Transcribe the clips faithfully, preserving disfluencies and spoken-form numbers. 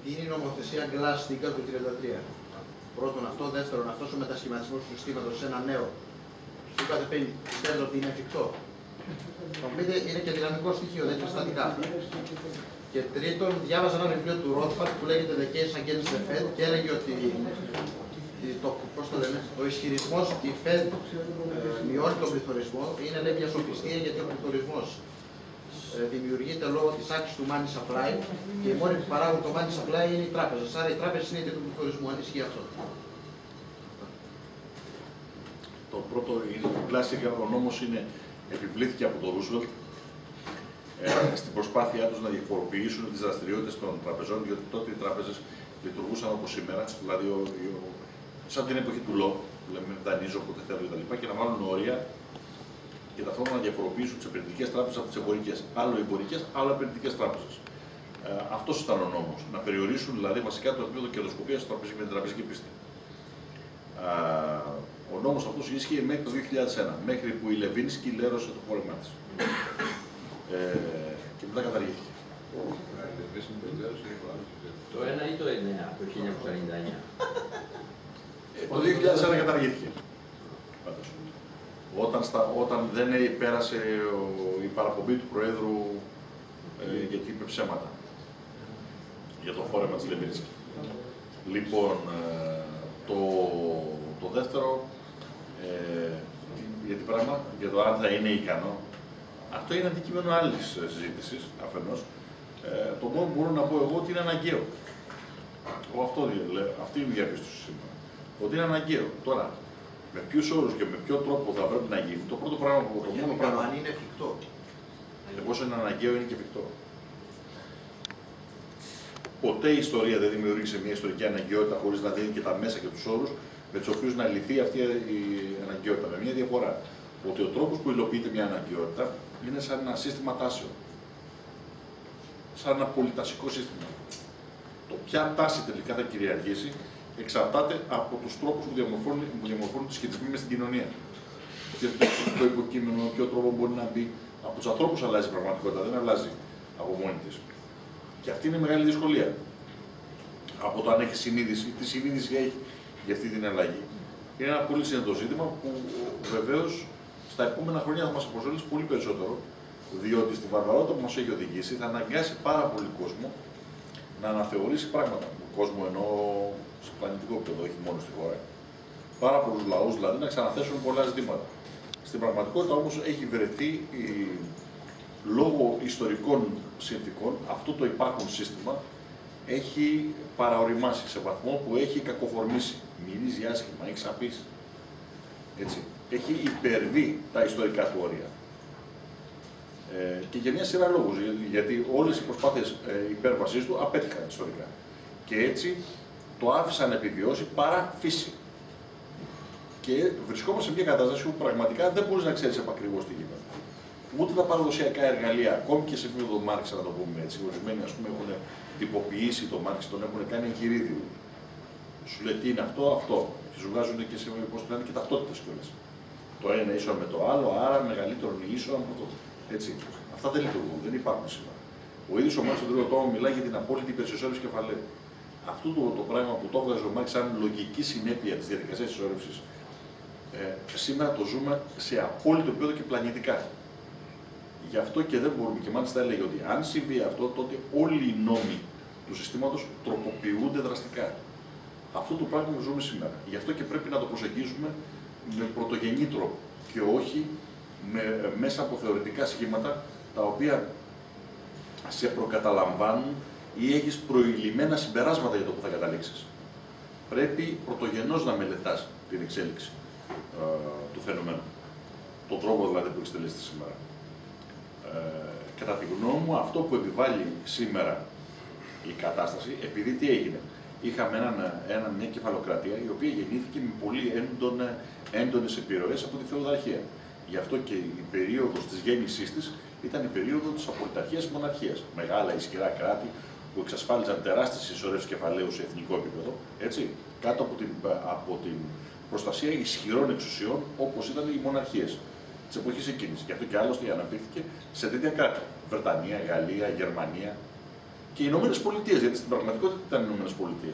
είναι η νομοθεσία Glass-Steagall του τριάντα τρία. Πρώτον αυτό, δεύτερον αυτός ο μετασχηματισμός του συστήματος σε ένα νέο. Του κατεπέν πιστεύετε ότι είναι εφικτό. Θα μου πείτε, είναι και δυναμικό στοιχείο, δεν είναι στατικά. Και τρίτον, διάβαζα ένα βιβλίο του Rothbard που λέγεται The Case Against the Fed και έλεγε ότι το, πώς το λένε, ο ισχυρισμός ότι η Fed ε, μειώνει τον πληθωρισμό είναι λέει, μια σοφιστία, γιατί ο πληθωρισμός ε, δημιουργείται λόγω της αύξησης του money supply και οι μόνοι που παράγουν το money supply είναι οι τράπεζες. Άρα οι τράπεζες είναι αιτία του πληθωρισμού, αν ισχύει αυτό. Το πρώτο είναι το κλασικό, ο νόμος είναι, επιβλήθηκε από τον Roosevelt ε, στην προσπάθειά τους να διαφοροποιήσουν τις δραστηριότητες των τραπεζών, γιατί τότε οι τράπεζες λειτουργούσαν όπως σήμερα, δηλαδή ο, ο, σαν την εποχή του Λό, που λέμε δανείζω όποτε θέλω κτλ. Και να βάλουν όρια και ταυτόχρονα να διαφοροποιήσουν τις επενδυτικές τράπεζες από τις εμπορικές. Άλλο εμπορικές, άλλο επενδυτικές τράπεζες. Ε, αυτός ήταν ο νόμος. Να περιορίσουν δηλαδή βασικά το επίπεδο κερδοσκοπίας με την τραπεζική πίστη. Ε, ο νόμος αυτός ίσχυε μέχρι το δύο χιλιάδες ένα, μέχρι που η Λεβίνσκι λέρωσε το φόρεμά της. Ε, και μετά καταργήθηκε. Το ένα ή το εννέα, το χίλια εννιακόσια ενενήντα εννέα. Το δύο χιλιάδες ένα καταργήθηκε. Όταν, στα, όταν δεν πέρασε ο, η παραπομπή του Προέδρου ε, γιατί είπε ψέματα για το φόρεμα της Λεβίνσκι. Λοιπόν, ε, το, το δεύτερο, ε, για τι πράγμα, για το αν θα είναι ικανό, αυτό είναι αντικείμενο άλλης συζήτησης αφενός. Ε, το μόνο που μπορώ να πω εγώ ότι είναι αναγκαίο. Εγώ αυτό λέω, αυτή είναι η διαπίστωση σήμερα. Ότι είναι αναγκαίο. Τώρα, με ποιους όρους και με ποιο τρόπο θα πρέπει να γίνει, το πρώτο πράγμα που το μόνο πράγμα. Αν είναι εφικτό. Εφόσον είναι αναγκαίο, είναι και εφικτό. Ποτέ η ιστορία δεν δημιούργησε μια ιστορική αναγκαιότητα χωρίς να δίνει και τα μέσα και τους όρους με τους οποίους να λυθεί αυτή η αναγκαιότητα. Με μια διαφορά. Ότι ο τρόπος που υλοποιείται μια αναγκαιότητα είναι σαν ένα σύστημα τάσεων. Σαν ένα πολυτασικό σύστημα. Το ποια τάση τελικά θα κυριαρχήσει εξαρτάται από τους τρόπους που διαμορφώνουν, που διαμορφώνουν τις σχετισμοί μες στην κοινωνία. Και το υποκείμενο, με ποιο τρόπο μπορεί να μπει. Από τους ανθρώπους αλλάζει η πραγματικότητα, δεν αλλάζει από μόνη της. Και αυτή είναι η μεγάλη δυσκολία. Από το αν έχει συνείδηση, τι συνείδηση έχει για αυτή την αλλαγή. Είναι ένα πολύ συνετό ζήτημα που βεβαίως στα επόμενα χρόνια θα μας αποσχολήσει πολύ περισσότερο, διότι στην βαρβαρότητα που μας έχει οδηγήσει θα αναγκάσει πάρα πολύ κόσμο να αναθεωρήσει πράγματα. Ο κόσμο εννοώ σε πλανητικό επίπεδο, όχι μόνο στη χώρα. Πάρα πολλούς λαούς δηλαδή να ξαναθέσουν πολλά ζητήματα. Στην πραγματικότητα όμως έχει βρεθεί η... λόγω ιστορικών συνθήκων αυτό το υπάρχον σύστημα έχει παραοριμάσει σε βαθμό που έχει κακοφορμήσει. Μυρίζει άσχημα, έχει σαπίσει. Έτσι. Έχει υπερβεί τα ιστορικά του όρια. Ε, και για μια σειρά λόγους, γιατί όλες οι προσπάθειες ε, υπέρβασής του απέτυχαν ιστορικά. Και έτσι το άφησαν να επιβιώσει παρά φύση. Και βρισκόμαστε σε μια κατάσταση που πραγματικά δεν μπορείς να ξέρεις επακριβώς τι γίνεται. Ούτε τα παραδοσιακά εργαλεία, ακόμη και σε επίπεδο Μάρξ, να το πούμε έτσι. Ορισμένοι ας πούμε έχουν τυποποιήσει το Μάρξ, τον έχουν κάνει εγχειρίδιο. Σου λέει τι είναι αυτό, αυτό. Και σου βγάζουν και, σε, πώς το λένε, και ταυτότητες κιόλας. Το ένα ίσον με το άλλο, άρα μεγαλύτερο ίσον από το. Έτσι. Αυτά δεν λειτουργούν, δεν υπάρχουν σήμερα. Ο ίδιος ο Μάρξ στον τρίτο τόμο μιλάει για την απόλυτη υπερσυσσόρευση κεφαλαίου. Αυτό το, το πράγμα που το έβγαζε ο Μάρξ σαν λογική συνέπεια της διαδικασίας της συσσόρευσης, ε, σήμερα το ζούμε σε απόλυτο επίπεδο και πλανητικά. Γι' αυτό και δεν μπορούμε, και μάλιστα έλεγε ότι αν συμβεί αυτό, τότε όλοι οι νόμοι του συστήματος τροποποιούνται δραστικά. Αυτό το πράγμα που ζούμε σήμερα. Γι' αυτό και πρέπει να το προσεγγίσουμε με πρωτογενή τρόπο και όχι με, μέσα από θεωρητικά σχήματα τα οποία σε προκαταλαμβάνουν ή έχεις προηλημμένα συμπεράσματα για το που θα καταλήξεις. Πρέπει πρωτογενώς να μελετάς την εξέλιξη ε, του φαινομένου. Τον τρόπο δηλαδή που εξελίσσεται σήμερα. Ε, κατά τη γνώμη μου, αυτό που επιβάλλει σήμερα η κατάσταση, επειδή τι έγινε. Είχαμε έναν, ένα, μια κεφαλοκρατία η οποία γεννήθηκε με πολύ έντονα, έντονες επιρροές από τη φεουδαρχία. Γι' αυτό και η περίοδος της γέννησής της ήταν η περίοδος της απολυταρχίας και μοναρχίας. Μεγάλα ισχυρά κράτη που εξασφάλιζαν τεράστιες συσσωρεύσεις κεφαλαίου σε εθνικό επίπεδο, έτσι, κάτω από την, από την προστασία ισχυρών εξουσιών όπως ήταν οι μοναρχίες της εποχής εκείνης. Γι' αυτό και άλλωστε αναπτύχθηκε σε τέτοια κράτη. Βρετανία, Γαλλία, Γερμανία. και οι Ηνωμένες Πολιτείες, γιατί στην πραγματικότητα ήταν οι Ηνωμένες Πολιτείες.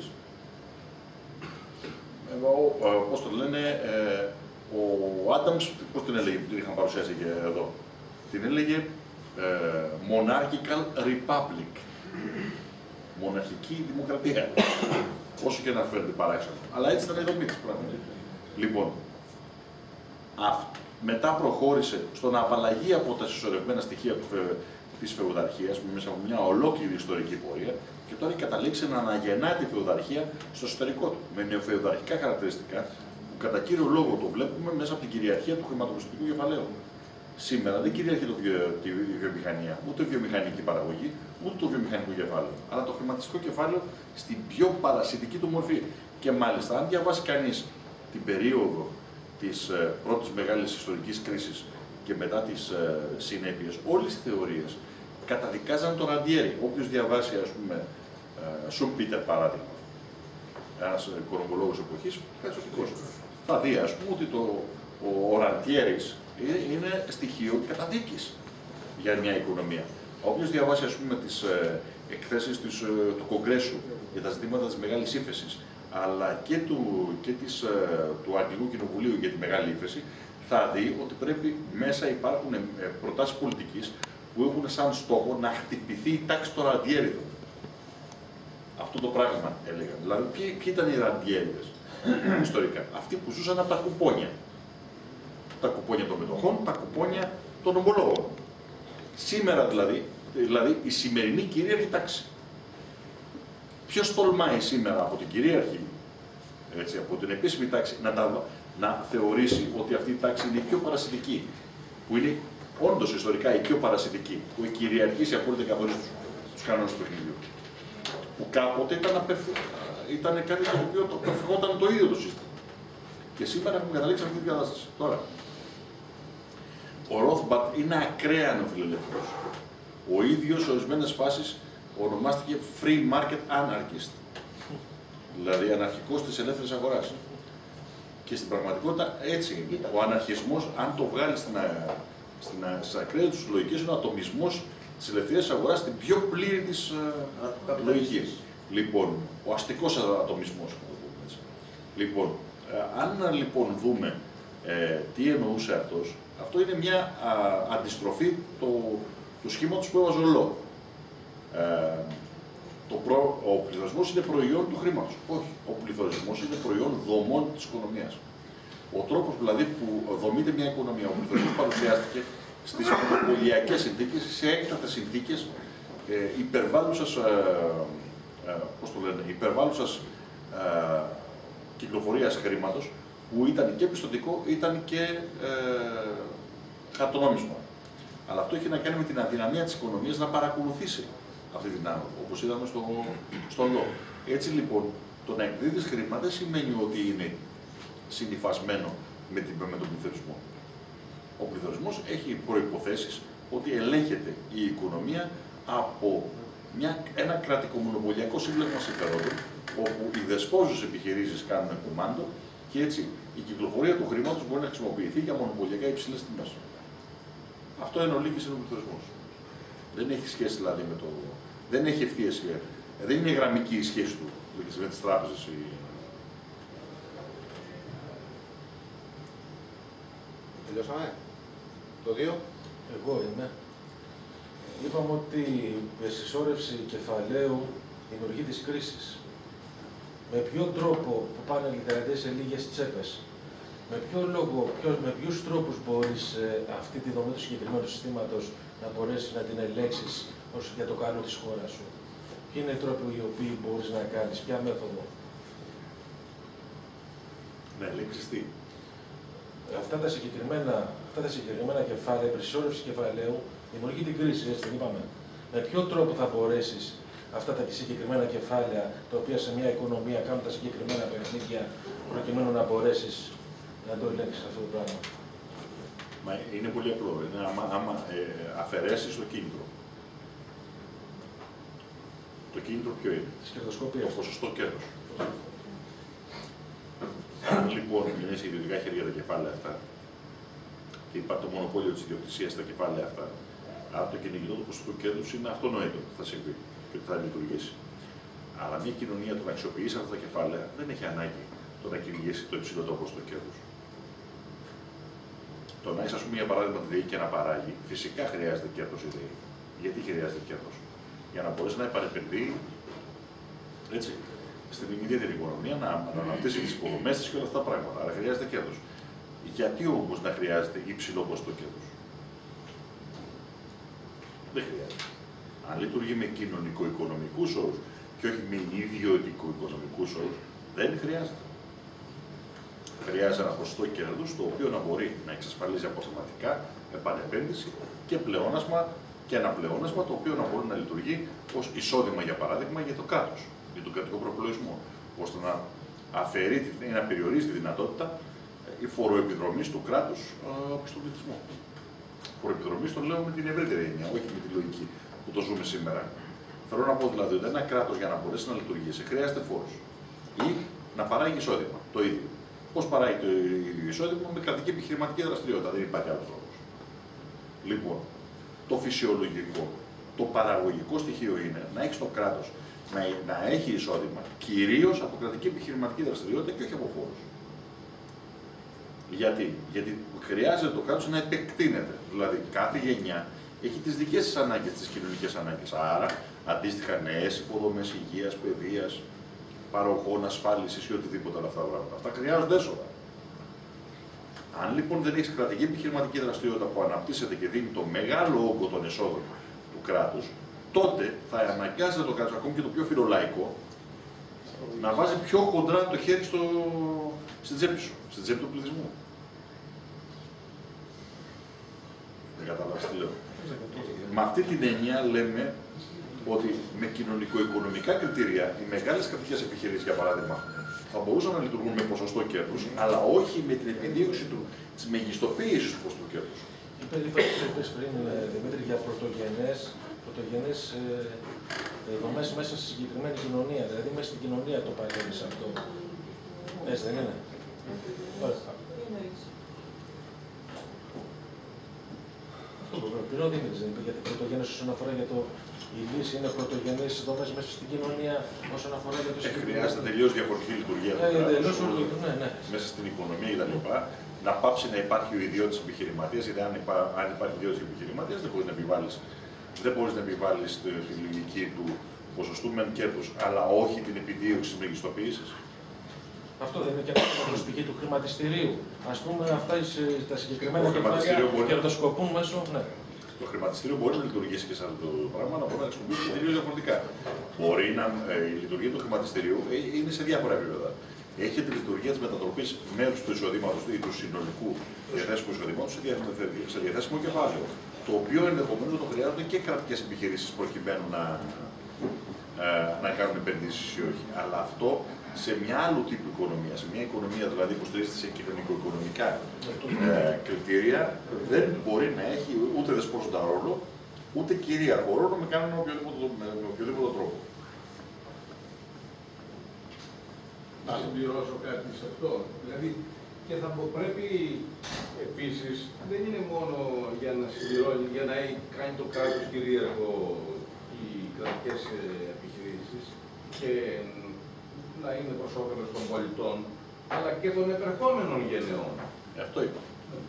Πώς το λένε, ε, ο Άνταμς, πώς την έλεγε, την είχαν παρουσιάσει και εδώ. Την έλεγε ε, Monarchical Republic. Μοναρχική δημοκρατία. Όσο και να φαίνεται παράξενο. Αλλά έτσι ήταν η δομή της πράγματι. Λοιπόν, αυ, μετά προχώρησε στο να απαλλαγεί από τα συσσωρευμένα στοιχεία του φε, της φεουδαρχίας, μέσα από μια ολόκληρη ιστορική πορεία, και τώρα έχει καταλήξει να αναγεννά τη φεουδαρχία στο εσωτερικό του, με νεοφεουδαρχικά χαρακτηριστικά, που κατά κύριο λόγο το βλέπουμε μέσα από την κυριαρχία του χρηματοπιστωτικού κεφαλαίου. Σήμερα δεν κυριαρχεί το βιο, τη βιομηχανία, ούτε η βιομηχανική παραγωγή, ούτε το βιομηχανικό κεφάλαιο, αλλά το χρηματιστικό κεφάλαιο στην πιο παρασιτική του μορφή. Και μάλιστα, αν διαβάσει κανείς την περίοδο της ε, πρώτης μεγάλης ιστορικής κρίσης και μετά τις ε, συνέπειες, όλες οι θεωρίες καταδικάζαν τον ραντιέρι. Όποιος διαβάσει, ας πούμε, ε, Σουμπίτερ παράδειγμα, ένας οικονομολόγος εποχής, καθιστικός, θα δει, ας πούμε, ότι το, ο, ο ραντιέρης είναι στοιχείο καταδίκης για μια οικονομία. Όποιος διαβάσει, ας πούμε, τις ε, εκθέσεις της, ε, του Κογκρέσου για τα ζητήματα της μεγάλης ύφεσης, αλλά και, του, και της, ε, του Αγγλικού Κοινοβουλίου για τη μεγάλη ύφεση, θα δει ότι πρέπει μέσα υπάρχουν ε, προτάσεις πολιτικής που έχουν σαν στόχο να χτυπηθεί η τάξη των ραντιέριδων. Αυτό το πράγμα έλεγαν. Δηλαδή, ποιοι, ποιοι ήταν οι ραντιέριδες ιστορικά? Αυτοί που ζούσαν από τα κουπόνια. Τα κουπόνια των μετοχών, τα κουπόνια των ομολόγων. Σήμερα δηλαδή, δηλαδή η σημερινή κυρίαρχη τάξη. Ποιος τολμάει σήμερα από την κυρίαρχη, έτσι, από την επίσημη τάξη, να, τα, να θεωρήσει ότι αυτή η τάξη είναι η πιο παρασιτική, που είναι όντως ιστορικά η πιο παρασιτική, που έχει κυριαρχήσει απόλυτα και καθορίσει τους κανόνες του παιχνιδιού. Που κάποτε ήταν, απευ... ήταν κάτι το οποίο το αποφυγόταν το ίδιο το σύστημα. Και σήμερα έχουμε καταλήξει αυτή την κατάσταση. Τώρα, ο Ρόθμπαρτ είναι ακραία νεοφιλελεύθερος. Ο ίδιος σε ορισμένες φάσεις ονομάστηκε free market anarchist, δηλαδή αναρχικός της ελεύθερης αγοράς. Και στην πραγματικότητα έτσι, ο αναρχισμός, αν το βγάλει στην, στην, στις ακραίες τους λογικές, είναι ο ατομισμός της ελευθερίας αγοράς στην πιο πλήρη της uh, λογική. Λοιπόν, ο αστικός ατομισμός, να το πούμε έτσι. Λοιπόν, ε, αν λοιπόν δούμε ε, τι εννοούσε αυτός, αυτό είναι μια α, αντιστροφή του, του σχήματος που έβαζε ο Λό. Ε, το προ, ο πληθωρισμός είναι προϊόν του χρήματος. Όχι. Ο πληθωρισμός είναι προϊόν δομών της οικονομίας. Ο τρόπος δηλαδή που δομείται μια οικονομία, ο πληθωρισμός παρουσιάστηκε στις μονοπωλιακές συνθήκες, σε έκτακτες συνθήκες ε, υπερβάλλουσας, ε, ε, πώς το λένε, υπερβάλλουσας ε, κυκλοφορίας χρήματος, που ήταν και πιστωτικό, ήταν και ε, χαρτονόμισμα. Αλλά αυτό έχει να κάνει με την αδυναμία της οικονομίας να παρακολουθήσει αυτή την άνοδο, όπως είδαμε στο, στο Λό. Έτσι λοιπόν, το να εκδίδεις χρήμα δεν σημαίνει ότι είναι συνυφασμένο με, την, με τον πληθωρισμό. Ο πληθωρισμός έχει προϋποθέσεις ότι ελέγχεται η οικονομία από μια, ένα κρατικομονοπολιακό σύμπλεγμα συμφερόντων, όπου οι δεσπόζουσες επιχειρήσεις κάνουν κουμάντο και έτσι η κυκλοφορία του χρήματος μπορεί να χρησιμοποιηθεί για μονοπωλιακά υψηλές τιμές. Αυτό εν ολίγης είναι ο πληθωρισμός. Δεν έχει σχέση δηλαδή με το. Δεν έχει ευθείες σχέση. Δεν είναι γραμμική η σχέση του με τις τράπεζες. Η... Τελειώσαμε. Το δύο. Εγώ είμαι. Είπαμε ότι η συσσόρευση κεφαλαίου δημιουργεί τις κρίσεις. Με ποιο τρόπο που πάνε λιταρατές σε λίγες τσέπες, με ποιο λόγο, ποιο, με ποιους τρόπους μπορείς ε, αυτή τη δομή του συγκεκριμένου συστήματος να μπορέσεις να την ελέγξεις ως για το καλό της χώρας σου? Ποιοι είναι οι τρόποι οι οποίοι μπορείς να κάνεις, ποια μέθοδο? Να ελέγξεις τι? Αυτά τα συγκεκριμένα, αυτά τα συγκεκριμένα κεφάλαια, η περισόρευση κεφαλαίου δημιουργεί την κρίση, έτσι την είπαμε. Με ποιο τρόπο θα μπορέσεις αυτά τα συγκεκριμένα κεφάλαια, τα οποία σε μια οικονομία κάνουν τα συγκεκριμένα παιχνίδια, προκειμένου να μπορέσεις να το ελέγξεις αυτό το πράγμα? Μα είναι πολύ απλό. Είναι άμα, άμα ε, αφαιρέσεις το κίνητρο. Το κίνητρο ποιο είναι? Της κερδοσκοπίας. Το ποσοστό κέρδος. Αν λοιπόν είναι σε ιδιωτικά χέρια τα κεφάλαια αυτά και υπάρχει το μονοπόλιο της ιδιοκτησίας στα κεφάλαια αυτά, άρα το κυνηγητό του ποσοστού κέρδους είναι αυτονόητο ότι θα συμβεί. Και και ότι θα λειτουργήσει. Αλλά μια κοινωνία το να αξιοποιήσει αυτά τα κεφάλαια δεν έχει ανάγκη το να κυνηγήσει το υψηλότερο ποσοστό κέρδους. Το να έχει, ας πούμε, για παράδειγμα, τη ΔΕΗ και να παράγει, φυσικά χρειάζεται κέρδος η ΔΕΗ. Γιατί χρειάζεται κέρδος? Για να μπορέσει να επανεπενδύει, έτσι, στην ιδιαίτερη οικονομία, να, να αναπτύσσει τις υποδομές της και όλα αυτά τα πράγματα. Άρα χρειάζεται κέρδος. Γιατί όμως να χρειάζεται υψηλό ποσοστό κέρδος? Δεν χρειάζεται. Αν λειτουργεί με κοινωνικο-οικονομικούς όρους και όχι με ιδιωτικο-οικονομικούς όρους, δεν χρειάζεται. Χρειάζεται ένα ποσοστό κέρδους το οποίο να μπορεί να εξασφαλίζει αποθεματικά, επανεπένδυση και πλεόνασμα, και ένα πλεόνασμα το οποίο να μπορεί να λειτουργεί ως εισόδημα, για παράδειγμα, για το κράτος, για τον κρατικό προπολογισμό, ώστε να αφαιρεί ή να περιορίζει τη δυνατότητα η φοροεπιδρομής του κράτους στον πληθυσμό. Φοροεπιδρομής το λέω με την ευρύτερη έννοια, όχι με τη λογική που το ζούμε σήμερα. Θέλω να πω δηλαδή ότι ένα κράτος για να μπορέσει να λειτουργήσει χρειάζεται φόρους ή να παράγει εισόδημα. Το ίδιο. Πώς παράγει το ίδιο εισόδημα? Με κρατική επιχειρηματική δραστηριότητα. Δεν υπάρχει άλλος τρόπος. Λοιπόν, το φυσιολογικό, το παραγωγικό στοιχείο είναι να έχει το κράτος να, να έχει εισόδημα κυρίως από κρατική επιχειρηματική δραστηριότητα και όχι από φόρους. Γιατί? Γιατί χρειάζεται το κράτος να επεκτείνεται. Δηλαδή, κάθε γενιά έχει τις δικές της ανάγκες, τις κοινωνικές ανάγκες. Άρα, αντίστοιχα, νέες υποδομές υγείας, παιδείας, παροχών, ασφάλισης ή οτιδήποτε άλλα αυτά τα πράγματα. Αυτά χρειάζονται έσοδα. Αν λοιπόν δεν έχει κρατική επιχειρηματική δραστηριότητα που αναπτύσσεται και δίνει το μεγάλο όγκο των εσόδων του κράτους, τότε θα αναγκάζεται το κράτος, ακόμη και το πιο φιλολαϊκό, να βάζει πιο χοντρά το χέρι στο... στην τσέπη σου, στην τσέπη του πληθυσμού. Δεν καταλάβεις τι λέω. Με αυτή την έννοια λέμε ότι με κοινωνικο-οικονομικά κριτήρια οι μεγάλες κρατικές επιχειρήσεις, για παράδειγμα, θα μπορούσαν να λειτουργούν με ποσοστό κέρδους, αλλά όχι με την επιδίωξη του, της μεγιστοποίησης του ποσοστού κέρδους. Είπε πριν, Δημήτρη, για πρωτογενές, πρωτογενές ε, δομές μέσα στη συγκεκριμένη κοινωνία. Δηλαδή, μέσα στην κοινωνία το παρέμβει αυτό. Έτσι δεν είναι? Αυτό το πριν ο Δημήτρης δεν είπε, γιατί πρωτογενές όσον αφορά για το... Η λύση είναι πρωτογενείς δομές μέσα στην κοινωνία όσον αφορά για το συγκεκριμένο. Χρειάζεται τελείως διαφορετική λειτουργία του κράτους, ναι, ναι. μέσα στην οικονομία κτλ. Να πάψει να υπάρχει ο ιδιώτης επιχειρηματίας, γιατί αν, υπά, αν υπάρχει ιδιώτης επιχειρηματίας δεν μπορείς να επιβάλλεις, δεν μπορείς να επιβάλλεις τη, τη λογική του ποσοστού μεν κέρδους, αλλά όχι την επιδίωξη της μεγιστοποίησης. Αυτό δεν είναι και το στοιχείο του χρηματιστηρίου. Ας πούμε, αυτά τα συγκεκριμένα κεφάλαια κερδοσκοπούν μέσω. Ναι. Το χρηματιστήριο μπορεί να λειτουργήσει και σαν το πράγμα, αλλά μπορεί να χρησιμοποιήσει τελείως διαφορετικά. Μπορεί να, ε, η λειτουργία του χρηματιστηρίου ε, είναι σε διάφορα επίπεδα. Έχει τη λειτουργία της μετατροπής μέρους του εισοδήματος ή του συνολικού διαθέσιμου εισοδήματος σε διαθέσιμο κεφάλαιο. Το οποίο ενδεχομένως το χρειάζονται και κρατικές επιχειρήσεις προκειμένου να, ε, να κάνουν επενδύσεις ή όχι. Αλλά αυτό σε μια άλλου τύπου οικονομία, σε μια οικονομία δηλαδή που στηρίζεται σε κοινωνικο-οικονομικά ε, κριτήρια, δεν μπορεί να έχει ούτε δεσπόζοντα ρόλο, ούτε κυρίαρχο ρόλο με κανέναν οποιοδήποτε, με, με οποιοδήποτε τρόπο. Να συμπληρώσω κάτι σε αυτό. Δηλαδή, και θα πρέπει επίσης, δεν είναι μόνο για να συμπληρώνει, για να κάνει το κράτος κυρίαρχο οι κρατικές επιχειρήσεις και να είναι προς όφελος των πολιτών, αλλά και των επερχόμενων γενεών. Ε, αυτό είπα.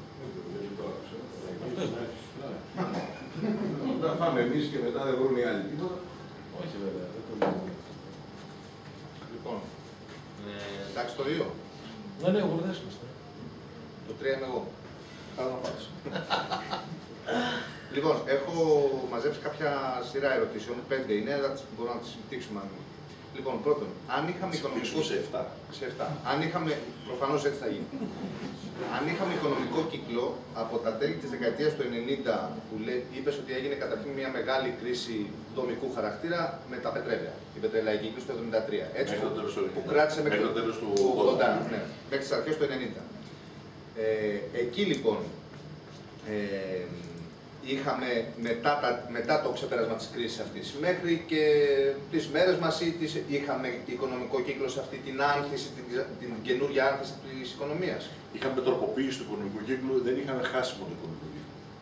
Να φάμε εμείς και μετά δεν βρουν οι άλλοι τίποτα. Όχι βέβαια, δεν το λέω. Λοιπόν, ε, εντάξει το δύο. Ναι, ναι, εγώ δεν είμαστε. Το τρία είμαι εγώ. Κάνω να πάρεις. Λοιπόν, έχω μαζέψει κάποια σειρά ερωτήσεων, πέντε είναι, αλλά μπορώ να τις συμπτύξουμε. Λοιπόν, πρώτον, αν είχαμε οικονομικό... σε εφτά. Σε εφτά. Αν είχαμε, προφανώς έτσι θα γίνει. Αν είχαμε οικονομικό κύκλο από τα τέλη της δεκαετίας του ενενήντα, που λέει, είπες ότι έγινε καταρχήν μια μεγάλη κρίση δομικού χαρακτήρα με τα πετρέλαια. Η πετρελαϊκή κρίση του εβδομήντα τρία. Έτσι, μέχρι που, το που κράτησε μέχρι το τέλος του ογδόντα, ναι, μέχρι τις αρχές του ενενήντα. Ε, εκεί λοιπόν, ε, είχαμε μετά, τα, μετά το ξεπέρασμα της κρίσης αυτής, μέχρι και τις μέρες μας ή τις, είχαμε οικονομικό κύκλο σε αυτή την άνθηση, την, την καινούργια άνθηση της οικονομίας. Είχαμε τροποποίηση του οικονομικού κύκλου, δεν είχαμε χάσιμο του οικονομικού κύκλου.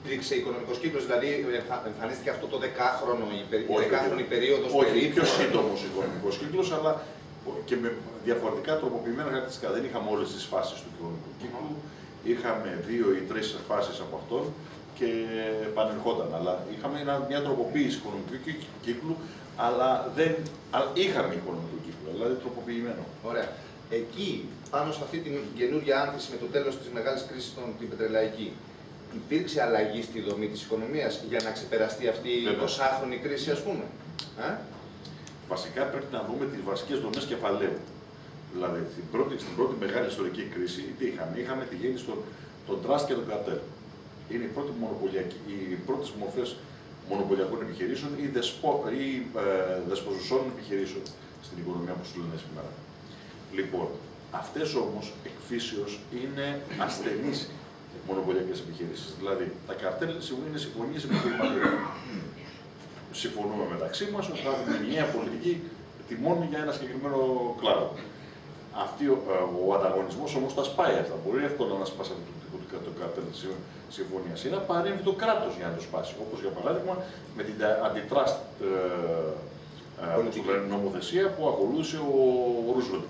υπήρξε οικονομικός κύκλος, δηλαδή εμφανίστηκε αυτό το δεκάχρονο, η Όχι, δεκάχρονη περίοδος όχι, περίπου. πιο σύντομος οικονομικός κύκλος, αλλά και με διαφορετικά τροποποιημένα χαρακτηριστικά. Δεν είχαμε όλες τις φάσεις του οικονομικού κύκλου. Είχαμε δύο ή τρεις φάσεις από αυτόν και επανερχόταν. Αλλά είχαμε ένα, μια τροποποίηση οικονομικού κύκλου, αλλά δεν αλλά είχαμε οικονομικό κύκλο, δηλαδή τροποποιημένο. Ωραία. Εκεί, πάνω σε αυτή την καινούργια άνθηση με το τέλος της μεγάλης κρίσης των, την πετρελαϊκή, υπήρξε αλλαγή στη δομή της οικονομίας για να ξεπεραστεί αυτή η εικοσάχρονη κρίση, ας πούμε. Α? Βασικά πρέπει να δούμε τις βασικές δομές κεφαλαίου. Δηλαδή, στην πρώτη, στην πρώτη μεγάλη ιστορική κρίση, τι είχαμε, είχαμε τη γέννηση των, των τραστ και των καρτέλ. Είναι οι, πρώτη οι πρώτες μορφές μονοπωλιακών επιχειρήσεων ή, δεσπο, ή ε, δεσποζουσών επιχειρήσεων στην οικονομία που σου λένε σήμερα. Λοιπόν, αυτές όμως εκφύσεως είναι ασθενείς μονοπωλιακές επιχειρήσεις. Δηλαδή, τα καρτέλ είναι συμφωνίες επιχειρηματικών. Συμφωνούμε μεταξύ μας ότι θα έχουμε μια πολιτική τιμών για ένα συγκεκριμένο κλάδο. Αυτή, ο, ο ανταγωνισμός όμως τα σπάει αυτά. Μπορεί εύκολα να σπάσει αυτό το τύπο του καρτέλ της συμφωνίας. Είναι να παρέμβει το κράτος για να το σπάσει. Όπως για παράδειγμα με την αντιτράστ ε, ε, νομοθεσία που ακολούθησε ο, ο Ρούσβελτ.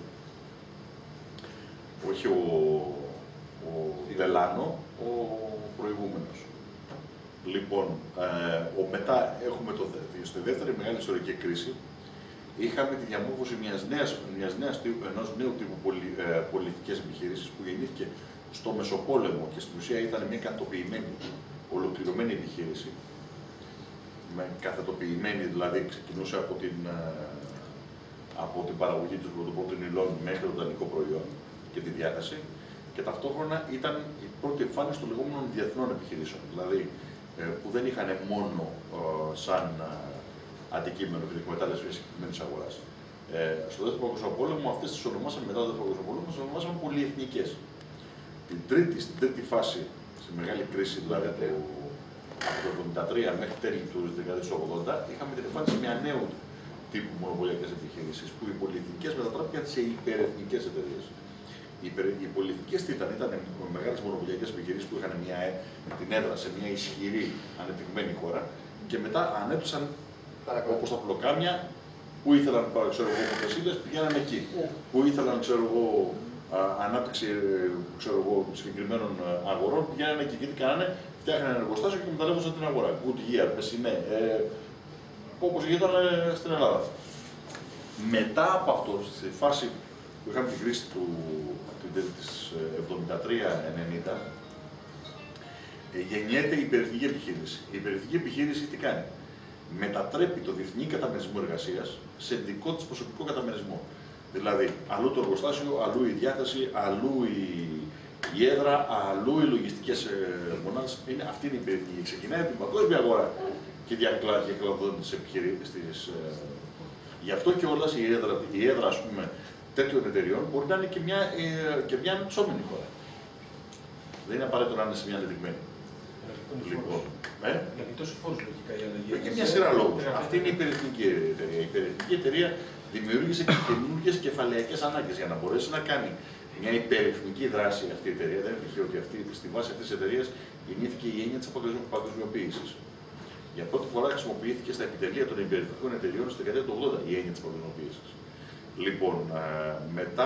Όχι ο, ο Ντελάνο, ο προηγούμενος. Λοιπόν, ε, ο, μετά έχουμε το, στη δεύτερη μεγάλη ιστορική κρίση, είχαμε τη διαμόρφωση μιας νέας, μιας νέας, ενός νέου τύπου πολι, ε, πολιτικές επιχειρήσεις που γεννήθηκε στο Μεσοπόλεμο και στην ουσία ήταν μια κατοποιημένη, ολοκληρωμένη επιχείρηση. Με καθετοποιημένη, δηλαδή ξεκινούσε από την, ε, από την παραγωγή του πρώτων υλών μέχρι το τελικό προϊόν και τη διάθεση. Και ταυτόχρονα ήταν η πρώτη εμφάνιση των λεγόμενων διεθνών επιχειρήσεων. Δηλαδή, που δεν είχαν μόνο ε, σαν ε, αντικείμενο την εκμετάλλευση μια συγκεκριμένη αγορά. Ε, στο δεύτερο Παγκόσμιο Πόλεμο, αυτές τις ονομάσαμε μετά το δεύτερο Παγκόσμιο Πόλεμο, τις ονομάσαμε πολυεθνικές. Την τρίτη, στην τρίτη φάση, στη μεγάλη κρίση δηλαδή το, από το εβδομήντα τρία μέχρι τέλη του δεκαετία του ογδόντα, είχαμε την εμφάνιση μια νέου τύπου μονοπωλιακές επιχειρήσεις, που οι πολυεθνικές μετατράπηκαν σε υπερεθνικές εταιρείες. Οι, οι πολυεθνικές τι ήταν, ήταν μεγάλες μονοπωλιακές επιχειρήσεις που είχαν μια, την έδρα σε μια ισχυρή ανεπτυγμένη χώρα και μετά ανέπτυσαν όπως τα πλοκάμια που ήθελαν ξέρω εγώ, μοτοσύλλες, πηγαίναν εκεί. Που ήθελαν ξέρω εγώ, ανάπτυξη ξέρω εγώ, συγκεκριμένων αγορών, πηγαίναν εκεί. Και τι κάνανε, φτιάχνανε ένα εργοστάσιο και μεταλλεύωσαν την αγορά. Goodyear, Pessiné, ε, όπως γινόταν στην Ελλάδα. Μετά από αυτό, στη φάση που είχαμε την κρίση του της εβδομήντα τρία ενενήντα, γεννιέται η υπερεθνική επιχείρηση. Η υπερεθνική επιχείρηση τι κάνει? Μετατρέπει το διεθνή καταμερισμό εργασίας σε δικό της προσωπικό καταμερισμό. Δηλαδή, αλλού το εργοστάσιο, αλλού η διάθεση, αλλού η, η έδρα, αλλού οι λογιστικές ε, μονάδες. Είναι, αυτή είναι η υπερεθνική. Ξεκινάει από την παγκόσμια αγορά και διακλαδώνει τις επιχειρήσεις. Ε, γι' αυτό και όλας η έδρα, η έδρα ας πούμε, τέτοιων εταιριών μπορεί να είναι και μια, ε, και μια ανεπτυσσόμενη χώρα. Δεν είναι απαραίτητο να είναι σε μια ανεπτυγμένη. Λοιπόν, ε? Δηλαδή τόσο φόρους λογικά η αλλαγή. Και μια σειρά λόγους. Αυτή είναι η υπερεθνική εταιρεία. Η υπερεθνική εταιρεία δημιούργησε και καινούργιες κεφαλαιακές ανάγκες για να μπορέσει να κάνει μια υπερεθνική δράση αυτή η εταιρεία. Δεν είναι τυχαίο ότι αυτή, στη βάση αυτής της εταιρείας γεννήθηκε η έννοια της παγκοσμιοποίησης. Για πρώτη φορά χρησιμοποιήθηκε στα επιτελεία των υπερεθνικών εταιρείων στη δεκαετία του ογδόντα η έννοια της παγκοσμιοποίησης. Λοιπόν, μετά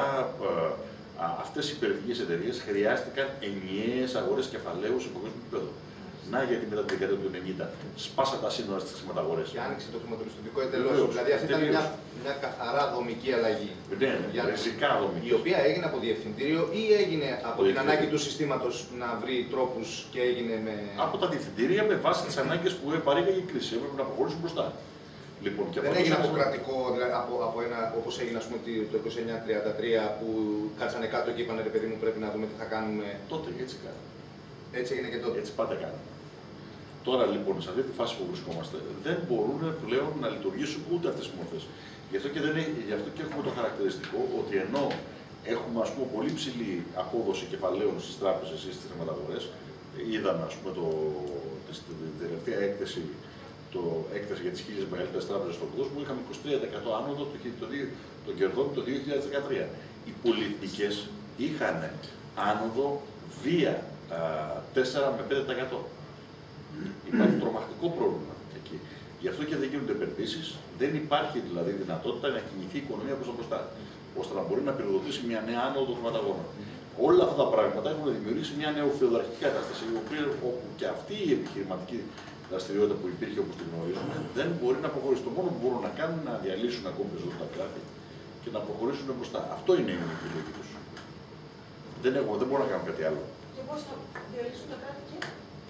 αυτές οι υπερεθνικές εταιρείες χρειάστηκαν ενιαίες αγορές κεφαλαίου σε παγκόσμιο επίπεδο. Να γιατί μετά την δεκαετία του ενενήντα σπάσαν τα σύνορα στις χρηματαγορές. Και άνοιξε το χρηματοπιστωτικό εντελώς. Δηλαδή αυτή ήταν μια, μια καθαρά δομική αλλαγή. Ναι, ναι, ριζικά δομική. Η οποία έγινε από διευθυντήριο ή έγινε από την ανάγκη του συστήματος να βρει τρόπους και έγινε με. Από τα διευθυντήρια με βάση τις ανάγκες που παρήγαγε η κρίση. Έπρεπε να προχωρήσουν μπροστά. Λοιπόν, και δεν έγινε από κρατικό, δηλαδή από, από ένα, όπως έγινε ας πούμε, το είκοσι εννιά τριάντα τρία που κάτσανε κάτω και είπανε ρε παιδί μου πρέπει να δούμε τι θα κάνουμε. Τότε έτσι κάναμε. Έτσι έγινε και τότε. Έτσι πάντα κάναμε. Τώρα λοιπόν, σε αυτή τη φάση που βρισκόμαστε, δεν μπορούν πλέον να λειτουργήσουν ούτε αυτές τις μορφές. Γι' αυτό και, δεν είναι, γι' αυτό και έχουμε το χαρακτηριστικό ότι ενώ έχουμε ας πούμε, πολύ ψηλή απόδοση κεφαλαίων στις τράπεζες ή στις χρηματαγορές, είδαμε ας πούμε, το, τη τελευταία έκθεση, το έκθεση για τις χίλιες μεγαλύτερες τράπεζες στον κόσμο, είχαμε είκοσι τρία τοις εκατό άνοδο των κερδών το δύο χιλιάδες δεκατρία. Οι πολιτικές είχαν άνοδο βία τέσσερα με πέντε τοις εκατό. Υπάρχει τρομακτικό πρόβλημα εκεί. Γι' αυτό και δεν γίνονται επενδύσεις, δεν υπάρχει δηλαδή δυνατότητα να κινηθεί η οικονομία προς τα μπροστά, ώστε να μπορεί να πυροδοτήσει μια νέα άνοδο των χρηματαγορών. Όλα αυτά τα πράγματα έχουν δημιουργήσει μια νεοφεουδαρχική κατάσταση, όπου και αυτή η επιχειρηματική δραστηριότητα που υπήρχε όπως τη γνωρίζουμε δεν μπορεί να προχωρήσει. Το μόνο που μπορούν να κάνουν είναι να διαλύσουν ακόμη περισσότερο τα κράτη και να προχωρήσουν μπροστά. Αυτό είναι η επιλογή τους. Δεν, δεν μπορούν να κάνουν κάτι άλλο. Και πώς θα διαλύσουν τα κράτη και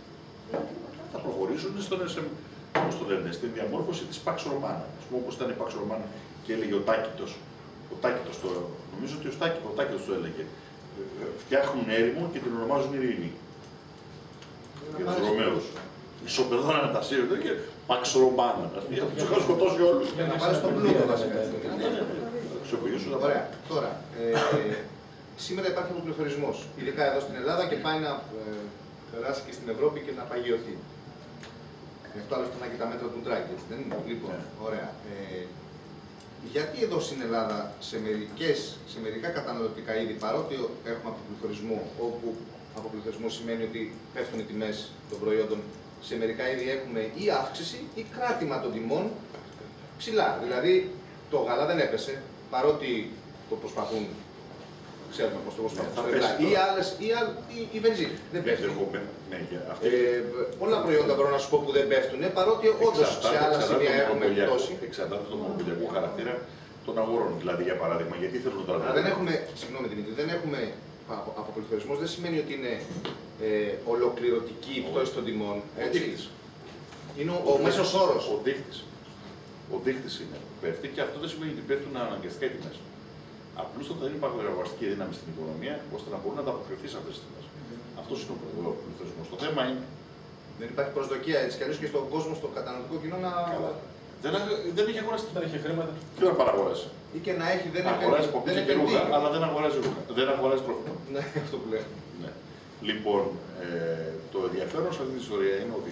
θα προχωρήσουν στον, πώς το λένε, στην διαμόρφωση της Pax Romana. Ας πούμε, όπως ήταν η Pax Romana και έλεγε ο Τάκητος. Ο Τάκητος το, νομίζω ότι ο Τάκητος, ο Τάκητος το έλεγε. Φτιάχνουν έρημο και την ονομάζουν ειρήνη. Για τους Ρωμαίους. Ισοπεδώνανε τα σύνορα και Pax Romana. Τους είχαν σκοτώσει όλους. Για να πάρεις τον πλούτο βασικά. Ωραία. Τώρα, ε, σήμερα υπάρχει αποπληθωρισμός, ειδικά εδώ στην Ελλάδα και πάει να ε, περάσει και στην Ευρώπη και να παγιωθεί. Γι' αυτό άλλωστε να και τα μέτρα του Ντράγκη, έτσι δεν είναι? Λοιπόν, ωραία. Ε, γιατί εδώ στην Ελλάδα, σε, μερικές, σε μερικά καταναλωτικά είδη, παρότι έχουμε αποπληθωρισμό, όπου αποπληθωρισμό σημαίνει ότι πέφτουν οι τιμές των προϊόντων, σε μερικά είδη έχουμε ή αύξηση ή κράτημα των τιμών ψηλά. Δηλαδή, το γάλα δεν έπεσε, παρότι το προσπαθούν. Ξέρουμε πώς το προσπαθούν. Ή άλλες, ή, ή, η βενζίνη. Δεν πέφτει. Ναι, ε, πολλά προϊόντα μπορώ να σου πω που δεν πέφτουν, παρότι όντως σε άλλα σημεία έχουμε πτώση. Εξαρτάται το μονοπωλιακό χαρακτήρα των αγορών. Δηλαδή, για παράδειγμα, γιατί θέλουν να Αλλά δεν έχουμε, συγγνώμη Δημήτρη, δεν έχουμε αποπληθωρισμός, δεν σημαίνει ότι είναι ε, ολοκληρωτική η πτώση των τιμών. Έτσι. Είναι ο, ο μέσος όρος. Ο δείκτης. Ο δείκτης είναι που πέφτει και αυτό δεν σημαίνει ότι πέφτουν αναγκαστικά οι τιμές. Απλούστατα δεν υπάρχει αγοραστική δύναμη στην οικονομία ώστε να μπορεί να ανταποκριθεί σε αυτές τις τιμές. Αυτός είναι ο πληθωρισμός. Το θέμα είναι. Δεν υπάρχει προσδοκία έτσι κι αλλιώς και στον κόσμο, στο καταναλωτικό κοινό να. Καλά. Δεν, δεν είχε αγοράσει. Δεν είχε χρήματα. Τι να παραγοράσει. Ή και να έχει, δεν αγοράζει παπούτσια και ρούχα, αλλά δεν αγοράζει ρούχα. Δεν αγοράζει τρόφιμα. Ναι, αυτό που λέω. Ναι. Λοιπόν, ε, το ενδιαφέρον σε αυτή τη ιστορία είναι ότι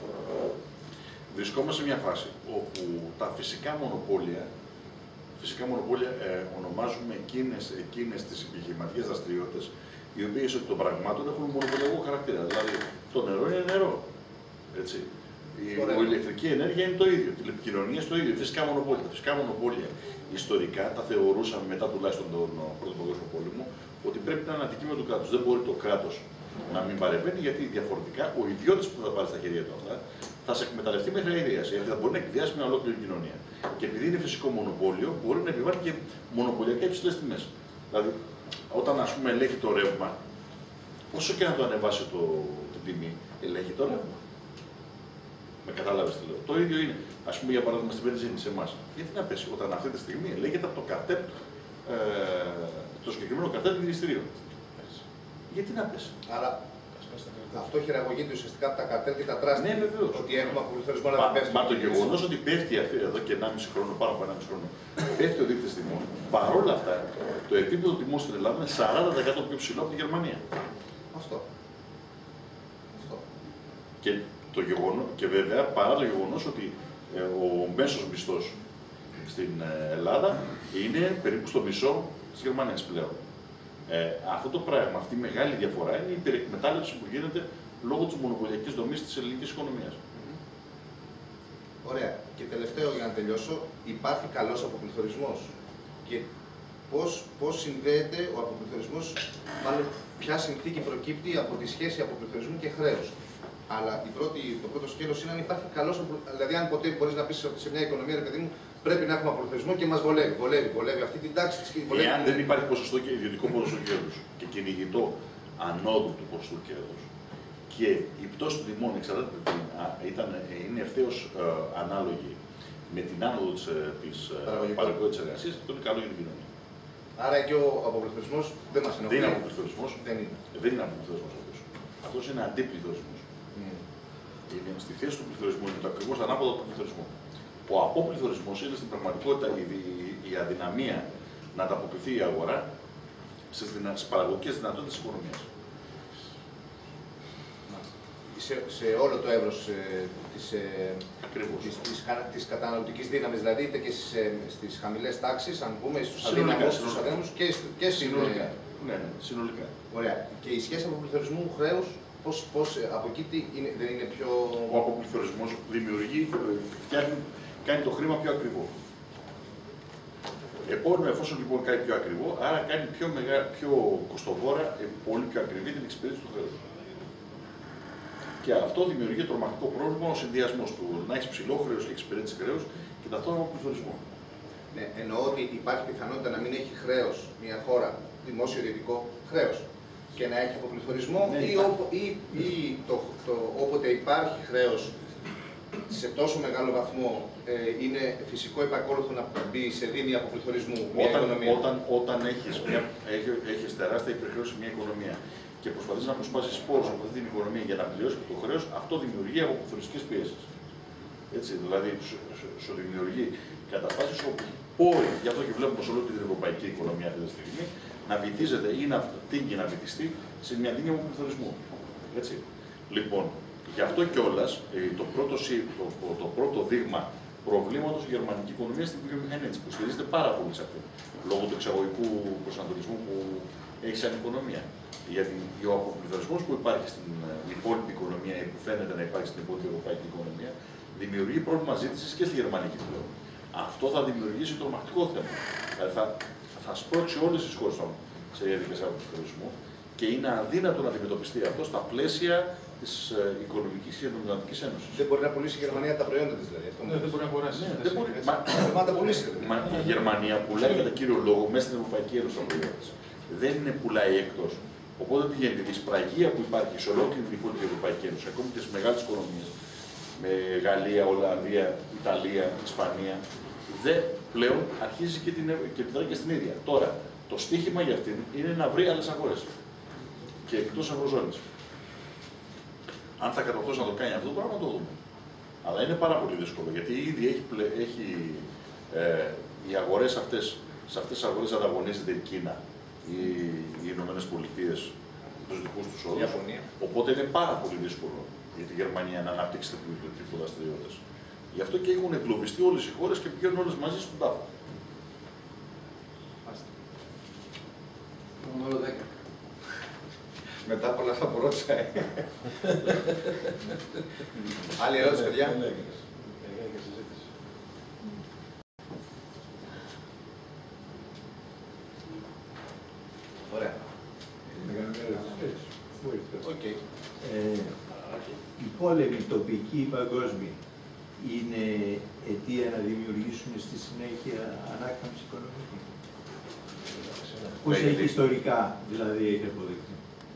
βρισκόμαστε σε μια φάση όπου τα φυσικά μονοπόλια, φυσικά μονοπόλια ε, ονομάζουμε εκείνες, εκείνες τις επιχειρηματικές δραστηριότητες οι οποίες εκ των πραγμάτων έχουν μονοπωλιακό χαρακτήρα. Δηλαδή, το νερό είναι νερό. Έτσι. Η, η ηλεκτρική ενέργεια είναι το ίδιο, η τηλεπικοινωνία είναι το ίδιο. Φυσικά μονοπόλια. Τα φυσικά μονοπόλια ιστορικά τα θεωρούσαμε μετά τουλάχιστον τον Πρώτο Παγκόσμιο Πόλεμο ότι πρέπει να είναι αντικείμενο του κράτους. Δεν μπορεί το κράτος να μην παρεμβαίνει, γιατί διαφορετικά ο ιδιώτης που θα πάρει στα χέρια του αυτά θα σε εκμεταλλευτεί μέχρι αηδίας. Γιατί θα μπορεί να εκβιάσει μια ολόκληρη κοινωνία. Και επειδή είναι φυσικό μονοπόλιο, μπορεί να επιβάλλει και μονοπωλιακά υψηλές τιμές. Δηλαδή, όταν ας πούμε ελέγχει το ρεύμα, όσο και να το ανεβάσει το, την τιμή, ελέγχει το ρεύμα. Με κατάλαβες τι λέω. Το ίδιο είναι, ας πούμε, για παράδειγμα στη βενζίνη σε εμάς. Γιατί να πέσει, όταν αυτή τη στιγμή ελέγχεται από το καρτέλ, ε, το συγκεκριμένο καρτέλ δηληστηρίων. Γιατί να πέσει. Άρα, αυτό χειραγωγείται ουσιαστικά από τα καρτέλ και τα τράστα. Ναι, βεβαίως. Ότι έχουμε αποπληθωρισμό να μην πέφτει. Μα το γεγονός ότι πέφτει αυτή εδώ και ενάμιση χρόνο, πάνω από ενάμιση χρόνο, πέφτει ο δείκτης τιμών. Παρόλα αυτά, το επίπεδο τιμών στην Ελλάδα είναι σαράντα τοις εκατό πιο ψηλό από τη Γερμανία. Αυτό. Αυτό. Και, το γεγονό, και βέβαια, παρά το γεγονός ότι ε, ο μέσος μισθός στην ε, Ελλάδα είναι περίπου στο μισό της Γερμανίας πλέον. Ε, αυτό το πράγμα, αυτή η μεγάλη διαφορά είναι η υπερεκμετάλλευση που γίνεται λόγω της μονοπωλιακής δομής της ελληνικής οικονομίας. Mm-hmm. Ωραία. Και τελευταίο για να τελειώσω, υπάρχει καλός αποπληθωρισμός. Και πώς, πώς συνδέεται ο αποπληθωρισμός, μάλλον ποια συνθήκη προκύπτει από τη σχέση αποπληθωρισμού και χρέους. Αλλά η πρώτη, το πρώτο σκέλος είναι αν υπάρχει καλός αποπληθωρισμός. Δηλαδή, αν ποτέ μπορείς να πεις ότι σε μια οικονομία, ρε παιδί μου, πρέπει να έχουμε αποπληθωρισμό και μας βολεύει, βολεύει, βολεύει αυτή την τάξη της βολεύει. Εάν δεν υπάρχει ποσοστό και ιδιωτικό ποσοστό κέρδους και κυνηγητό ανόδου του ποσοστού κέρδους και η πτώση των τιμών εξαρτάται ήταν, είναι ευθέως ε, ανάλογη με την άνοδο της, της παραγωγικότητας εργασίας, αυτό είναι καλό για την κοινωνία. Άρα και ο αποπληθωρισμός δεν μας ενοχλεί. Δεν είναι αποπληθωρισμός. Δεν είναι. Δεν είναι αποπληθωρισμός αυτός. Αυτός είναι αντίπληθωρισμός. Mm. Είναι στη θέση του πληθωρισμού, είναι το ακριβώς ανάποδο του πληθωρισμού. Ο αποπληθωρισμός είναι στην πραγματικότητα η, η, η αδυναμία να ανταποκριθεί η αγορά στις, δυνα, στις παραγωγικές δυνατότητες της οικονομίας. Σε, σε όλο το εύρος ε, της, ε, της, της, της καταναλωτικής δύναμης, δηλαδή είτε και στις, ε, στις χαμηλές τάξεις, αν πούμε, στους αδύναμους, στους αδύναμους και, και συνολικά. Ναι, ναι, συνολικά. Ωραία. Και η σχέση αποπληθωρισμού χρέους πώς, πώς, από εκεί τι είναι, δεν είναι πιο... Ο αποπληθωρισμός δημιουργεί, φτιάχνει, κάνει το χρήμα πιο ακριβό. Επόμενο, εφόσον λοιπόν κάνει πιο ακριβό, άρα κάνει πιο, μεγά, πιο κοστοβόρα, πολύ πιο ακριβή την εξυπηρέτηση του χρέους. Και αυτό δημιουργεί τρομακτικό πρόβλημα ο συνδυασμός του να έχει ψηλό χρέος και εξυπηρέτηση χρέους και ταυτόχρονα αποπληθωρισμό. Ναι, εννοώ ότι υπάρχει πιθανότητα να μην έχει χρέος μια χώρα, δημόσιο ιδιωτικό χρέος, και να έχει αποπληθωρισμό, ναι, ή, οπ, ή, ή το, το, όποτε υπάρχει χρέος σε τόσο μεγάλο βαθμό ε, είναι φυσικό επακόλουθο να μπει σε δίνη αποπληθωρισμού μια όταν, οικονομία. Όταν, όταν έχεις, μια, έχεις, έχεις τεράστια υπερχρέωση μια οικονομία και προσπαθείς να αποσπάσεις πόρους από αυτή την οικονομία για να πληρώσεις το χρέος, αυτό δημιουργεί αποπληθωριστικές πιέσεις. Έτσι, δηλαδή, σου, σου, σου δημιουργεί καταστάσεις όπου πόροι, γι' αυτό και βλέπουμε σε όλη την ευρωπαϊκή οικονομία αυτή τη στιγμή, να βυθίζεται ή να τίνει να βυθιστεί σε μια δίνη αποπληθωρισμού. Έτσι. Λοιπόν, γι' αυτό κιόλας το, το, το πρώτο δείγμα προβλήματος η γερμανική οικονομία στην βιομηχανία της, που στηρίζεται πάρα πολύ σε αυτή, λόγω του εξαγωγικού προσανατολισμού που έχει σαν οικονομία. Γιατί ο αποπληθωρισμός που υπάρχει στην υπόλοιπη οικονομία ή που φαίνεται να υπάρχει στην υπόλοιπη ευρωπαϊκή οικονομία δημιουργεί πρόβλημα ζήτησης και στη γερμανική πλέον. Αυτό θα δημιουργήσει τρομακτικό θέμα. Δηλαδή θα, θα σπρώξει όλες τις χώρες σε διαδικασία αποπληθωρισμού και είναι αδύνατο να αντιμετωπιστεί αυτό στα πλαίσια της ε, Οικονομικής και Νομισματικής Ένωσης. Δεν μπορεί να πουλήσει η Γερμανία τα προϊόντα της, δηλαδή. Αυτό Ναι, δεν μπορεί να αγοράσει. Ναι, δεν μπορεί. Μα, μα τα πουλήσει. Μα, η Γερμανία πουλάει κατά κύριο λόγο μέσα στην Ευρωπαϊκή Ένωση τα προϊόντα της. Δεν είναι πουλάει εκτός. Οπότε τι γίνεται, η δυσπραγία που υπάρχει σε ολόκληρη την υπόλοιπη Ευρωπαϊκή Ένωση, ακόμη και στις μεγάλες οικονομίες, με Γαλλία, Ολλανδία, Ιταλία, Ισπανία, δεν πλέον αρχίζει και την, και την και στην ίδια. Τώρα, το στίχημα για αυτήν είναι να βρει άλλες αγορές και εκτός Ευρωζώνης. Αν θα κατορθώσει να το κάνει αυτό το πράγμα, το δούμε. Αλλά είναι πάρα πολύ δύσκολο, γιατί ήδη έχει, έχει ε, οι αγορές αυτές, σε αυτές τις αγορές ανταγωνίζεται η Κίνα, οι, οι Ηνωμένες Πολιτείες, τους δικούς τους όρους. Οπότε είναι πάρα πολύ δύσκολο για τη Γερμανία να αναπτύξει τέτοιου τύπου δραστηριότητες. Γι' αυτό και έχουν εγκλωβιστεί όλες οι χώρες και πηγαίνουν όλες μαζί στον τάφο. Νούμερο δέκα. Μετά από όλα αυτά που ρώτησα. Άλλη ερώτηση, παιδιά. Ωραία. Okay. Ε, οι πόλεμοι τοπικοί ή παγκόσμιοι είναι αιτία να δημιουργήσουν στη συνέχεια ανάκαμψη οικονομική. Πώς έχει ιστορικά, δηλαδή, έχει αποδειχθεί.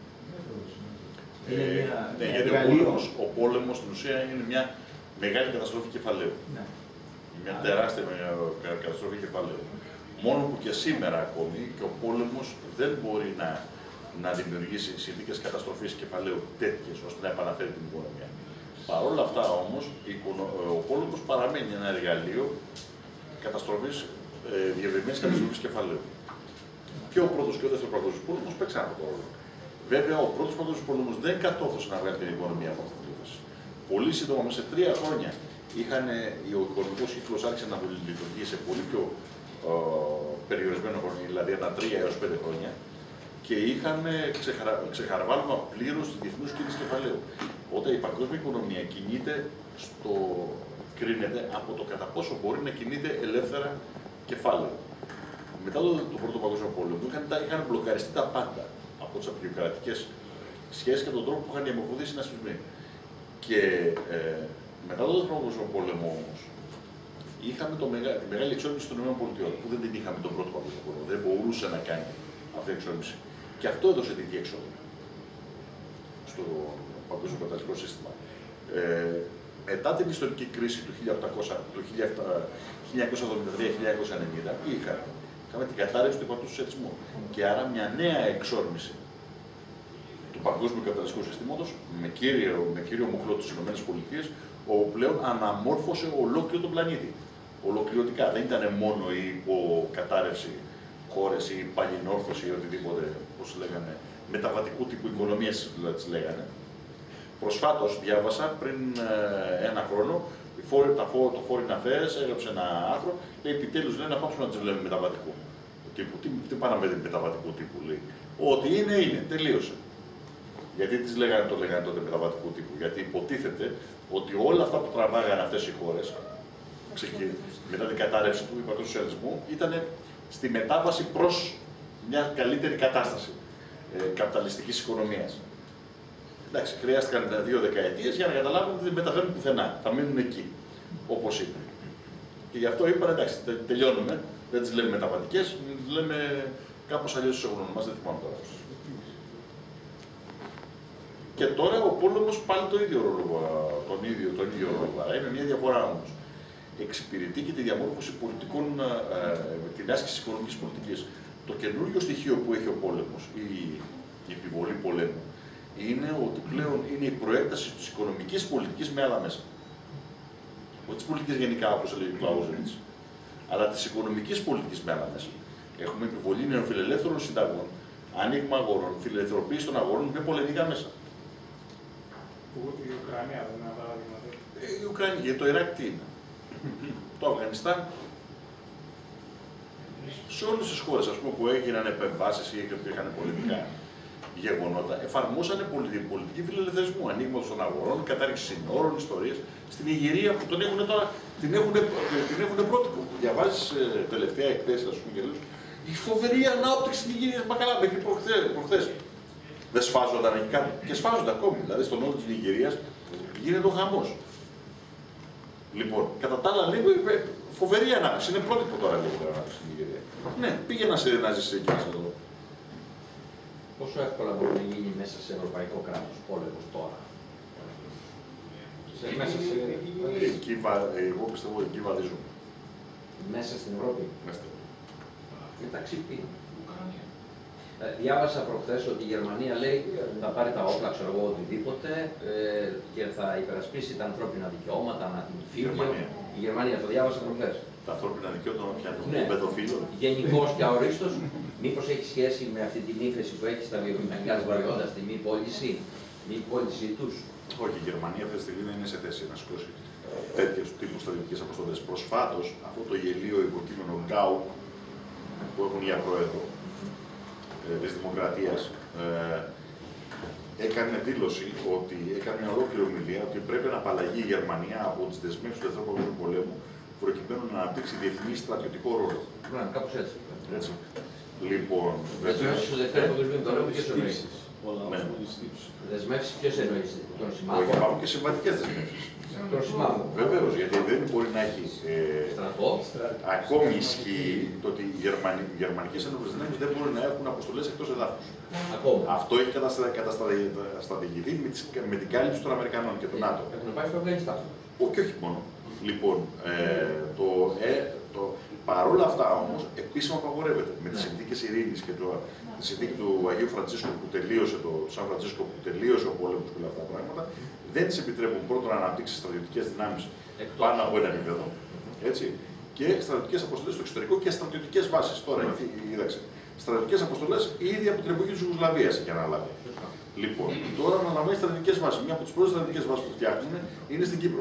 Ε, ναι, γιατί ο πόλεμος, ο πόλεμος στην ουσία είναι μια μεγάλη καταστροφή κεφαλαίου. Ναι. Μια Άρα. τεράστια καταστροφή κεφαλαίου. Μόνο που και σήμερα ακόμη και ο πόλεμος δεν μπορεί να, να δημιουργήσει συνθήκες καταστροφής κεφαλαίου τέτοιες ώστε να επαναφέρει την οικονομία. Παρ' όλα αυτά όμως, ο πόλεμος παραμένει ένα εργαλείο καταστροφής, ε, διευρυμένης καταστροφής κεφαλαίου. Και ο πρώτος και ο δεύτερος παγκόσμιος πόλεμος παίξαν αυτό το ρόλο. Βέβαια, ο πρώτος παγκόσμιος πόλεμος δεν κατόρθωσε να βγάλει την οικονομία από αυτή την ύφαση. Πολύ σύντομα, μέσα σε τρία χρόνια, είχαν, ο οικονομικός κύκλος άρχισε να λειτουργεί σε πολύ πιο ε, περιορισμένο χρόνο, δηλαδή από τρία έως πέντε χρόνια, και είχαμε ξεχαρα, ξεχαρβάλωμα πλήρως της διεθνούς κίνησης κεφαλαίου. Όταν η παγκόσμια οικονομία κινείται, στο, κρίνεται από το κατά πόσο μπορεί να κινείται ελεύθερα κεφάλαιο. Μετά το, το πρώτο παγκόσμιο πόλεμο είχαν, είχαν μπλοκαριστεί τα πάντα από τις απεικιοκρατικές σχέσεις και τον τρόπο που είχαν διαμορφωθεί οι συνασπισμοί. Και ε, μετά το δεύτερο παγκόσμιο πόλεμο όμως, είχαμε το μεγα, τη μεγάλη εξόρμηση των ΗΠΑ που δεν την είχαμε τον πρώτο παγκόσμιο πόλεμο. Δεν μπορούσε να κάνει αυτή την εξόρμηση. Και αυτό έδωσε τη διέξοδο στο παγκόσμιο καπιταλιστικό σύστημα. Ε, μετά την ιστορική κρίση του χίλια εννιακόσια εβδομήντα τρία χίλια εννιακόσια ενενήντα, τι είχαμε. Είχαμε την κατάρρευση του υπαρκτού σοσιαλισμού και άρα μια νέα εξόρμηση του παγκόσμιου καπιταλιστικού συστήματος με κύριο, με κύριο μοχλό τις ΗΠΑ, όπου πλέον αναμόρφωσε ολόκληρο τον πλανήτη. Ολοκληρωτικά. Δεν ήταν μόνο η υποκατάρρευση χώρες ή παλινόρθωση ή οτιδήποτε, πώς λέγανε, μεταβατικού τύπου οικονομίες τις λέγανε. Προσφάτως διάβασα πριν ε, ένα χρόνο, το Foreign Affairs έγραψε ένα άρθρο, λέει επιτέλους λέει, να πάψουμε να τις λέμε μεταβατικού τύπου. Τι, τι πάνε να μεταβατικού τύπου, λέει. Ό,τι είναι, είναι. Τελείωσε. Γιατί τις λέγανε, το λέγανε τότε μεταβατικού τύπου? Γιατί υποτίθεται ότι όλα αυτά που τραβάγανε αυτές οι χώρες μετά την κατάρρευση του υπερτοσιαλισμού ήταν στη μετάβαση προς μια καλύτερη κατάσταση ε, καπιταλιστικής οικονομίας. Εντάξει, χρειάστηκαν δύο δεκαετίες για να καταλάβουν ότι δεν μεταφέρουν πουθενά. Θα μείνουν εκεί, όπως είπε. Και γι' αυτό είπαν, εντάξει, τε, τελειώνουμε. Δεν τις λέμε μεταβατικές, τις λέμε κάπως αλλιώς τους έχουν ονομάσει, δεν θυμάμαι τώρα. Και τώρα ο πόλεμος πάλι το ίδιο ρόλο, τον ίδιο, τον ίδιο ρόλο. Είναι μια διαφορά όμως. Εξυπηρετεί και τη διαμόρφωση πολιτικών, ε, την άσκηση οικονομικής πολιτικής. Το καινούριο στοιχείο που έχει ο πόλεμος, η, η επιβολή πολέμου, είναι ότι πλέον είναι η προέκταση της οικονομικής πολιτικής με άλλα μέσα. Όχι της πολιτικής γενικά, όπως έλεγε ο Κλάουζεβιτς, αλλά της οικονομικής πολιτικής με άλλα μέσα. Έχουμε επιβολή νεοφιλελεύθερων συνταγών, άνοιγμα αγορών, φιλελευθερωποίηση των αγορών με πολεμικά μέσα. Η Ουκρανία δεν είναι ένα παράδειγμα. Η Ουκρανία, για το Ιράκ τι είναι? Το Αφγανιστάν. Σε όλες τις χώρες ας πούμε, που έγιναν επεμβάσεις ή υπήρχαν πολεμικά γεγονότα, εφαρμόσανε πολιτική, πολιτική φιλελευθερισμού, ανοίγματος των αγορών, κατάρριξη συνόρων, ιστορίες. Στην Ιγυρία που τον έχουν τώρα, την έχουν, την έχουν πρότυπο. Διαβάζεις ε, τελευταία εκθέσεις, ας πούμε, και λέω, η φοβερή ανάπτυξη της Ιγυρίας μπακαλά μέχρι προχθές. Δεν σφάζονταν εκεί κάτω. Και σφάζονται ακόμη. Δηλαδή στον νότο της Ιγυρίας γίνεται ο χαμός. Λοιπόν, κατά τα άλλα, λίγο φοβερή ανάπτυξη. Είναι πρότυπο τώρα λίγο η ανάπτυξη στην Ιγυρία. Ναι, πήγαινα σε να ζήσεις εκεί μέσα εδώ. Πόσο εύκολα μπορεί να γίνει μέσα σε ευρωπαϊκό κράτος πόλεμος τώρα? Σε, μέσα σε... Εκεί, εγώ πιστεύω ότι εκεί βαδίζουν. Μέσα στην Ευρώπη. Μέσα στην Ευρώπη. Εντάξει, τι. Ε, διάβασα προχθές ότι η Γερμανία λέει θα πάρει τα όπλα, ξέρω εγώ, οτιδήποτε ε, και θα υπερασπίσει τα ανθρώπινα δικαιώματα, να την φύγει. Η Γερμανία, το διάβασα προχθές. Τα ανθρώπινα δικαιώματα πια των ναι. παιδοφίλων. Γενικώς και αορίστως, μήπως έχει σχέση με αυτή την ύφεση που έχει στα βιομηχανικά προϊόντα, στη μη πώληση, μη πώλησή τους? Όχι, η Γερμανία αυτή τη στιγμή δεν είναι σε θέση να σηκώσει τέτοιες τύπου στρατιωτικές αποστολές. Προσφάτως, αυτό το γελίο υποκείμενο γκάου που έχουν για πρόεδρο ε, της Δημοκρατίας ε, έκανε δήλωση ότι έκανε μια ολόκληρη ομιλία ότι πρέπει να απαλλαγεί η Γερμανία από τις δεσμεύσεις του Δεύτερου Παγκοσμίου Πολέμου προκειμένου να αναπτύξει διεθνή στρατιωτικό ρόλο. Ναι, κάπως έτσι. έτσι. Λοιπόν, δεσμεύσεις του Δεύτερου Παγκοσμίου Πολέμου και στήψεις. Δεσμεύσεις ποιος εννοείς, τον Όχι, συμμάχο? υπάρχουν και συμβατικές δεσμεύσεις. Τον συμμάχο. Βεβαίως, γιατί δεν μπορεί να έχει ε, στρατό. Ακόμη ισχύει το ότι οι, Γερμανι... οι γερμανικές ένοπλες δυνάμεις δεν μπορούν να έχουν αποστολές εκτός εδάφους. Ακόμα. Αυτό έχει καταστρατηγηθεί με, τις... με την κάλυψη των Αμερικανών και των ΝΑΤΟ. Έχουν πάει στο Αφγανιστάν. Όχι, όχι μόνο. Λοιπόν, ε, το, ε, το, παρόλα αυτά όμως, επίσημα απαγορεύεται. Με τις συνθήκες ειρήνης και το, τη συνθήκη του Αγίου Φραντσίσκου που τελείωσε, το, το Σαν Φραντσίσκο που τελείωσε ο πόλεμος και όλα αυτά τα πράγματα, δεν τις επιτρέπουν πρώτον να αναπτύξει στρατιωτικές δυνάμεις πάνω από ένα επίπεδο. Έτσι, και στρατιωτικές αποστολές στο εξωτερικό και στρατιωτικές βάσεις. Τώρα, είδαξε. Στρατιωτικές αποστολές ήδη από την εποχή της Ιουγκοσλαβίας έχει αναλάβει. Λοιπόν, τώρα αναλαμβάνει στρατιωτικές βάσεις. Μια από τις πρώτες στρατιωτικές βάσεις που φτιάχνουν είναι στην Κύπρο.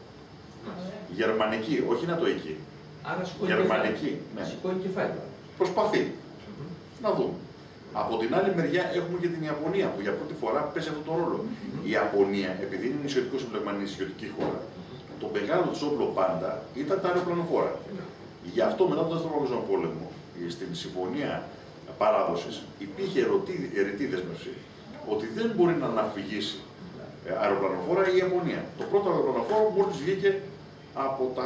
Γερμανική, όχι νατοϊκή. Άρα Γερμανική. Ναι. Σηκώνει κεφάλι. Προσπαθεί. Mm-hmm. Να δούμε. Από την άλλη μεριά έχουμε και την Ιαπωνία που για πρώτη φορά παίζει αυτόν τον ρόλο. Mm-hmm. Η Ιαπωνία, επειδή είναι νησιωτικό συμπλεγμανή νησιωτική χώρα, mm-hmm. το μεγάλο της όπλο πάντα ήταν τα αεροπλανοφόρα. Mm-hmm. Γι' αυτό μετά τον Δεύτερο Παγκόσμιο Πόλεμο, στην συμφωνία παράδοσης, υπήρχε ερετή δέσμευση ότι δεν μπορεί να ναυπηγήσει αεροπλανοφόρα η Ιαπωνία. Το πρώτο αεροπλανοφόρο μόλις βγήκε από τα,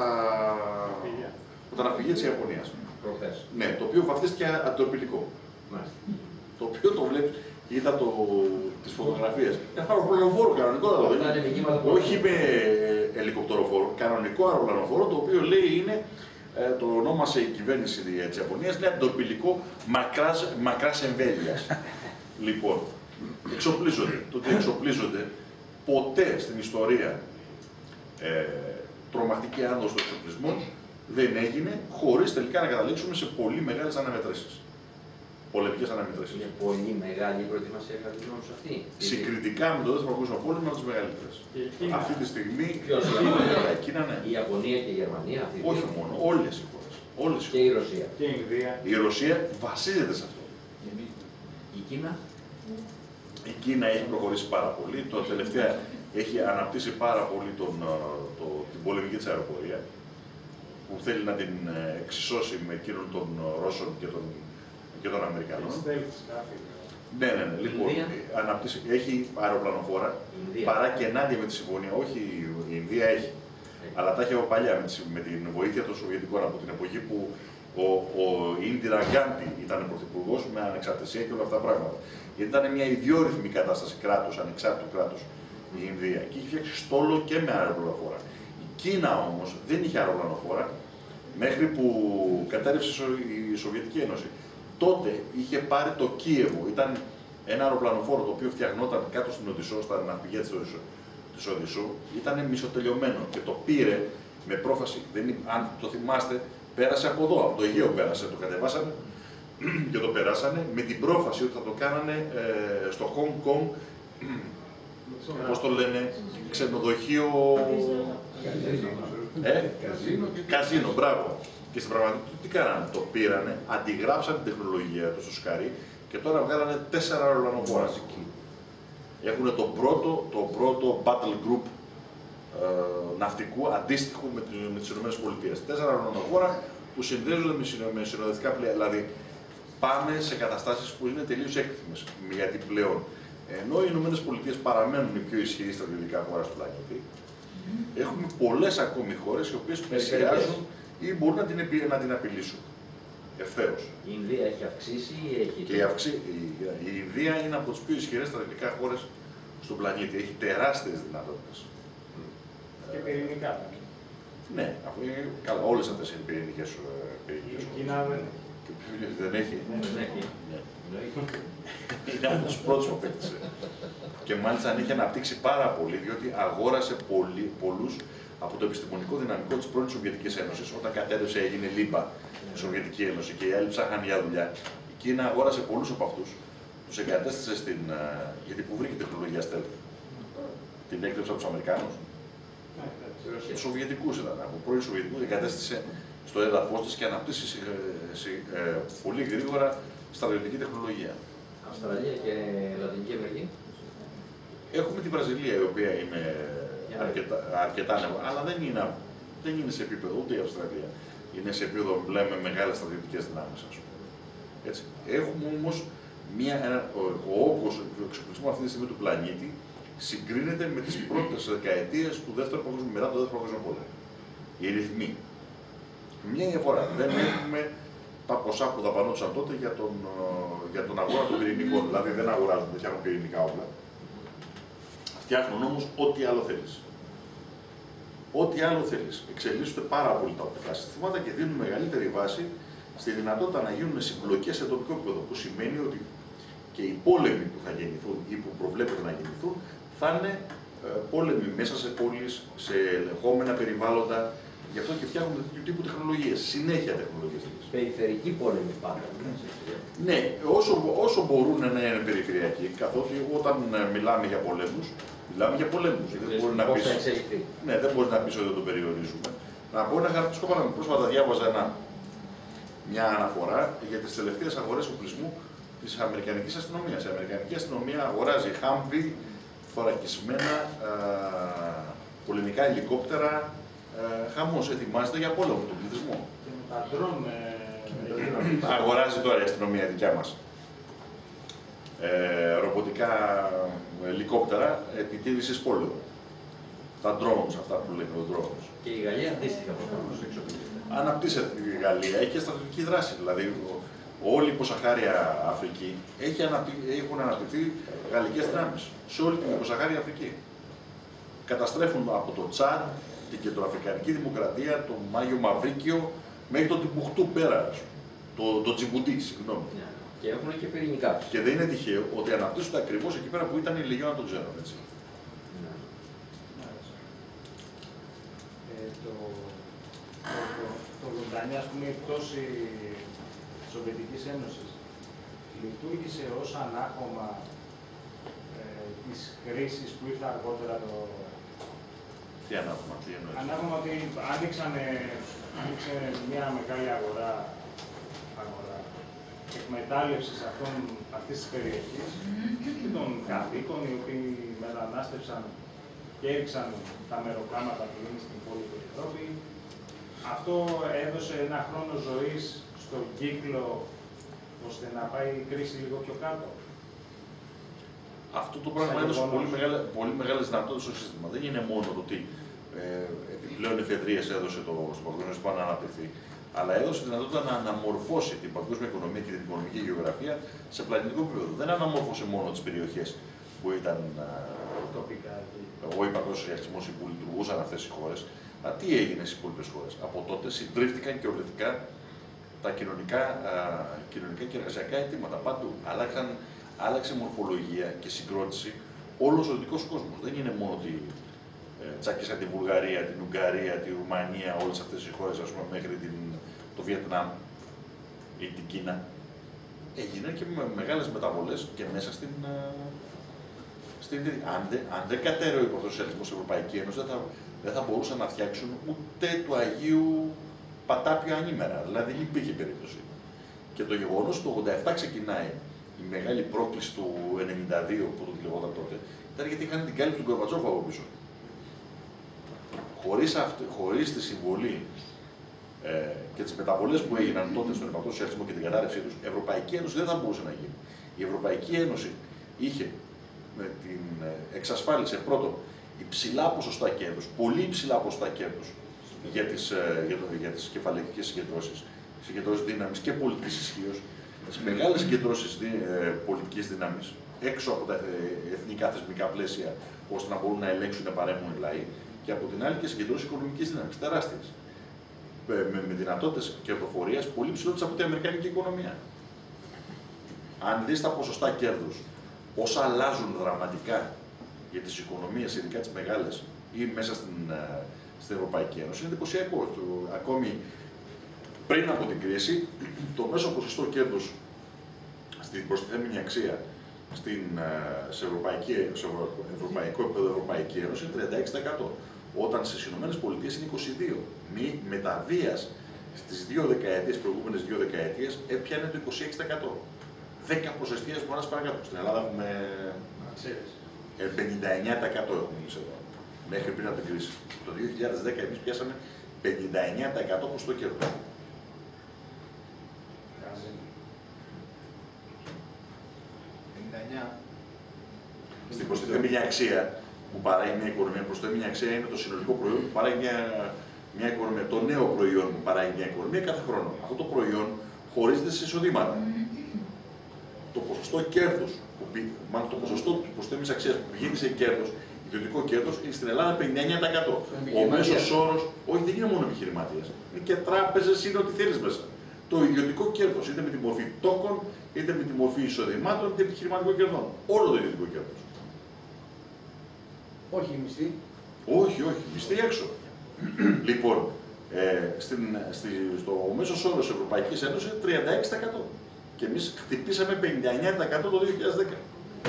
από τα ναυπηγεία της Ιαπωνίας. Προχθές. Ναι, το οποίο βαφτίστηκε αντιορπιλικό. Το οποίο το βλέπεις, είδα το, τις φωτογραφίες. Ένα αεροπλανοφόρο κανονικό, δηλαδή. Όχι με ελικοπτεροφόρο, κανονικό αεροπλανοφόρο, το οποίο λέει είναι, ε, το ονόμασε η κυβέρνηση της Ιαπωνίας, είναι αντιορπιλικό μακράς, μακράς εμβέλειας. Λοιπόν, εξοπλίζονται. Το ότι εξοπλίζονται, ποτέ στην ιστορία ε, τρομακτική άνοδος των εξοπλισμών δεν έγινε χωρίς τελικά να καταλήξουμε σε πολύ μεγάλες αναμετρήσεις. Πολεμικές αναμετρήσεις. Είναι πολύ μεγάλη η προετοιμασία εξοπλισμών σε αυτή. Συγκριτικά με το Δεύτερο Παγκόσμιο Πόλεμο είναι από τις μεγαλύτερες. Αυτή τη στιγμή η Κίνα, ναι. Η Ιαπωνία και η Γερμανία. Αυτή όχι δύο. μόνο, όλες οι χώρες. Όλες οι και η Ρωσία. Και η Ινδία. Η Ρωσία βασίζεται σε αυτό. Η Κίνα. Η Κίνα έχει προχωρήσει πάρα πολύ. Το τελευταία έχει αναπτύσσει πάρα πολύ τον, το, την πολεμική της αεροπορία, που θέλει να την εξισώσει με εκείνον των Ρώσων και των, και των Αμερικανών. Ναι, ναι, ναι. Λοιπόν, αναπτύσσει, έχει αεροπλανοφόρα, παρά και ενάντια με τη συμφωνία. Όχι, η Ινδία έχει. Αλλά τα είχε από παλιά με, με την βοήθεια των Σοβιετικών από την εποχή που ο, ο Ίντιρα Γκάντι ήταν πρωθυπουργός με ανεξαρτησία και όλα αυτά τα πράγματα. Γιατί ήταν μια ιδιόρυθμη κατάσταση κράτους, ανεξάρτητου κράτους η Ινδία. Και είχε φτιάξει στόλο και με αεροπλανοφόρα. Η Κίνα όμως δεν είχε αεροπλανοφόρα μέχρι που κατέρευσε η Σοβιετική Ένωση. Τότε είχε πάρει το Κίεβο. Ήταν ένα αεροπλανοφόρο το οποίο φτιαχνόταν κάτω στην Οδυσσό, στα ναυπηγεία της Οδυσσό. Της Οδυσσού, ήταν μισοτελειωμένο και το πήρε με πρόφαση. Δεν, αν το θυμάστε, πέρασε από εδώ, από το Αιγαίο πέρασε, το κατεβάσανε και το περάσανε με την πρόφαση ότι θα το κάνανε ε, στο Hong Kong, πώς το λένε, ξενοδοχείο. Ε, καζίνο, μπράβο. Και στην πραγματικότητα τι κάνανε, το πήρανε, αντιγράψανε την τεχνολογία του στο σκαρί και τώρα βγάλανε τέσσερα αεροπλανοφόρα. Έχουν το πρώτο, το πρώτο battle group ε, ναυτικού αντίστοιχο με, με τις ΗΠΑ. Τέσσερα αεροπλανοφόρα που συνδέονται με, με συνοδευτικά πλοία. Δηλαδή πάμε σε καταστάσεις που είναι τελείως έκθυμες. Γιατί πλέον, ενώ οι ΗΠΑ παραμένουν οι πιο ισχυροί στρατιωτικά χώρα του πλανήτη, mm-hmm. έχουμε πολλές ακόμη χώρες οι οποίες πλησιάζουν ή μπορούν να την, να την απειλήσουν. Ευθέως. Η Ινδία έχει αυξήσει ή έχει. Και η, αυξή, η, η Ινδία είναι από τις πιο ισχυρές στρατιωτικά χώρες στον πλανήτη. Έχει τεράστιες δυνατότητες. Και πυρηνικά. Ναι, αφού είναι, καλά, όλες αυτές είναι πυρηνικές. Η Κίνα δεν έχει. Δεν έχει. Δεν έχει. Είναι από τους πρώτους που απέκτησε. Και μάλιστα αν έχει αναπτύξει πάρα πολύ, διότι αγόρασε πολύ, πολλούς από το επιστημονικό δυναμικό της πρώην Σοβιετικής Ένωσης. Όταν κατέρευσε, έγινε λίμπα η Σοβιετική Ένωση και οι άλλοι ψάχναν για δουλειά. Η Κίνα αγόρασε πολλούς από αυτούς, τους εγκατέστησε στην. Γιατί που βρήκε τεχνολογία stealth. Την έκτρεψε από τους Αμερικάνους. Τους Σοβιετικούς ήταν, από πρώην Σοβιετικούς, εγκατέστησε στο έδαφος της και αναπτύσσει ε, ε, πολύ γρήγορα στρατιωτική τεχνολογία. Αυστραλία και Λατινική Αμερική. Έχουμε τη Βραζιλία, η οποία είναι αρκετά, αρκετά νευρά, αλλά δεν είναι, δεν είναι σε επίπεδο, ούτε η Αυστραλία. Είναι σε επίπεδο που λέμε μεγάλες στρατιωτικές δυνάμεις, ας πούμε. Έτσι. Έχουμε όμως μια, ένα, ο, ο όγκος του εξοπλισμού αυτή τη στιγμή του πλανήτη συγκρίνεται με τις πρώτες δεκαετίες του δεύτερου παγκόσμιου, μετά το δεύτερο παγκόσμιο πόλεμο. Οι ρυθμοί. Μια διαφορά. Δεν έχουμε τα ποσά που δαπανόντουσαν τότε για τον, για τον αγώνα των πυρηνικών. Δηλαδή δεν αγοράζουν, δεν φτιάχνουν πυρηνικά όπλα. Φτιάχνουν όμως ό,τι άλλο θέλεις. Ό,τι άλλο θέλεις. Εξελίσσονται πάρα πολύ τα οπτικά συστήματα και δίνουν μεγαλύτερη βάση στη δυνατότητα να γίνουν συμπλοκές σε τοπικό επίπεδο. Που σημαίνει ότι και οι πόλεμοι που θα γεννηθούν ή που προβλέπεται να γεννηθούν θα είναι ε, πόλεμοι μέσα σε πόλεις, σε ελεγχόμενα περιβάλλοντα. Γι' αυτό και φτιάχνουν τέτοιου τύπου τεχνολογίες. Συνέχεια τεχνολογίες. Περιφερικοί πόλεμοι πάντα. Ναι, όσο, όσο μπορούν να είναι περιφερειακοί, καθότι όταν μιλάμε για πολέμους, μιλάμε για πολέμους. Δεν μπορεί να πεις, ναι, δεν μπορεί να πεις ότι δεν το περιορίζουμε. Να πω ένα χαρακτηριστικό παράδειγμα. Πρόσφατα διάβαζα ένα, μια αναφορά για τις τελευταίες αγορές οπλισμού της Αμερικανικής αστυνομίας. Η Αμερικανική αστυνομία αγοράζει Humvee, θωρακισμένα α, πολεμικά ελικόπτερα. Ε, χαμός, ετοιμάζεται για πόλεμο τον πληθυσμό. Και με τα ντρόν. Ε, αγοράζει τώρα η αστυνομία δικιά μας. Ε, ρομποτικά ελικόπτερα επιτήρησης πόλεμου. Τα drones, αυτά που λένε ο drones. Και η Γαλλία αντίστοιχα προφανώς εξοπλίζεται. Αναπτύσσεται η Γαλλία, έχει και στρατιωτική δράση. Δηλαδή, όλη η υποσαχάρια Αφρική έχει αναπτύ, έχουν αναπτυχθεί γαλλικές δυνάμεις. Σε όλη την υποσαχάρια Αφρική. Καταστρέφουν από το Τσάντ, την Κεντροαφρικανική Δημοκρατία, το Μάγιο Μαυρίκιο, μέχρι το Τιμπουκτού πέρα, το, το Τζιμπουτί, συγγνώμη. Yeah. Και έχουν και πυρηνικά. Και δεν είναι τυχαίο ότι αναπτύσσονται ακριβώς εκεί πέρα που ήταν η Λεγιώνα των Ξένων, έτσι. Yeah. Ε, το το ογδόντα, ας πούμε, η πτώση της Σοβιετικής Ένωσης λειτουργήσε ως ανάγχωμα ε, της κρίσης που ήρθε αργότερα το... Τι ανάγχωμα, τι εννοείς. Ανάγχωμα ότι άνοιξε μια μεγάλη αγορά, αγορά και εκμετάλλευσης αυτής της περιοχής και των κατοίκων οι οποίοι μετανάστευσαν και έριξαν τα μεροκάματα που είναι στην πόλη του Ευρώπη. Αυτό έδωσε ένα χρόνο ζωής στον κύκλο ώστε να πάει η κρίση λίγο πιο κάτω. Αυτό το πράγμα έδωσε πολύ, μεγάλα, πολύ μεγάλες δυνατότητες στο σύστημα. Δεν είναι μόνο το ότι ε, επιπλέον εφεδρείες έδωσε το, στο παγκόσμιο σύστημα να αναπτυχθεί, αλλά έδωσε τη δυνατότητα να αναμορφώσει την παγκόσμια οικονομία και την οικονομική γεωγραφία σε πλανητικό επίπεδο. Δεν αναμόρφωσε μόνο τις περιοχές που ήταν τοπικά, ο υπαρκτός σοσιαλισμός που λειτουργούσαν αυτές οι χώρες. Αλλά τι έγινε στις υπόλοιπες χώρες? Από τότε συντρίφτηκαν κυριολεκτικά τα κοινωνικά, α, κοινωνικά και εργασιακά αιτήματα παντού. Άλλαξαν, άλλαξε μορφολογία και συγκρότηση όλος ο δυτικός κόσμος. Δεν είναι μόνο ότι ε, τσάκισαν τη Βουλγαρία, την Ουγγαρία, τη Ρουμανία, όλες αυτές οι χώρες, ας πούμε, μέχρι την, το Βιετνάμ ή την Κίνα. Έγιναν και με μεγάλες μεταβολές και μέσα στην. στην αν, δε, αν δεν κατέρεω ο σοσιαλισμός στην Ευρωπαϊκή Ένωση, δεν θα, δεν θα μπορούσαν να φτιάξουν ούτε του Αγίου Πατάπιο ανήμερα. Δηλαδή δεν υπήρχε περίπτωση. Και το γεγονός ότι το ογδόντα επτά ξεκινάει η μεγάλη πρόκληση του ενενήντα δύο που το λεγόταν τότε, ήταν γιατί είχαν την κάλυψη του Γκορμπατσόφ από πίσω. Χωρίς, αυτή, χωρίς τη συμβολή ε, και τις μεταβολές που έγιναν τότε στον υπαρκτό σοσιαλισμό και την κατάρρευσή τους, η Ευρωπαϊκή Ένωση δεν θα μπορούσε να γίνει. Η Ευρωπαϊκή Ένωση είχε με την εξασφάλισε πρώτον υψηλά ποσοστά κέρδους, πολύ υψηλά ποσοστά κέρδους για τις, για, το, για τις κεφαλαϊκές συγκεντρώσεις, συγκεντρώσεις δύναμης και πολιτικής ισχύως, τις μεγάλες συγκεντρώσεις δι, ε, πολιτικής δύναμης έξω από τα εθνικά θεσμικά πλαίσια, ώστε να μπορούν να ελέγξουν να παρέμβουν οι λαοί, και από την άλλη και συγκεντρώσεις οικονομικής δύναμης, τεράστιες, με, με δυνατότητες κερδοφορίας πολύ ψηλότερες από την αμερικανική οικονομία. Αν δεις τα ποσοστά κέρδους, όσα αλλάζουν δραματικά για τις οικονομίες, ειδικά τις μεγάλες ή μέσα στην, στην Ευρωπαϊκή Ένωση, είναι εντυπωσιακό. Ακόμη πριν από την κρίση, το μέσο ποσοστό κέρδους στην προστιθέμενη αξία στην, σε, ευρωπαϊκή, σε ευρωπαϊκό επίπεδο Ευρωπαϊκή Ένωση είναι τριάντα έξι τοις εκατό, όταν στις ΗΠΑ είναι είκοσι δύο τοις εκατό. Μη μεταβίας στις δύο δεκαετίες, προηγούμενες δύο δεκαετίες, έπιανε το είκοσι έξι τοις εκατό. δέκα ποσοστιαίες μονάδες παρακάτω. Στην Ελλάδα έχουμε πενήντα εννέα τοις εκατό έχουμε εμείς εδώ, μέχρι πριν από την κρίση. Το δύο χιλιάδες δέκα εμείς πιάσαμε πενήντα εννέα τοις εκατό ποσοστό κέρδος. πενήντα εννέα. Στην προστιθέμενη αξία που παράγει μια οικονομία, προστιθέμενη αξία είναι το συνολικό προϊόν που παράγει μια, μια οικονομία. Το νέο προϊόν που παράγει μια οικονομία κάθε χρόνο. Αυτό το προϊόν χωρίζεται σε εισοδήματα. Το ποσοστό κέρδους, μάλλον το ποσοστό του προστιθέμενης αξίας που πηγαίνει σε κέρδος, ιδιωτικό κέρδος, είναι στην Ελλάδα πενήντα εννέα τοις εκατό. Ο μέσος όρος, όχι, δεν είναι μόνο επιχειρηματίας. Είναι και τράπεζες, είναι ό,τι θέλεις μέσα. Το ιδιωτικό κέρδος, είτε με τη μορφή τόκων, είτε με τη μορφή εισοδημάτων, είτε επιχειρηματικών κερδών. Όλο το ιδιωτικό κέρδος. Όχι η μισθή. Όχι, όχι, μισθή έξω. Λοιπόν, ε, στην, στη, στο μέσος όρος της Ευρωπαϊκής Ένωσης είναι τριάντα έξι τοις εκατό. Και εμείς χτυπήσαμε πενήντα εννέα τοις εκατό το δύο χιλιάδες δέκα.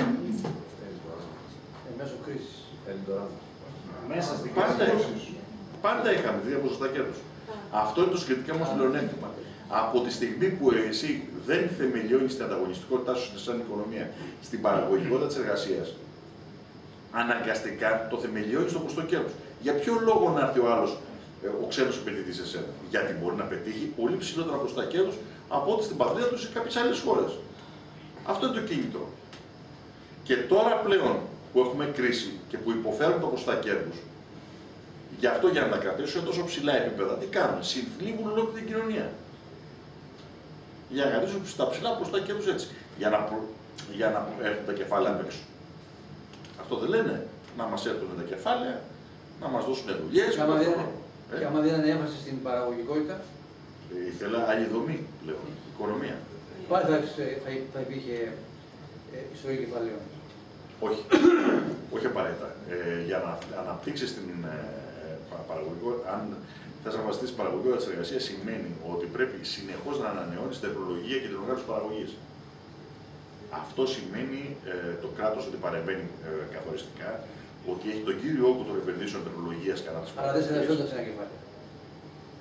Εν μέσω κρίσης. Μέσα στην Πάντα, κρίση. πάντα είχαμε δύο ποσοστά κέρδους. Αυτό είναι το συγκριτικό μας πλεονέκτημα. Από τη στιγμή που εσύ δεν θεμελιώνεις την ανταγωνιστικότητά σου σαν οικονομία, στην παραγωγικότητα της εργασίας, αναγκαστικά το θεμελιώνεις στο ποσοστό κέρδους. Για ποιο λόγο να έρθει ο άλλος, ο ξένος επενδυτής σε εσένα? Γιατί μπορεί να πετύχει πολύ ψηλότερα ποσοστά κέρδους από ό,τι στην πατρίδα του σε κάποιες άλλες χώρες. Αυτό είναι το κίνητρο. Και τώρα πλέον που έχουμε κρίση και που υποφέρουν τα ποσοστά κέρδους, γι' αυτό για να τα κρατήσουν τόσο ψηλά επίπεδα, τι κάνουν? Συνθλίβουν ολόκληρη την κοινωνία. Για να κρατήσουν στα ψηλά ποσοστά κέρδους έτσι. Για να, προ... για να έρθουν τα κεφάλαια απ' έξω. Αυτό δεν λένε? Να μας έρθουν τα κεφάλαια, να μας δώσουν δουλειές. Και άμα, ε? άμα δίνανε έμφαση στην παραγωγικότητα. Ε, ήθελα άλλη δομή πλέον, οικονομία. Πάλι θα, θα, θα υπήρχε ε, ιστορία κεφαλαίων. Όχι, όχι απαραίτητα. Ε, για να αναπτύξεις την ε, παραγωγικότητα, αν θες να βασιστείς στην παραγωγικότητα της εργασίας, σημαίνει ότι πρέπει συνεχώς να ανανεώνεις την τεχνολογία και την οργάνωση παραγωγής. Αυτό σημαίνει ε, το κράτος ότι παρεμβαίνει ε, καθοριστικά, ότι έχει τον κύριο όγκο των επενδύσεων τεχνολογίας κατά της παραγωγής. Αλλά δεν συνεργαζόνται σε ένα κεφάλαιο.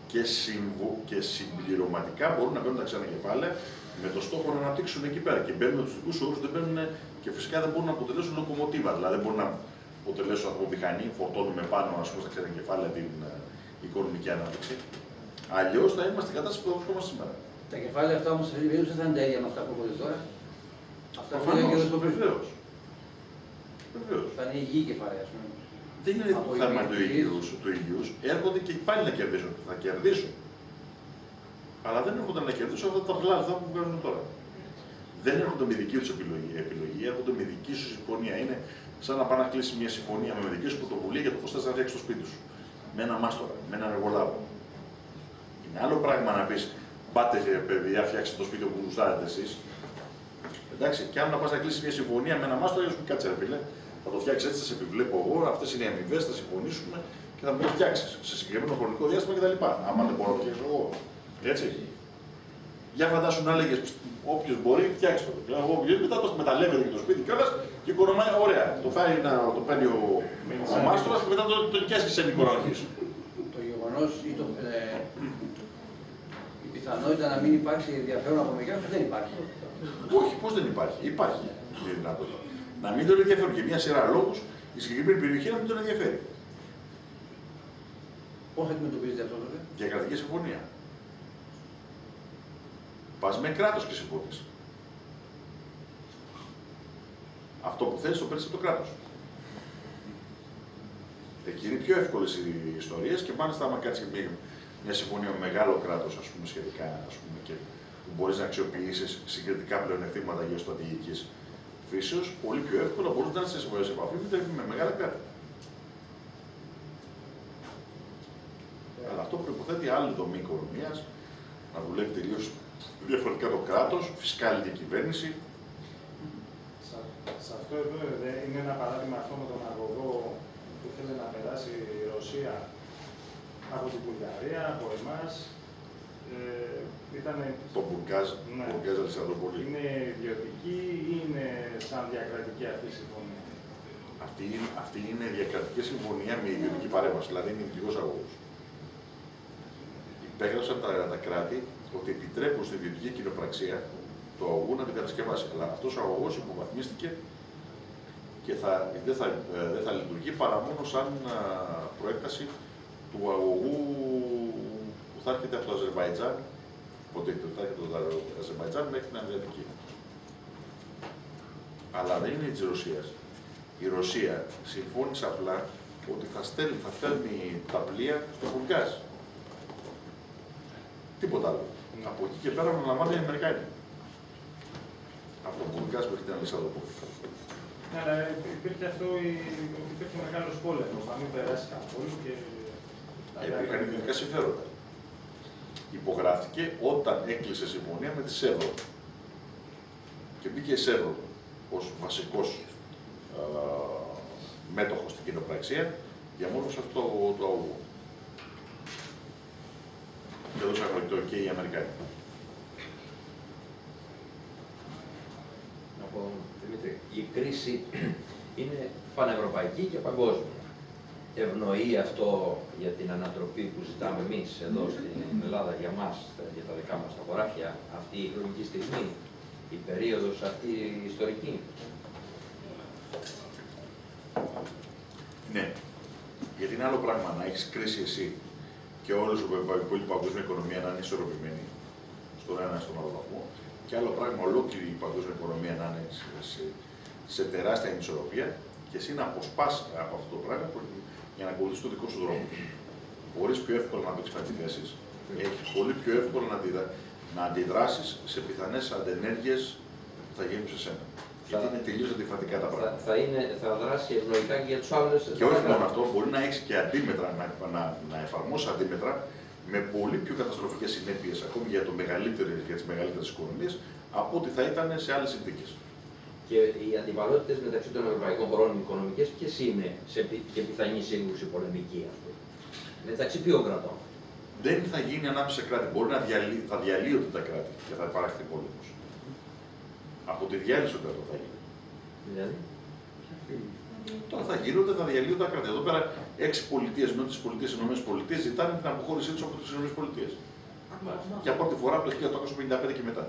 και, συμβου, και συμπληρωματικά μπορούν να μπαίνουν τα ξένα κεφάλαια με το στόχο να αναπτύξουν εκεί πέρα. Και μπαίνουν με του δικού όρου, δεν μπαίνουν και φυσικά δεν μπορούν να αποτελέσουν λοκομοτίβα. Δηλαδή δεν μπορούν να αποτελέσουν από μηχανή, φορτώνουμε πάνω ας πούμε, στα ξένα κεφάλαια την uh, οικονομική ανάπτυξη. Αλλιώς θα είμαστε στην κατάσταση που θα βρισκόμαστε σήμερα. Τα κεφάλαια αυτά όμως δεν θα είναι τα ίδια με αυτά που έχουμε τώρα. Αυτά που είναι και το πριν. Βεβαίως. Θα είναι υγιή κεφάλαια, ας πούμε. Δεν είναι το θέμα του υγιούς, του υγιούς. Έρχονται και πάλι να κερδίσουν. Θα κερδίσουν. Αλλά δεν έρχονται να κερδίσουν αυτά τα απλά λεφτά που παίρνουν τώρα. Δεν έρχονται με δική του επιλογή, επιλογή, έρχονται με δική σου συμφωνία. Είναι σαν να πάει να κλείσει μια συμφωνία με δική σου πρωτοβουλία για το πώ θα να φτιάξει το σπίτι σου. Με ένα μάστορα, με έναν εργολάβο. Είναι άλλο πράγμα να πει πάτε παιδιά, φτιάξτε το σπίτι που γουστάρετε εσεί. Εντάξει, και αν να πα να κλείσει μια συμφωνία με ένα μάστορα, για σου πει κάτσε ρε φίλε, θα το φτιάξει έτσι, θα σε επιβλέπω εγώ, αυτέ είναι οι αμοιβέ, θα συμφωνήσουμε και θα μου το φτιάξει σε συγκεκριμένο χρονικό διάστημα κτλ. Άμα δεν μπορώ να το φτιάξω εγώ. Έτσι. Για φαντάσου να έλεγε όποιο μπορεί, φτιάξει το. Μετά το εκμεταλλεύεται και το σπίτι κιόλα και οικονομάει ωραία. Το φάει να το παίρνει ο, ο μάστορα και μετά το, το νοικιάσει σε νοικοκυριά. Το γεγονό ή το, ε, η πιθανότητα να μην υπάρξει ενδιαφέρον από μεριά δεν υπάρχει. Όχι, πώ δεν υπάρχει. Υπάρχει η δυνατότητα. Να μην τον ενδιαφέρουν για μια σειρά λόγου η συγκεκριμένη περιοχή να μην τον ενδιαφέρει. Πώ αντιμετωπίζετε αυτό τότε? Διακρατική συμφωνία. Πας με κράτος και συμφωνείς. Αυτό που θέλεις το παίρνεις από το κράτος. Εκεί είναι πιο εύκολες οι ιστορίες και μάλιστα άμα κάνεις και μια, μια συμφωνία με μεγάλο κράτος, ας πούμε, σχετικά, ας πούμε, και που μπορείς να αξιοποιήσεις συγκριτικά πλεονεκτήματα γεωστρατηγικής φύσεως, πολύ πιο εύκολα μπορείς να είσαι σε επαφή με μεγάλα κράτη. Αλλά αυτό προϋποθέτει άλλη δομή οικονομίας, να δουλεύει τελείως διαφορετικά το κράτος, φυσικά άλλη διακυβέρνηση. Σε αυτό εδώ είναι ένα παράδειγμα αυτό με τον αγωγό που θέλει να περάσει η Ρωσία από την Βουλγαρία, από εμάς. Ε, ήτανε... Το Μπουργκάζ, ναι. Μπουργκάζ Αλεξανδρούπολη. Είναι ιδιωτική ή είναι σαν διακρατική αυτή η συμφωνία? Αυτή, αυτή είναι διακρατική συμφωνία με ιδιωτική παρέμβαση, δηλαδή είναι ιδιωτικός αγωγός. Υπέγραψαν τα, τα κράτη ότι επιτρέπουν στην ιδιωτική κοινοπραξία το αγωγό να την κατασκευάσει. Αλλά αυτός ο αγωγός υποβαθμίστηκε και θα, δεν, θα, δεν θα λειτουργεί παρά μόνο σαν α, προέκταση του αγωγού που θα έρχεται από το Αζερβαϊτζάν, ποτέ θα έρχεται από το Αζερβαϊτζάν μέχρι την Αδριατική. Αλλά δεν είναι της Ρωσίας. Η Ρωσία συμφώνησε απλά ότι θα, στέλνει, θα φέρνει τα πλοία στο Μπουργκάζ. Τίποτα άλλο. Mm. Από εκεί και πέρα αναλαμβάνει οι Αμερικάνοι. Από τον Μπουργκάζ μέχρι την Αλεξανδρούπολη. Άρα υπήρχε αυτό, υπήρχε μεγάλος πόλεμος, να μην περάσει καθόλου και... Υπήρχαν ιδιωτικά συμφέροντα. Υπογράφηκε όταν έκλεισε συμφωνία με τη Σεύρο. Και μπήκε η Σεύρο ως βασικός α, μέτοχος στην κοινοπραξία για μόνο σε αυτό το αγωγό. Και έδωσαν το και οι Αμερικάνοι. Να πω, Δημήτρη, η κρίση είναι πανευρωπαϊκή και παγκόσμια. Ευνοεί αυτό για την ανατροπή που ζητάμε εμείς εδώ στην Ελλάδα για μας, για τα δικά μας τα χωράφια, αυτή η χρονική στιγμή, η περίοδος αυτή η ιστορική? Ναι. Γιατί είναι άλλο πράγμα να έχεις κρίση εσύ και όλη η υπόλοιπη παγκόσμια οικονομία να είναι ισορροπημένη στον ένα στον άλλο βαθμό, και άλλο πράγμα ολόκληρη η παγκόσμια οικονομία να είναι σε, σε, σε τεράστια ανισορροπία και εσύ να αποσπάσει από αυτό το πράγμα για να ακολουθήσει το δικό σου δρόμο. Μπορείς πιο εύκολα να παίξεις αντιθέσεις, έχεις πολύ πιο εύκολα να, αντιδρα... να αντιδράσεις σε πιθανές αντενέργειες που θα γίνουν σε σένα. Θα... Γιατί είναι τελείως αντιφατικά τα πράγματα. Θα, θα, είναι, θα δράσει ευνοϊκά και για τους άλλους. Και όχι μόνο αυτό, μπορεί να έχεις και αντίμετρα, να, να, να εφαρμόσεις αντίμετρα με πολύ πιο καταστροφικές συνέπειες, ακόμη για, το για τις μεγαλύτερες οικονομίες, από ό,τι θα ήταν σε άλλες συνθήκες. Και οι αντιπαλότητες μεταξύ των ευρωπαϊκών χωρών οικονομικές ποιες είναι σε πι... και πιθανή σύγκρουση πολεμική, ας πούμε? Μεταξύ ποιων κρατών? Δεν θα γίνει ανάμεσα σε κράτη. Μπορεί να διαλύ... θα διαλύονται τα κράτη και θα υπάρξει πόλεμος. Από τη διάλυση των κρατών θα γίνει. Δηλαδή? Τώρα θα γύρονται, θα διαλύονται τα κράτη. Εδώ πέρα έξι πολιτείες, νότιες πολιτείες, Ηνωμένες Πολιτείες ζητάνε την αποχώρησή τους από τις Ηνωμένες Πολιτείες. Για πρώτη φορά από το χίλια οκτακόσια πενήντα πέντε και μετά.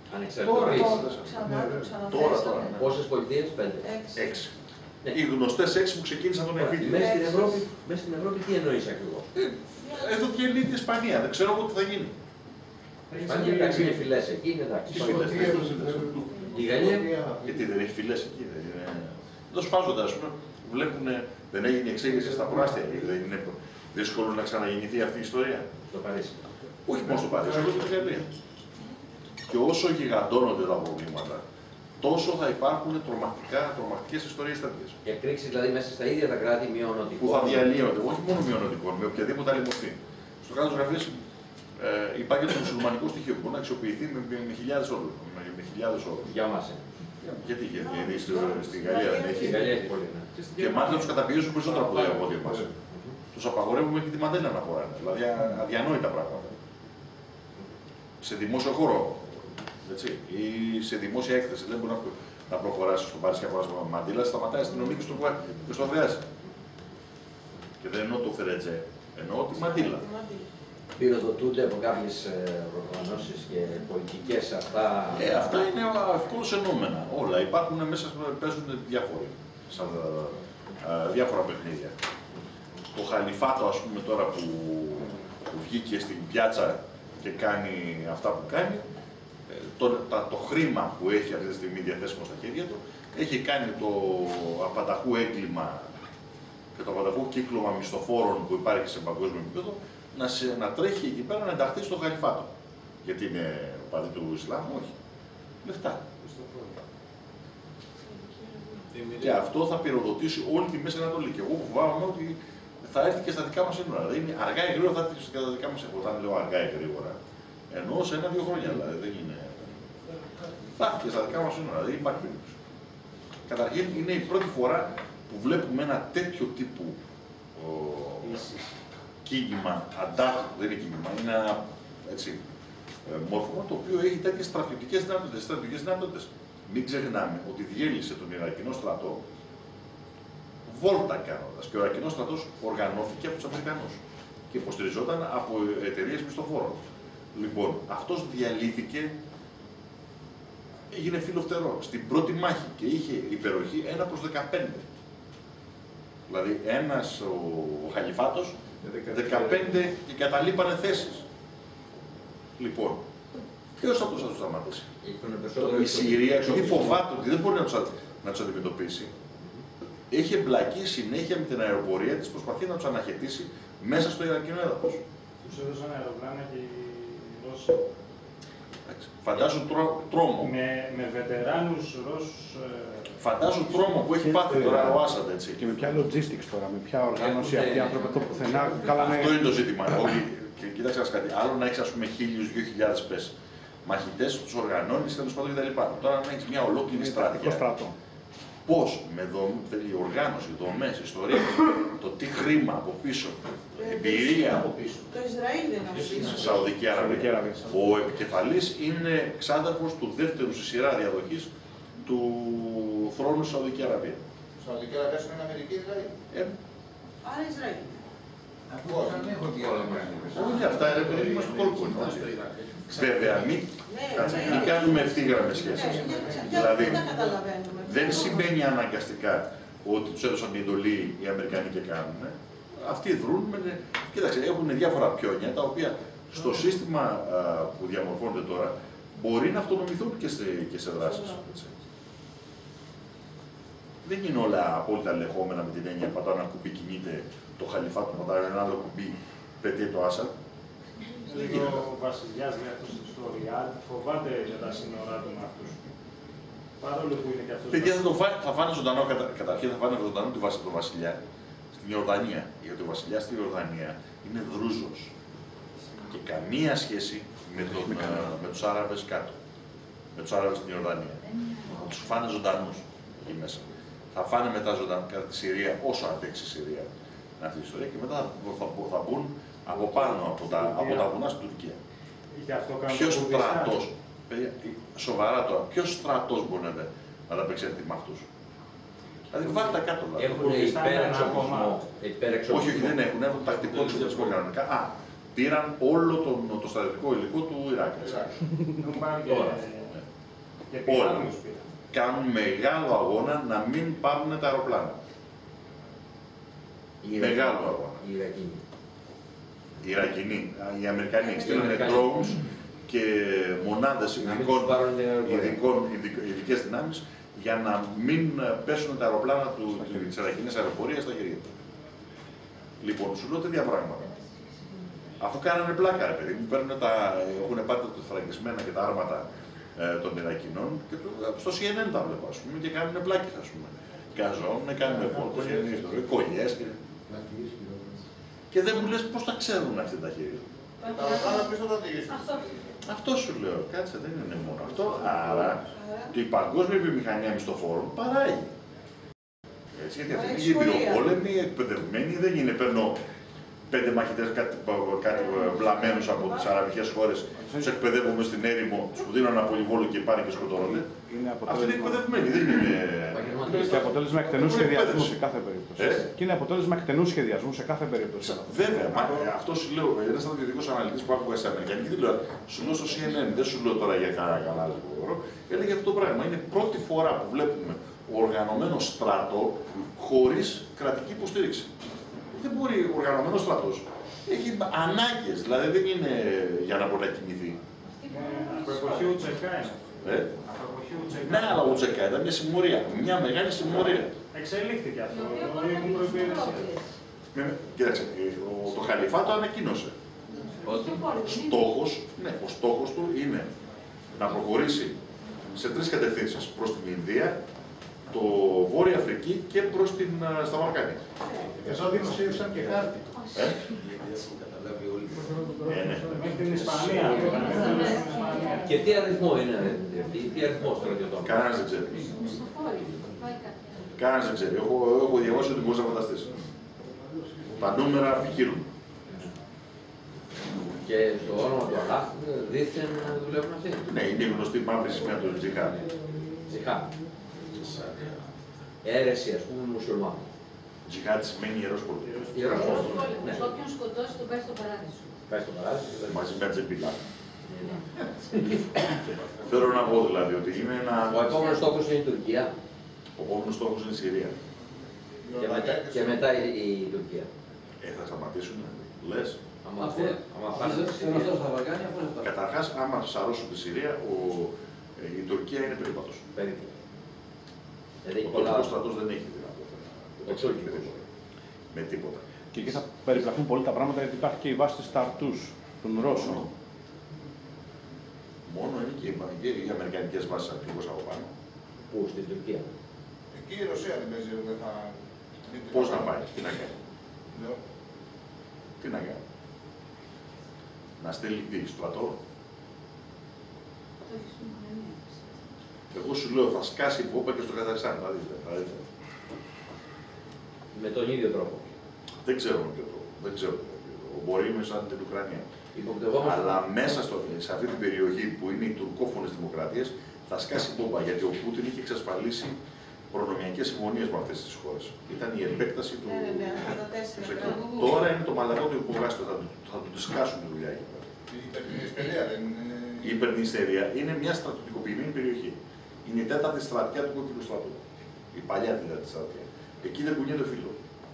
Τώρα, τώρα. Πόσες πολιτείες, πέντε. Έξι. Οι γνωστές έξι που ξεκίνησαν τον εμφύλιο. Μέσα στην Ευρώπη, μέσα στην Ευρώπη τι εννοείς ακριβώς? Εδώ διαλύεται η Ισπανία, δεν ξέρω εγώ τι θα γίνει. Η Ισπανία εντάξει είναι φυλές εκεί, είναι εντάξει. Η Γαλλία. Γιατί δεν έχει φυλές εκεί, δεν είναι. Εδώ σφάζονται, ας πούμε, βλέπουν, δεν έγινε εξέγερση στα προάστια, δεν είναι δύσκολο να ξαναγεννηθεί αυτή η ιστορία. Στο Παρίσι. Όχι μόνο στο Παρίσι, αλλά και στη Γαλλία. Και όσο γιγαντώνονται τα προβλήματα, τόσο θα υπάρχουν τρομακτικά, τρομακτικές ιστορίες τέτοιες. Και εκρήξεις δηλαδή μέσα στα ίδια τα κράτη μειονοτικών. Που θα διαλύονται, όχι μόνο μειονοτικών, με οποιαδήποτε άλλη μορφή. Στο κράτος γραφείας ε, υπάρχει το μουσουλμανικό στοιχείο που μπορεί να αξιοποιηθεί με, με, με χιλιάδες όρους. Με, με χιλιάδες όρους. Για μας. Γιατί, γιατί, γιατί στη, στη Γαλλία δεν έχει. Στη Γαλλία έχει πολύ, ναι. Και μάλιστα τους καταπιέζουν περισσότερο από ό,τι εμάς. Τους απαγορεύουμε και τη μαντέλα να φοράνε. Δηλαδή αδιανόητα πράγματα. Σε δημόσιο χώρο. Έτσι, ή σε δημόσια έκθεση. Δεν μπορεί να, να προχωράσει στον Παρίσι και αγοράσει μαντήλα, σταματάει η αστυνομία και στο, και στο βράζει. Και δεν εννοώ το φερέτζε, εννοώ τη μαντήλα. Πυροδοτούνται από κάποιες οργανώσεις και πολιτικές αυτά. Ε, αυτά είναι ευκολώς εννοούμενα. Όλα υπάρχουν μέσα, παίζουν διάφοροι, σαν, α, διάφορα παιχνίδια. Το Χαλιφάτο, ας πούμε, τώρα που, που βγήκε στην πιάτσα και κάνει αυτά που κάνει, το, τα, το χρήμα που έχει αυτή τη στιγμή διαθέσιμο στα χέρια του, έχει κάνει το απανταχού έγκλημα και το απανταχού κύκλωμα μισθοφόρων που υπάρχει σε παγκόσμιο επίπεδο να, σε, να τρέχει εκεί πέρα να ενταχθεί στο Χαλιφάτο. Γιατί είναι παδί του Ισλάμ, όχι. Λεφτά. Και αυτό θα πυροδοτήσει όλη τη Μέση Ανατολή. Και εγώ φοβάμαι ότι θα έρθει και στα δικά μας σύνορα. Δηλαδή, αργά ή γρήγορα θα έρθει και στα δικά μας σύνορα. Όταν λέω αργά ή γρήγορα, εννοώ σε ένα-δύο χρόνια. Δηλαδή, δεν είναι. Θα έρθει και στα δικά μας σύνορα. Δεν υπάρχει περίπτωση. Καταρχήν, είναι η πρώτη φορά που βλέπουμε ένα τέτοιο τύπου ο, κίνημα, αντάρτικο, δεν είναι κίνημα, είναι ένα έτσι, μόρφωμα το οποίο έχει τέτοιες στρατιωτικές δυνατότητες. Στρατιωτικές δυνατότητες. Μην ξεχνάμε ότι διέλυσε τον Ιρακινό στρατό βόλτα κάνοντας και ο Ιρακινός στρατός οργανώθηκε από τους Αμερικανούς και υποστηριζόταν από εταιρείες μισθοφόρων. Λοιπόν, αυτός διαλύθηκε, έγινε φιλοφτερό στην πρώτη μάχη και είχε υπεροχή ένα προς δεκαπέντε. Δηλαδή, ένας ο, ο Χαλιφάτος, δεκαπέντε και καταλείπανε θέσεις. Λοιπόν, ποιος θα τους θα τους σταματήσει? Η Συρία, επειδή φοβάται ότι δεν μπορεί να τους, να τους αντιμετωπίσει, έχει εμπλακεί συνέχεια με την αεροπορία της, προσπαθεί να τους αναχαιτήσει μέσα στο Ιρακινό έδαφος. Τους έδωσαν αεροπλάνα και οι Ρώσοι. Φαντάζουν τρό, τρόμο. Με, με βετεράνους Ρώσους. Φαντάζουν τρόμο που έχει πάθει τώρα ο Άσαντ, έτσι. Και με ποια logistics τώρα, με ποια οργάνωση αυτοί οι άνθρωποι το πουθενά. Αυτό είναι το ζήτημα. Όλοι, και κοίταξε να κάτι. Άλλο να έχει ας πούμε χίλιους, δύο χιλιάδες πες μαχητές, τους οργανώνεις, τέλος πάντων κτλ. Τώρα να έχει μια ολόκληρη στρατιά. Πώς με δομή, θέλει οργάνωση, δομές, ιστορίες, το τι χρήμα από πίσω, εμπειρία από πίσω. Το Ισραήλ δεν είναι στη Σαουδική Αραβία. Ο επικεφαλής είναι ξάδερφος του δεύτερου στη σειρά διαδοχής του θρόνου στη Σαουδική Αραβία. Σαουδική Αραβία είναι Αμερική, δηλαδή. Ε, Άρα Ισραήλ. Όχι αυτά, είναι παιδί μας του κόλπου. Βέβαια, μην κάνουμε ευθύγραμμες σχέσεις. Δηλαδή, δεν σημαίνει αναγκαστικά ότι τους έδωσαν την εντολή οι Αμερικανοί και κάνουν. Αυτοί δρούν με. Κοίταξε, έχουν διάφορα πιόνια τα οποία στο σύστημα α, που διαμορφώνεται τώρα μπορεί να αυτονομηθούν και σε, και σε δράσεις. Δεν είναι όλα απόλυτα ελεγχόμενα με την έννοια πατάω ένα κουμπί κινείται το Χαλιφάτο, πατάω ένα άλλο κουμπί πετύχει το Άσαντ. Ο βασιλιάς λέει αυτό στο Ριάντ, φοβάται για τα σύνορά του με αυτούς. Παρόλο που είναι και αυτός. Παιδιά θα, φά, θα φάνε ζωντανό, κατα, καταρχήν θα φάνε ζωντανό του βασιλιά, βασιλιά στην Ιορδανία. Γιατί ο βασιλιάς στην Ιορδανία είναι δρούζος. Και καμία σχέση με, τον, με τους Άραβες κάτω. Με τους Άραβες στην Ιορδανία. Θα τους φάνε ζωντανούς εκεί μέσα. Θα φάνε μετά ζωντανό κατά τη Συρία, όσο αντέξει η Συρία αυτή η ιστορία και μετά θα, θα μπουν από πάνω από τα, από τα βουνά στην Τουρκία. Ποιος στρατός, παιδιά, σοβαρά τώρα, ποιος στρατός μπορεί να, να τα απεξέλθει με αυτούς. Δηλαδή βάλτε τα κάτω. Δηλαδή. Έχουν υπερεξοπλισμό. Όχι, όχι, δεν έχουν. Έχουν τακτικό εξοπλισμό κανονικά. Α, πήραν όλο τον, το στρατιωτικό υλικό του Ιράκ. Τώρα. Όλα. Κάνουν μεγάλο αγώνα να μην πάρουν τα αεροπλάνα. Μεγάλο αγώνα. Οι Ιρακινοί. Οι Ιρακινοί, οι Αμερικανοί στείλανε drones και μονάδες ειδικές δυνάμεις για να μην πέσουν τα αεροπλάνα της Ιρακινής αεροπορίας στα χέρια του. Λοιπόν, σου λέω τέτοια πράγματα. Αφού κάνανε πλάκα, ρε παιδί μου, έχουν πάντα τα φραγισμένα και τα άρματα ε, των Ιρακινών και το, στο σι εν εν τα βλέπω, ας πούμε, και κάνουν πλάκες, ας πούμε. Καζώνουν, κάνουν φώτος, κολλιές και... Και δεν μου λες πώς τα ξέρουν αυτοί τα χέρια. Τα αεροπλάνα πίσω τα διηγήσεις. Αυτό σου λέω, κάτσε, δεν είναι μόνο αυτό. Άρα και η παγκόσμια βιομηχανία μισθοφόρων παράγει. Έτσι, γιατί αυτοί είναι γειτονοπόλεμοι, εκπαιδευμένοι, δεν είναι παίρνω πέντε μαχητές κάτι, κάτι βλαμμένους από τις αραβικές χώρες, τους εκπαιδεύουμε στην έρημο, τους δίνω ένα πολυβόλο και πάνε και σκοτώνονται. Αυτοί είναι εκπαιδευμένοι, δεν είναι... Και αποτέλεσμα εκτενού σχεδιασμού σε κάθε περίπτωση. Ε? Και είναι αποτέλεσμα εκτενού σχεδιασμού σε κάθε περίπτωση. Βέβαια, μα, αυτό σου λέω, ένα στρατιωτικό αναλυτή που άκουγα στην Αμερικανική τηλεόραση, σου λέω στο σι εν εν, δεν σου λέω τώρα για κανένα κανάλι που μπορώ, έλεγε αυτό το πράγμα. Είναι πρώτη φορά που βλέπουμε οργανωμένο στρατό χωρίς κρατική υποστήριξη. Δεν μπορεί ο οργανωμένο στρατό. Έχει ανάγκες, δηλαδή δεν είναι για να μπορεί να κινηθεί. Από εποχή Ουτσεκά είναι. Ε? Ναι, αλλά ο Ουτσεκά ήταν μια συμμορία, μια μεγάλη συμμορία. Εξελίχθηκε αυτό, έχουν προϋπηρεσία. Κοίταξε, το Χαλιφάτο ανακοίνωσε. Στόχος, ναι, ο στόχος του είναι να προχωρήσει σε τρεις κατευθύνσεις, προς την Ινδία, το Βόρεια Αφρική και προς την, στα Βαλκάνια. Εδώ δημοσίευσαν και χάρτη. Ε? Ε, ναι. Μέχρι την Ισπανία. Και τι αριθμό είναι, τι αριθμό στρατιωτών. Κανένας δεν ξέρει. Κανένας δεν ξέρει. Έχω, έχω διαβάσει ότι μπορείς να φανταστείς. Τα νούμερα ποικίλουν. Και στο όνομα του Αλλάχ δήθεν δουλεύουν αυτοί. Ναι, είναι η γνωστή μαύρη σημαία του Τζιχάντ. Τζιχάντ. Αίρεση, ας πούμε, μουσουλμάνων. Τζιχάντ σημαίνει ιερός πόλεμος. Ιερός πόλεμος. Όποιον σκοτώσει τον πάει στο παράδεισο. Πάει στο παράδεισο. Μαζί με Τζεμπίλα. Θέλω να πω δηλαδή ότι είναι ένα... Ο επόμενος στόχος είναι η Τουρκία. Ο επόμενος στόχος είναι η Συρία. Και μετά, και μετά η, η Τουρκία. Ε, θα σταματήσουν, λες. Καταρχάς, άμα σαρώσουν τη Συρία, ο, ε, η Τουρκία είναι περίπατος. Περίπου. Ο τουρκικός στρατός δεν έχει δυνατότητα να το με τίποτα. Και εκεί θα περιπλακούν πολύ τα πράγματα γιατί υπάρχει και η βάση της Ταρτούς, των Ρώσων. Μόνο είναι και οι, οι αμερικανικές βάσεις ακριβώς από πάνω. Πού, στην Τουρκία. Εκεί η Ρωσία δεν παίζει, δεν θα... Πώς να πάει, τι να κάνει. Λέω. Τι να κάνει. Να στείλει τι, στρατό. Εγώ σου λέω, θα σκάσει η πόπα και στο Καζακστάν, θα δείτε, θα δείτε. Με τον ίδιο τρόπο. Δεν ξέρω με ποιο τρόπο. Δεν ξέρω. Μπορεί με σαν την Ουκρανία. Αλλά μέσα στο, σε αυτή την περιοχή που είναι οι τουρκόφωνες δημοκρατίες θα σκάσει η πόπα. Γιατί ο Πούτιν είχε εξασφαλίσει προνομιακές συμφωνίες με αυτές τις χώρες. Ήταν η επέκταση του. Τώρα είναι το μαλακό του υπογάστου. Θα, θα του τη σκάσουν τη δουλειά εκεί πέρα. Η υπερδινιστερία δεν είναι. Η υπερδινιστερία είναι μια στρατιωτικοποιημένη περιοχή. Είναι η τέταρτη στρατιά του κόκκινου στρατού. Η παλιά δηλαδή στρατιά. Εκεί δεν κουνιέται φίλο.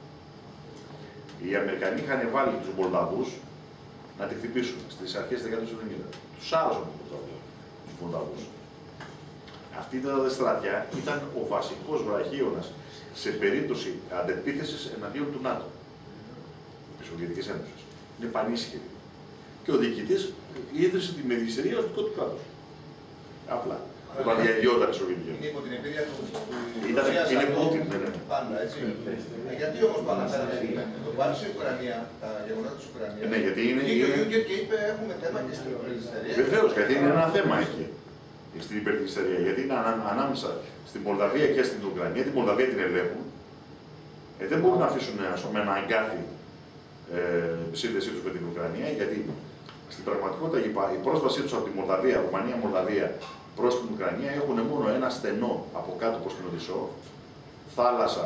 Οι Αμερικανοί είχαν βάλει τους Μολδαβούς να τη χτυπήσουν στις αρχές της δεκαετίας του εβδομήντα. Τους άρρωσαν τους Μολδαβούς. Αυτή η τέταρτη στρατιά ήταν ο βασικός βραχίωνας σε περίπτωση αντεπίθεσης εναντίον του ΝΑΤΟ, της Σοβιετικής Ένωσης. Είναι πανίσχυρη. Και ο διοικητής ίδρυσε τη Μεδιστερία ως δικό του κράτος. Απλά. Όταν διαγιόταν η Σοβιετική Ένωση. Είναι υπό την εμπειρία του. Είναι Πούτιν, δεν είναι. Πάντα, έτσι. Γιατί όμως το αναφέρατε, το πάνε στην Ουκρανία, τα γεγονότα της Ουκρανίας. Ναι, γιατί είναι. Και ο Γιούγκερ και είπε: έχουμε θέμα και στην υπερδινιστερία. Βεβαίως, γιατί είναι ένα θέμα εκεί. Στην υπερδινιστερία. Γιατί είναι ανάμεσα στην Μολδαβία και στην Ουκρανία. Τη Μολδαβία την ελέγχουν. Ε, δεν μπορούν να αφήσουν με ένα αγκάθι ε, σύνδεσή του με την Ουκρανία, γιατί στην πραγματικότητα η πρόσβασή του από τη Μολδαβία, Ρουμανία, Μολδαβία προς την Ουκρανία έχουν μόνο ένα στενό από κάτω προς την Οδυσσό, θάλασσα,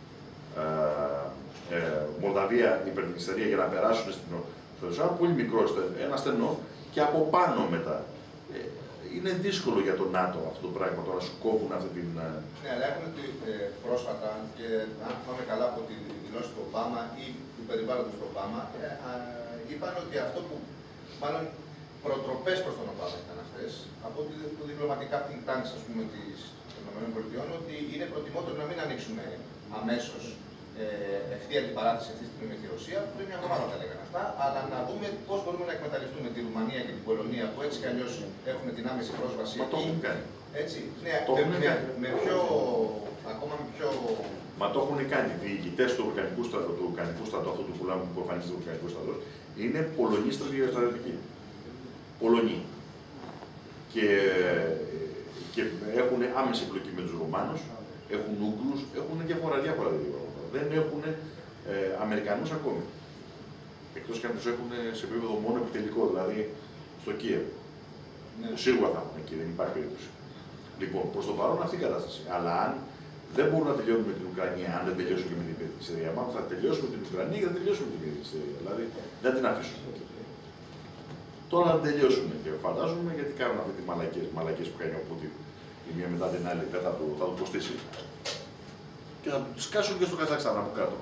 ε, ε, Μολδαβία, υπερδνηστερία για να περάσουν στην Οδυσσέα, πολύ μικρό, ένα στενό και από πάνω μετά. Ε, είναι δύσκολο για τον ΝΑΤΟ αυτό το πράγμα, τώρα σου κόβουν αυτή την... Ναι, αλλά έχουμε ε, πρόσφατα, και αν θυμάμαι καλά από τη δηλώση του Ομπάμα ή του περιβάλλοντος του Ομπάμα, ε, α, είπαν ότι αυτό που, μάλλον προτροπές προς τον Ομπάμα ήταν αυτές, από τη, το διπλωματικά think tanks, ας πούμε, της, των ΗΠΑ, ότι είναι προτιμότερο να μην ανοίξουμε αμέσως ε, ευθεία αντιπαράθεση αυτή τη στιγμή με τη Ρωσία, που πριν μια εβδομάδα τα λέγανε αυτά, αλλά να δούμε πώς μπορούμε να εκμεταλλευτούμε τη Ρουμανία και την Πολωνία, που έτσι κι αλλιώς έχουν την άμεση πρόσβαση. Μα το έχουν κάνει. Έτσι, ναι, το με, έχουν με, κάνει. με πιο, ακόμα με πιο... Μα το έχουν κάνει. Οι διοικητές του Ουκρανικού στρατού, του Ουκρανικού στρατού, αυτού του πουλάμου που εμφανίζεται ο Ουκρανικό στρατό, είναι Πολωνοί στρατιωτικοί. Πολωνοί. Και, και έχουν άμεση εμπλοκή με τους Ρουμάνους, έχουν Ούγγρους, έχουν διάφορα διάφορα διάφορα. Δεν έχουν ε, Αμερικανούς ακόμη. Εκτός και αν τους έχουν σε επίπεδο μόνο επιτελικό, δηλαδή στο Κίεβο. Ναι. Σίγουρα θα έχουν εκεί, δεν υπάρχει περίπτωση. Λοιπόν, προς το παρόν αυτή η κατάσταση. Αλλά αν δεν μπορούν να τελειώσουν με την Ουκρανία, αν δεν τελειώσουν και με την Συρία, μάλλον θα τελειώσουν με την Ουκρανία και θα τελειώσουν με την Συρία. Δηλαδή δεν την αφήσουν. Τώρα θα τελειώσουν και φαντάζομαι γιατί κάνουν αυτή τη μαλακίες που κάνει ο Πούτιν η μία μετά την άλλη, δεν θα το, θα το κοστίσει. Και θα του σκάσουν και στο Καζακστάν από κάτω.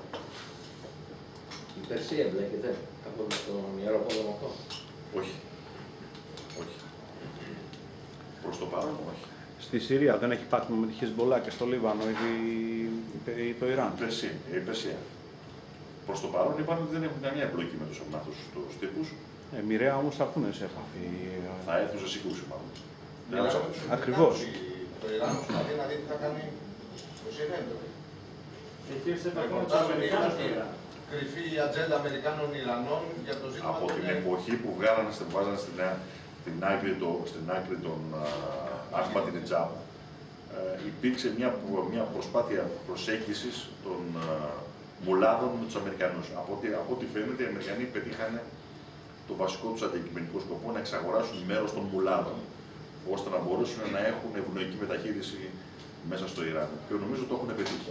Η Περσία εμπλέκεται από τον Ιερό Πόλεμο αυτό. Όχι. Όχι. Προς το παρόν, όχι. Στη Συρία δεν έχει πάτημα με τη Χεσμπολά και στο Λίβανο ή, ή το Ιράν. Η Περσία. Η Περσία. Προς το παρόν είπαν ότι δεν έχουν καμία εμπλοκή με τους αυτούς τους τύπους. Ε, μοιραία όμως θα έρθουν σε επαφή. Θα έρθουν σε σύγκρουση μάλλον. Ακριβώς. Το Ιράν προσπαθεί να δει τι θα κάνει το Σιρέντο. Έχει έρθει σε επαφή με τους Αμερικάνους στο Ιράν. Κρυφή η ατζέντα Αμερικάνων-Ιρανών για το ζήτημα. Από την εποχή που βγάλανε, βάζανε στην, την άκρη, το, στην άκρη των Αχμαντινετζάδ, ε, υπήρξε μια, μια προσπάθεια προσέγγισης των α, μουλάδων με τους Αμερικανούς. Από ό,τι, από ό,τι φαίνεται, οι Αμερικανοί πετύχανε το βασικό τους αντικειμενικό σκοπό να εξαγοράσουν μέρος των μουλάδων, ώστε να μπορέσουν να έχουν ευνοϊκή μεταχείριση μέσα στο Ιράν. Και νομίζω το έχουν πετύχει.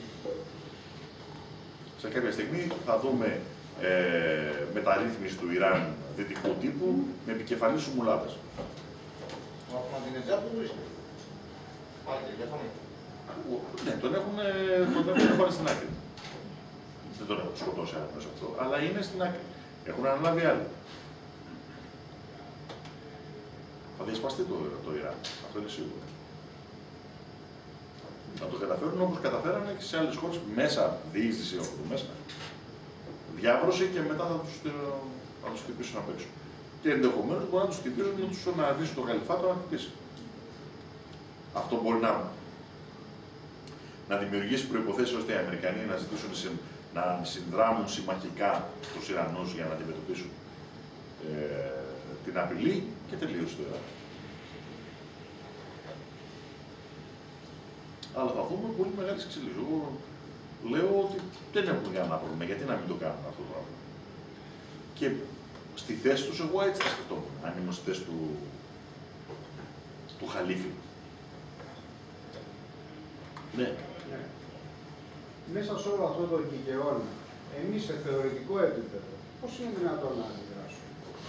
Σε κάποια στιγμή θα δούμε ε, μεταρρύθμιση του Ιράν δυτικού τύπου με επικεφαλής στους μουλάδες. Ο Αχμαντινετζάδ που βρίσκεται. Πάλι και Ναι, τον έχουν, τον έχουν πάρει στην άκρη. Δεν τον έχουν σκοτώσει άμεσα αυτό, αλλά είναι στην άκρη. Έχουν αναλάβει άλλοι. Θα διασπαστεί το, το Ιράν, αυτό είναι σίγουρο. Να το καταφέρουν όπως καταφέρανε και σε άλλες χώρες μέσα, διείσδυση από το μέσα. Διάβρωση και μετά θα τους, θα τους χτυπήσουν απ' έξω. Και ενδεχομένως μπορεί να τους χτυπήσουν να τους αναδύσουν το Γαλιφάτο να χτυπήσει. Αυτό μπορεί να, να δημιουργήσει προϋποθέσεις ώστε οι Αμερικανοί να ζητήσουν να συνδράμουν συμμαχικά τους Ιρανούς για να αντιμετωπίσουν ε, την απειλή και τελείωσε το Ιράν. Αλλά θα δούμε πολύ μεγάλες εξελίξεις. Εγώ λέω ότι δεν έχουν κανένα πρόβλημα. Γιατί να μην το κάνουν αυτό το πράγμα. Και στη θέση τους, εγώ έτσι θα σκεφτόμουν. Αν ήμουν στη θέση του, του Χαλίφη. Ναι. ναι. Μέσα σε όλο αυτό το κικαιώνα, εμείς σε θεωρητικό επίπεδο, πώς είναι δυνατόν να αντιδράσουμε?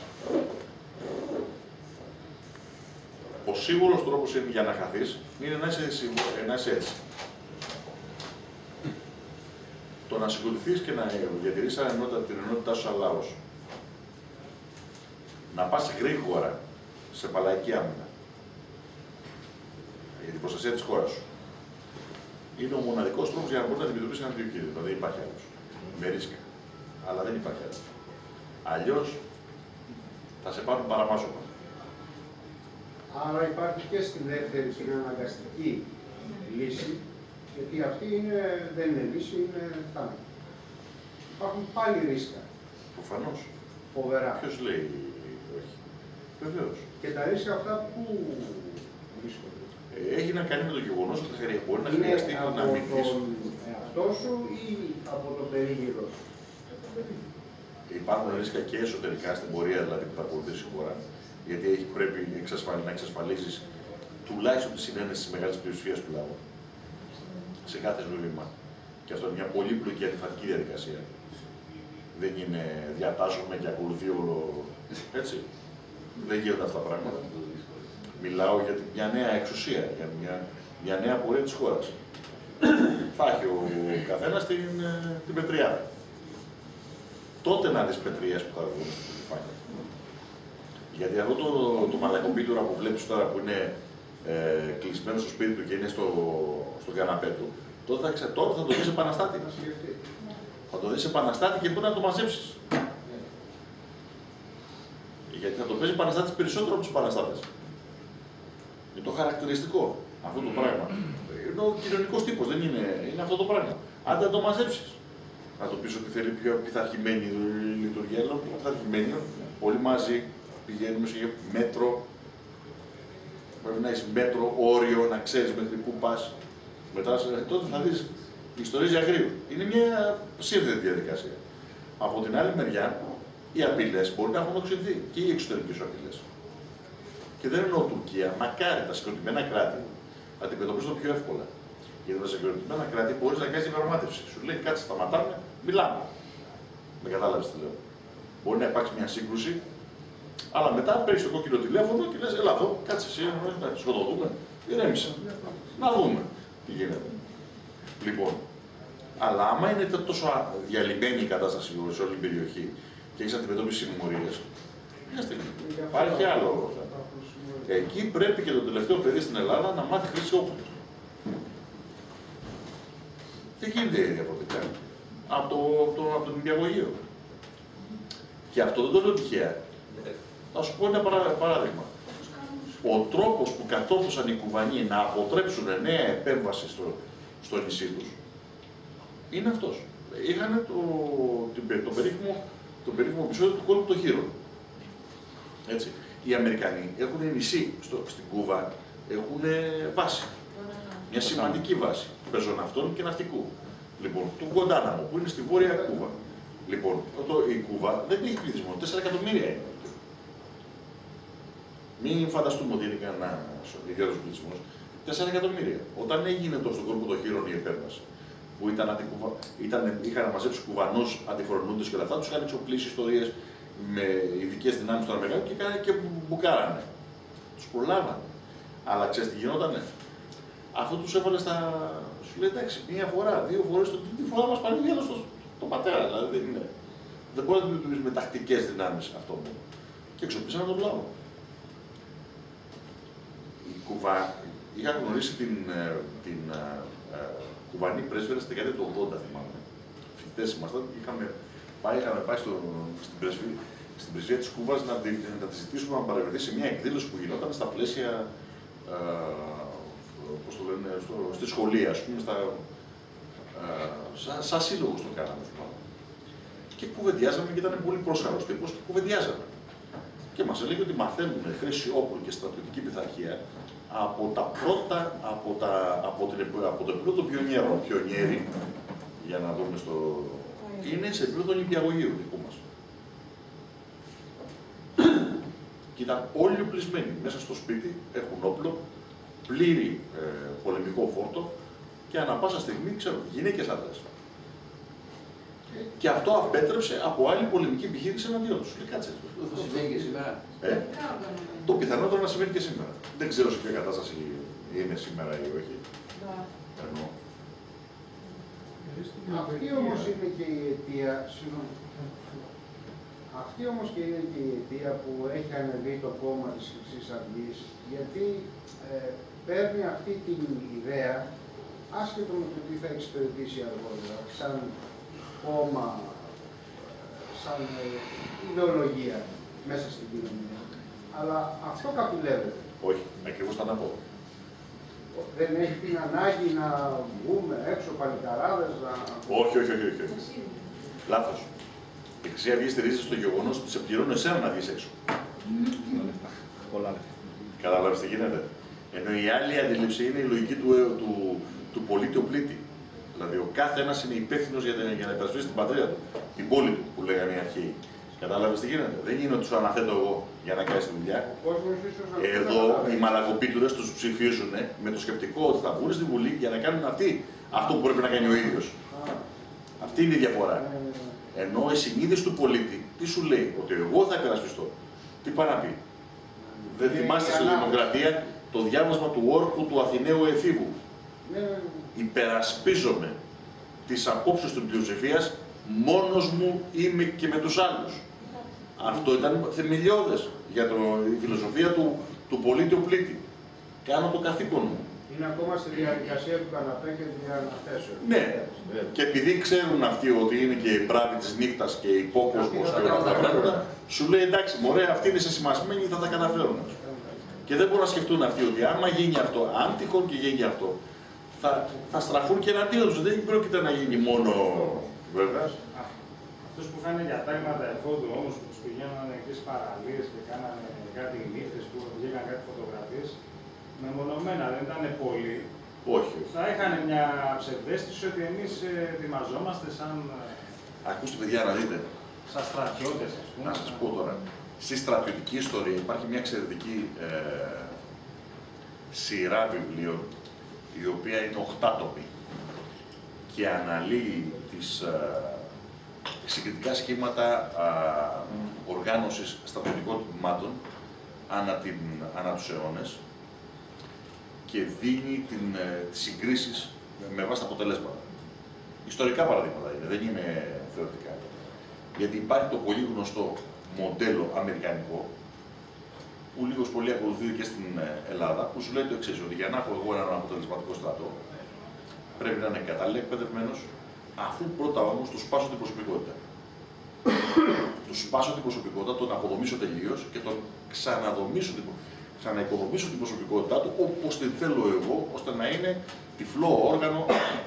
Ο σίγουρος τρόπος για να χαθείς είναι να είσαι, να είσαι έτσι. Το να συγκολουθείς και να διατηρήσεις την ενότητά σου σαν λαός. Να πας γρήγορα σε παλαϊκή άμυνα. Για την προστασία της χώρας σου. Είναι ο μοναδικός τρόπος για να μπορεί να αντιμετωπίσει έναν τέτοιο κίνδυνο. Δεν υπάρχει άλλος. Με ρίσκα. Αλλά δεν υπάρχει άλλος. Αλλιώς θα σε πάρουν παραμάζωμα. Άρα υπάρχει και στην δεύτερη την αναγκαστική λύση, γιατί αυτή είναι, δεν είναι λύση, είναι θάνατο. Υπάρχουν πάλι ρίσκα. Προφανώς. Φοβερά. Ποιος λέει όχι. Βεβαίως. Και τα ρίσκα αυτά πού βρίσκονται? Έχει να κάνει με το γεγονός ότι μπορεί να χρειαστεί να αμυνθείς. Από τον εαυτό σου ή από το περίγυρο σου? Υπάρχουν ρίσκα και εσωτερικά στην πορεία δηλαδή, που θα ακολουθήσει η χώρα. Γιατί έχει, πρέπει να εξασφαλίσεις τουλάχιστον τη συνένεση της μεγάλης πλειοψηφίας του λαού. σε κάθε ζωή βήμα. Και αυτό είναι μια πολύπλοκη αντιφατική διαδικασία. Δεν είναι διατάσσομαι και ακολουθεί όλο. Έτσι. Δεν γίνονται αυτά τα πράγματα. Μιλάω για μια νέα εξουσία, για μια, μια νέα πορεία της χώρας. Θα έχει ο καθένας την, την πετριάδα. Τότε να δεις πετρίες που θα βγουν στην επιφάνεια. Γιατί αυτό το, το μαλακοπίτουρα που βλέπεις τώρα που είναι ε, κλεισμένο στο σπίτι του και είναι στο, στο καναπέ του, τότε θα, τότε θα το δεις επαναστάτη. Θα το δεις επαναστάτη και μπορεί να το μαζέψεις. Γιατί θα το παίζει επαναστάτης περισσότερο από τους επαναστάτες. Είναι το χαρακτηριστικό αυτό το πράγμα. Είναι ο κοινωνικός τύπος, δεν είναι, είναι αυτό το πράγμα. Αν δεν το μαζέψεις. Να το πεις ότι θέλει πιο πειθαρχημένη λειτουργία, αλλά πιο πειθαρχημένη. Όλοι μαζί πηγαίνουμε σε μέτρο. Πρέπει να έχει μέτρο, όριο, να ξέρεις μέχρι πού πας. Μετά τότε θα δεις ιστορίες για αγρίου. Είναι μια σύνθετη διαδικασία. Από την άλλη μεριά, οι απειλές μπορεί να έχουν οξυνθεί και οι εξωτερικές απειλές. Και δεν εννοώ Τουρκία, μακάρι τα συγκροτημένα κράτη να αντιμετωπίσουν πιο εύκολα. Γιατί τα συγκροτημένα κράτη μπορεί να κάνει διαπραγμάτευση. Σου λέει κάτσε, σταματάμε, μιλάμε. Με κατάλαβε τι λέω. Μπορεί να υπάρξει μια σύγκρουση, αλλά μετά παίρνει το κόκκινο τηλέφωνο και λε: Ελά, εδώ, κάτσε εσύ, να σκοτωθούμε. Ηρέμησε. Να δούμε τι γίνεται. Λοιπόν, αλλά άμα είναι τόσο διαλυμένη η κατάσταση σε όλη την περιοχή και έχει αντιμετώπιση συμμορίες, μια στιγμή. Υπάρχει άλλο θέμα. Εκεί πρέπει και το τελευταίο παιδί στην Ελλάδα να μάθει χρήση όπλου. Δεν γίνεται διαφορετικά. Από, το, το, από τον νηπιαγωγείο. Και αυτό δεν το λέω τυχαία. Θα σου πω ένα παράδειγμα. Ο τρόπος που κατόρθωσαν οι Κουβανοί να αποτρέψουν νέα επέμβαση στο, στο νησί τους είναι αυτός. Είχαν το, το, το περίφημο, το περίφημο επεισόδιο του κόλπου των χείρων. Έτσι. Οι Αμερικανοί έχουν νησί στο, στην Κούβα, έχουν βάση. Μια σημαντική βάση πεζοναυτών και ναυτικού. Λοιπόν, του Γκουαντάναμο που είναι στη βόρεια Κούβα. Λοιπόν, το, η Κούβα δεν έχει πληθυσμό, τέσσερα εκατομμύρια είναι. Μην φανταστούμε ότι είναι κανένα ιδιαίτερο πληθυσμό. τέσσερα εκατομμύρια. Όταν έγινε το στον κόλπο των χείρων η επέμβαση, που ήταν, ήταν, είχαν μαζέψει Κουβανούς αντιφορονούντες και όλα αυτά, του είχαν εξοπλίσει ιστορίες με ειδικές δυνάμεις των Αμερικανών και, και μπουκάρανε. Τους προλάβανε. Αλλά ξέρεις τι γινότανε. Αυτό τους έβαλε στα. Σου λέει εντάξει, μία φορά, δύο φορές, το τρίτη φορά μας παρήγγελε στο το πατέρα. Δηλαδή δεν είναι. Δεν μπορεί να το λειτουργήσει με τακτικές δυνάμεις αυτό μόνο. Και εξοπλίσανε τον λαό. Η Κουβά, είχα γνωρίσει την, την uh, uh, Κουβανή πρέσβερα στη δεκαετία του ογδόντα, θυμάμαι. Φοιτητές ήμασταν και είχαμε πάει, είχαμε πάει στο, στην, πρεσβεία, στην πρεσβεία της Κούβας να, να τη ζητήσουμε να παρευρεθεί σε μια εκδήλωση που γινόταν στα πλαίσια, uh, πώς το λένε, στο, στη σχολεία, ας πούμε, στα, uh, σαν, σαν σύλλογος το κάναμε, θυμάμαι. Και κουβεντιάζαμε και ήταν πολύ πρόσχαρος τύπος και κουβεντιάζαμε. Και μας έλεγε ότι μαθαίνουν χρήση όπλων και στρατιωτική πειθαρχία από τα πρώτα, από, τα, από, την, από το επίπεδο των πιονιέρων. Πιονιέροι, για να δούμε στο... είναι σε επίπεδο νηπιαγωγείου δικού μας. Και ήταν όλοι οπλισμένοι. Μέσα στο σπίτι έχουν όπλο, πλήρη ε, πολεμικό φόρτο και ανά πάσα στιγμή, ξέρω, γυναίκες άντρες. Και αυτό απέτρεψε από άλλη πολεμική επιχείρηση εναντίον τους. Κάτσε. Το συμβαίνει και σήμερα. Ε, το πιθανότερο να συμβαίνει και σήμερα. Δεν ξέρω σε ποια κατάσταση είναι σήμερα ή όχι. Εννοώ. Αυτή όμως είναι και η αιτία, αυτή όμως και είναι και η αιτία που έχει ανεβεί το κόμμα της Χρυσής Αυγής, γιατί ε, παίρνει αυτή την ιδέα, άσχετο με το τι θα εξυπηρετήσει αργότερα, σαν κόμμα, σαν ε, ιδεολογία μέσα στην κοινωνία. Αλλά αυτό καπηλεύεται. Όχι, ακριβώς θα να πω. Δεν έχει την ανάγκη να βγούμε έξω παλικαράδες, να... Όχι, όχι, όχι, όχι. όχι. Λάθος. Η Χρυσή Αυγή στηρίζεται στο γεγονός ότι σε πληρώνουν εσένα να βγεις έξω. Πολλά λεφτά. Καταλάβεις τι γίνεται. Ενώ η άλλη αντίληψη είναι η λογική του, του, του πολίτη ο πλήτη. Δηλαδή, ο κάθε ένας είναι υπεύθυνος για, για να υπερασπίσει την πατρίδα του, την πόλη του που λέγανε οι αρχαίοι. Κατάλαβες τι γίνεται. Δεν είναι ότι σου αναθέτω εγώ για να κάνεις τη δουλειά. Εδώ οι μαλακοπίτουρες τους ψηφίζουν με το σκεπτικό ότι θα βγουν στη Βουλή για να κάνουν αυτοί αυτό που πρέπει να κάνει ο ίδιος. Αυτή είναι η διαφορά. Ενώ η συνείδηση του πολίτη, τι σου λέει, ότι εγώ θα υπερασπιστώ. Τι πάει να πει. Δεν θυμάστε στη Δημοκρατία το διάβασμα του όρκου του Αθηναίου εφήβου. Υπερασπίζομαι τις απόψεις του πλειοψηφίας, μόνος μου είμαι και με τους άλλους. Αυτό ήταν θεμελιώδες για το, η φιλοσοφία του, του πολίτη ο πλήτη. Κάνω το καθήκον μου. Είναι ακόμα στη διαδικασία του καναπέ και τη αναθέσεων. Ναι. Και επειδή ξέρουν αυτοί ότι είναι και οι μπράβοι της νύχτας και οι υπόκοσμος και όλα αυτά τα πράγματα, σου λέει εντάξει, μωρέ, αυτοί είναι σεσημασμένοι, θα τα καταφέρουν. Και δεν μπορούν να σκεφτούν αυτοί ότι άμα γίνει αυτό, αν τυχόν και γίνει αυτό, θα, θα στραφούν και εναντίον τους. Δεν πρόκειται να γίνει μόνο. Βέβαια. Αυτούς που είχαν για τάγματα εφόδου όμως, που τους πηγαίνανε εκεί στις παραλίες και κάνανε κάτι νύχτες που βγήκαν κάτι φωτογραφίες, μεμονωμένα δεν ήταν πολλοί. Όχι. Θα είχαν μια ψευδαίσθηση ότι εμείς ετοιμαζόμαστε σαν. Ακούστε, παιδιά, να δείτε. Σαν στρατιώτες, ας πούμε. Να σας πω τώρα. Στη στρατιωτική ιστορία υπάρχει μια εξαιρετική ε, σειρά βιβλίων, η οποία είναι οχτάτοπη και αναλύει τις ε, συγκριτικά σχήματα ε, οργάνωσης στρατιωτικών τμήματων ανά, την, ανά τους αιώνες και δίνει την, ε, τις συγκρίσεις με βάση τα αποτελέσματα. Ιστορικά παραδείγματα είναι, δεν είναι θεωρητικά. Γιατί υπάρχει το πολύ γνωστό μοντέλο αμερικανικό, που λίγος πολύ ακολουθείται και στην Ελλάδα, που σου λέει το εξής, ότι για να έχω εγώ έναν αποτελεσματικό στρατό, πρέπει να είναι κατάλληλα εκπαιδευμένος, αφού πρώτα όμως του σπάσω την προσωπικότητα. Του σπάσω την προσωπικότητα, τον αποδομήσω τελείως και τον ξαναδομήσω την, ξαναοικοδομήσω την προσωπικότητά του όπως την θέλω εγώ, ώστε να είναι τυφλό όργανο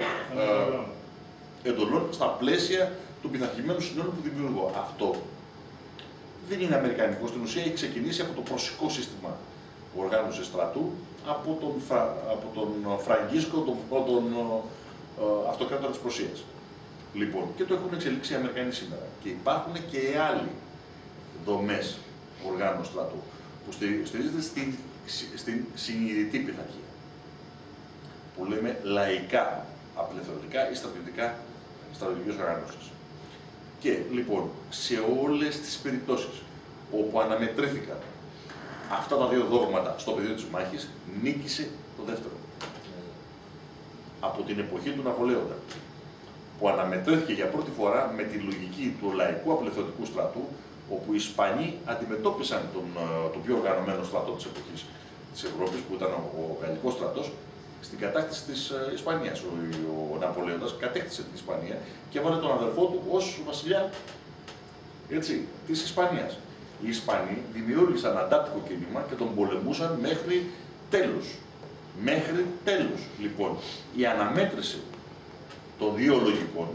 ε, εντολών στα πλαίσια του πειθαρχημένου συνόλου που δημιουργώ. Αυτό δεν είναι αμερικανικό. Στην ουσία έχει ξεκινήσει από το προσικό σύστημα οργάνωσης στρατού, από τον, Φρα, από τον Φραγκίσκο, τον πρώτον ε, αυτοκράτορα της Πρωσίας. Λοιπόν, και το έχουν εξελίξει οι Αμερικανοί σήμερα. Και υπάρχουν και άλλοι δομές οργάνωσης στρατού, που στηρίζεται στην, στην συνειδητή πειθαρχία. Που λέμε λαϊκά, απελευθερωτικά ή στρατιωτικά στρατιωτικές οργανώσεις. Και λοιπόν, σε όλες τις περιπτώσεις όπου αναμετρήθηκαν αυτά τα δύο δόγματα στο πεδίο της μάχης, νίκησε το δεύτερο. Από την εποχή του Ναπολέοντα, που αναμετρήθηκε για πρώτη φορά με τη λογική του λαϊκού απελευθερωτικού στρατού, όπου οι Ισπανοί αντιμετώπισαν τον, τον πιο οργανωμένο στρατό της εποχής της Ευρώπης, που ήταν ο, ο γαλλικός στρατός, στην κατάκτηση της Ισπανίας. Ο, ο Ναπολέοντας κατέκτησε την Ισπανία και έβαλε τον αδερφό του ως βασιλιά, έτσι, της Ισπανίας. Οι Ισπανοί δημιούργησαν αντάρτικο κίνημα και τον πολεμούσαν μέχρι τέλους. Μέχρι τέλους. Λοιπόν, η αναμέτρηση των δύο λογικών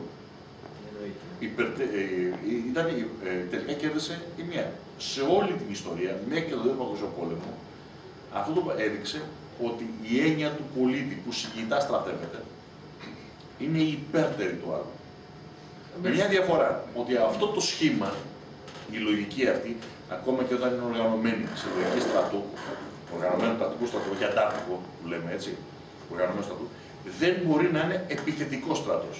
υπερτε, ε, ήταν, ε, τελικά κέρδισε η μία. Σε όλη την ιστορία, μέχρι και το Δεύτερο Παγκόσμιο Πόλεμο, αυτό το έδειξε ότι η έννοια του πολίτη που συγκινητά στρατεύεται είναι η υπέρτερη του άλλου. Με μια διαφορά, ότι αυτό το σχήμα, η λογική αυτή, ακόμα και όταν είναι οργανωμένη σε λογική στρατού, οργανωμένο τακτικό στρατό, για αντάρτικο που λέμε έτσι, οργανωμένο στρατού, δεν μπορεί να είναι επιθετικό στρατός.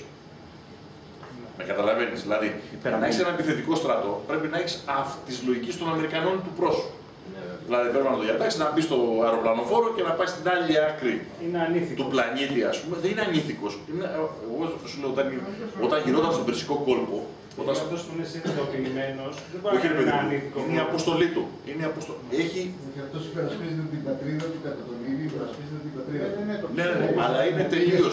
Με καταλαβαίνεις, δηλαδή, να έχεις ένα επιθετικό στρατό, πρέπει να έχεις αυτή τη λογική των Αμερικανών του πρόσωπου. Δηλαδή πρέπει να το διατάξει, να μπει στο αεροπλανοφόρο και να πάει στην άλλη άκρη του πλανήτη, ας πούμε. Δεν είναι ανήθικος. Είναι, εγώ σου λέω, όταν, όταν γινόταν στον Περσικό κόλπο. Όταν αυτός που είναι συνειδητοποιημένος, δεν μπορεί να είναι ανήθικο. Είναι η αποστολή του. Είναι αποσто... Έχει... Και αυτός υπερασπίζεται την πατρίδα του κατά τον ίδιο, υπερασπίζεται την πατρίδα του. Ναι, ναι, ναι, αλλά είναι τελείως.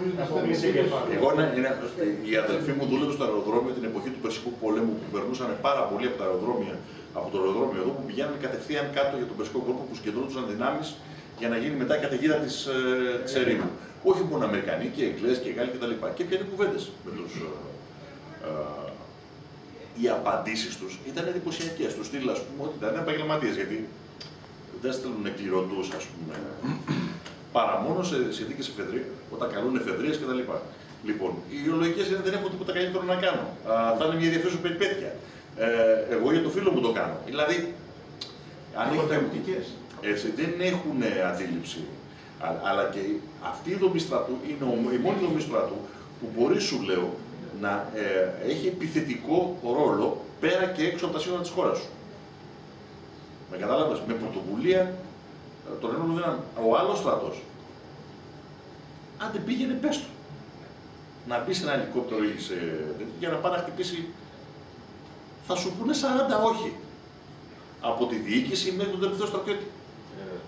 Εγώ, ναι, είναι, η αδελφή μου δούλευε στο αεροδρόμιο την εποχή του Περσικού πολέμου, που περνούσαν πάρα πολύ από τα αεροδρόμια, από το αεροδρόμιο εδώ, που πηγαίνανε κατευθείαν κάτω για τον Περσικό κόλπο, που συγκεντρώνονταν δυνάμεις για να γίνει μετά η καταιγίδα της ε, ερήμου. Όχι μόνο Αμερικανοί και Εγγλέζοι και Γάλλοι κτλ. Και πιάνει κουβέντες με τους. Ε, ε, οι απαντήσεις τους ήταν εντυπωσιακές. Του στείλα, ας πούμε, ότι ήταν επαγγελματίες, γιατί δεν στέλνουν εκκληρωτούς, ας πούμε, παρά μόνο σε συνθήκες εφεδρείας, όταν καλούν εφεδρείες κτλ. Λοιπόν, οι ιδεολογικές είναι δεν έχω τίποτα καλύτερο να κάνω. Α, θα είναι μια ενδιαφέρουσα περιπέτεια. Ε, εγώ για το φίλο μου το κάνω. Δηλαδή, αν έχετε, έτσι, δεν έχουν αντίληψη. Αλλά, αλλά και αυτή η δομή στρατού είναι η μόνη δομή στρατού που μπορεί, σου λέω, να ε, έχει επιθετικό ρόλο πέρα και έξω από τα σύνορα της χώρας σου. Με κατάλαβες, με πρωτοβουλία τον ένωμο δυνάμει. Ο άλλος στρατός, άντε πήγαινε πες του. Να μπει σε ένα ελικόπτερο ή σε, για να πάει να χτυπήσει, θα σου πούνε σαράντα όχι. Από τη διοίκηση μέχρι τον τελευταίο στρατιώτη. Yeah.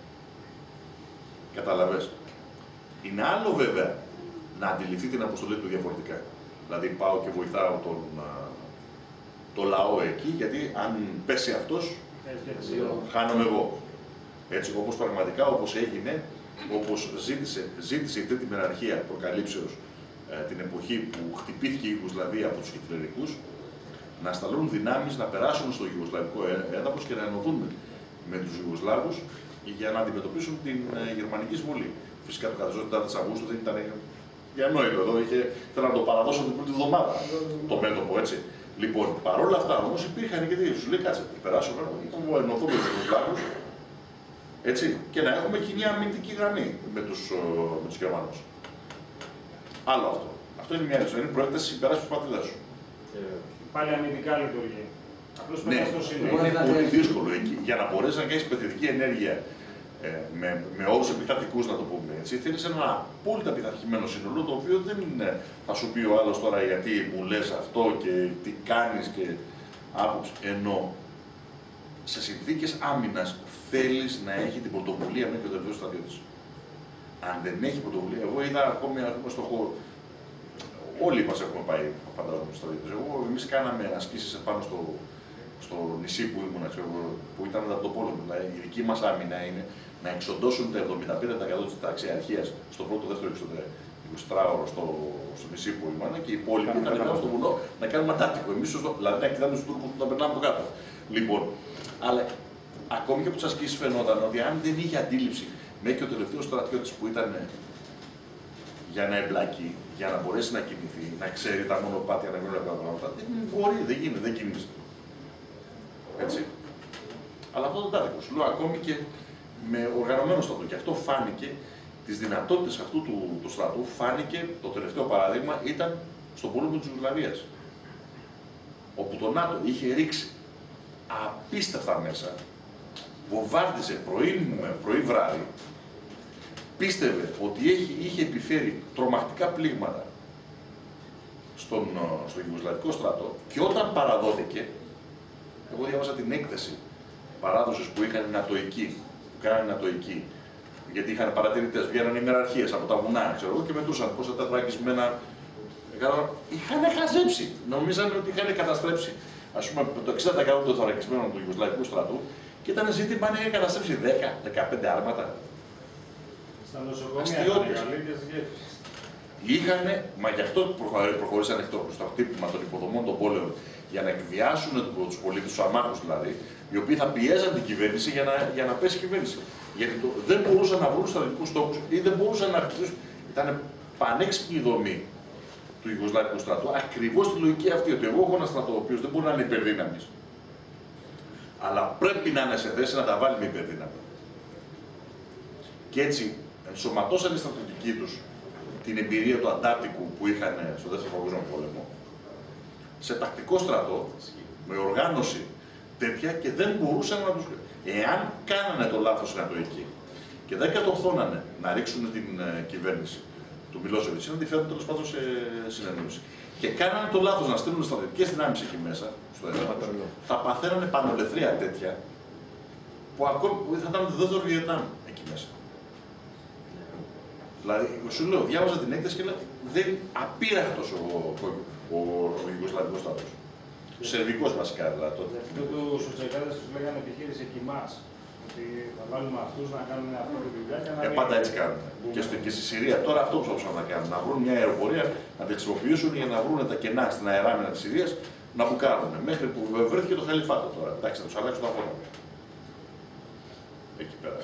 Καταλαβες. Είναι άλλο βέβαια να αντιληφθεί την αποστολή του διαφορετικά. Δηλαδή πάω και βοηθάω τον, το λαό εκεί, γιατί αν πέσει αυτός, χάνομαι εγώ. Έτσι, όπως πραγματικά, όπως έγινε, όπως ζήτησε, ζήτησε η τρίτη μεραρχία προκαλύψεως ε, την εποχή που χτυπήθηκε η Ιουγκοσλαβία από τους χιτλερικούς, να σταλούν δυνάμεις να περάσουν στο Ιουγκοσλαβικό έδαφος και να ενωθούν με τους Ιουγκοσλάβους για να αντιμετωπίσουν την ε, γερμανική εισβολή. Φυσικά το καθεστώς της τετάρτης Αυγούστου δεν ήταν για νόητο εδώ, είχε, θέλω να το παραδώσω την πρώτη εβδομάδα το μέτωπο, έτσι. Λοιπόν, παρόλα αυτά όμως υπήρχαν και δύο. Σου λέει κάτσε, περάσουμε, να ενωθούμε με τους Ιουγκοσλάβους, έτσι, και να έχουμε κοινή αμυντική γραμμή με τους, με τους Γερμανούς. Άλλο αυτό. Αυτό είναι μια άλλη. Είναι προέκταση της υπεράσπισης της πατρίδας σου. Ε, πάλι αμυντικά λειτουργεί. Απλώς ναι, στο σύνολο. είναι πολύ δύσκολο. Για να μπορέσει να κάνεις πεθυντική ενέργεια ε, με, με όρους επιθετικούς, να το πούμε έτσι, θέλεις ένα απόλυτα πειθαρχημένο σύνολο, το οποίο δεν είναι, θα σου πει ο άλλος τώρα γιατί μου λες αυτό και τι κάνεις και άποψη. Ενώ σε συνθήκες άμυνας θέλεις να έχει την πρωτοβουλία μέχρι και ο τελευταίος στρατιώτης. Αν δεν έχει πρωτοβουλία, εγώ είδα ακόμη στο χώρο. Όλοι μας έχουμε πάει, φαντάζομαι, στους στρατιώτες. Εγώ, εμείς κάναμε ασκήσεις επάνω στο, στο νησί που ήμουν, ξέρω, που ήταν μετά από το πόλεμο. Δηλαδή, η δική μας άμυνα είναι να εξοντώσουν το εβδομήντα πέντε τοις εκατό της ταξιαρχίας στο πρώτο, δεύτερο εικοσιτράωρο στο, στο νησί που ήμουν και οι υπόλοιποι είχαν πάνω στο βουνό να κάνουμε αντάρτικο. Εμείς, δηλαδή, να κοιτάμε τους Τούρκους που τα περνάμε από κάτω. Λοιπόν, αλλά ακόμη και από τις ασκήσεις φαινόταν ότι αν δεν είχε αντίληψη μέχρι και ο τελευταίος στρατιώτης που ήταν για να εμπλακεί, για να μπορέσει να κινηθεί, να ξέρει τα μονοπάτια, να γνωρίζει αυτά τα πράγματα, δεν μπορεί, δεν γίνεται, δεν κινείται. Έτσι. Αλλά αυτό το τάτικο σου λέω ακόμη και με οργανωμένο στρατό. Και αυτό φάνηκε, τις δυνατότητες αυτού του, του στρατού, φάνηκε, το τελευταίο παράδειγμα ήταν στον πόλεμο της Ιουγκοσλαβίας. Όπου το ΝΑΤΟ είχε ρίξει απίστευτα μέσα, βομβάρδιζε πρωί, πρωί βράδυ, πίστευε ότι έχει, είχε επιφέρει τρομακτικά πλήγματα στον, στο Ιουγκοσλαβικό στρατό και όταν παραδόθηκε, εγώ διάβασα την έκθεση παράδοσης που είχαν οι Νατοικοί, που κάνανε οι Νατοικοί, γιατί είχαν παρατηρητές, βγαίνανε ημεραρχίες από τα βουνά, ξέρω εγώ, και μετούσαν πόσα τα τραγισμένα. Είχαν χαζέψει, νομίζανε ότι είχαν καταστρέψει. Ας πούμε, το εξήντα τοις εκατό των θωρακισμένων του Ιουγκοσλαβικού στρατού και ήταν ζήτημα αν είχε καταστρέψει δέκα με δεκαπέντε άρματα. Στα νοσοκομεία, μεγαλύτερες γέφυρες. Είχανε, μα γι' αυτό προχωρήσαν στο χτύπημα των υποδομών των πόλεων, για να εκβιάσουν τους πολίτες, τους αμάχους δηλαδή, οι οποίοι θα πιέζαν την κυβέρνηση για να, για να πέσει η κυβέρνηση. Γιατί το, δεν μπορούσαν να βρουν στρατιωτικούς στόχους ή δεν μπορούσαν να χτίσουν. Ήταν πανέξυπνη η δομή του Ιουγκοσλαβικού στρατού, ακριβώς τη λογική αυτή, ότι εγώ έχω ένα στρατό ο οποίος δεν μπορεί να είναι υπερδύναμης, αλλά πρέπει να είναι σε θέση να τα βάλει με υπερδύναμη. Και έτσι ενσωματώσαν οι στρατιωτικοί τους την εμπειρία του Αντάρτικου που είχαν στο δεύτερο Παγκόσμιο Πόλεμο σε τακτικό στρατό, με οργάνωση τέτοια και δεν μπορούσαν να τους. Εάν κάνανε το λάθος οι Νατοικοί και δεν κατορθώνανε να ρίξουν την uh, κυβέρνηση του Μιλόσεβιτς, να τη φέρουν τέλος πάντων σε συνεννόηση. Και κάνανε το λάθος να στείλουν στρατιωτικές δυνάμεις εκεί μέσα, στο έδαφος, θα παθαίνανε πανολεθρία τέτοια που ακόμη θα ήταν το δεύτερο Βιετνάμ εκεί μέσα. Δηλαδή, σου λέω, διάβαζα την έκθεση και λέω, δεν απείραχτος ο, ο, ο, ο Ιουγκοσλαβικός στρατός. Σερβικός βασικά δηλαδή. Αυτό τους Τσεκάδες τους λέγανε επιχείρηση κοιμάς. Ότι θα βάλουμε αυτούς να κάνουν αυτή τη δουλειά και να. Ε, πάντα έτσι κάνουν. Και, στο, και στη Συρία τώρα αυτό ψάχνουν να κάνουν. Να βρουν μια αεροπορία, να τη χρησιμοποιήσουν για να βρουν τα κενά στην αεράμινα της Συρίας να μπουκάρουν. Μέχρι που βρέθηκε το Χαλιφάτο τώρα. Εντάξει, θα τους αλλάξουν τα φώτα. Εκεί πέρα.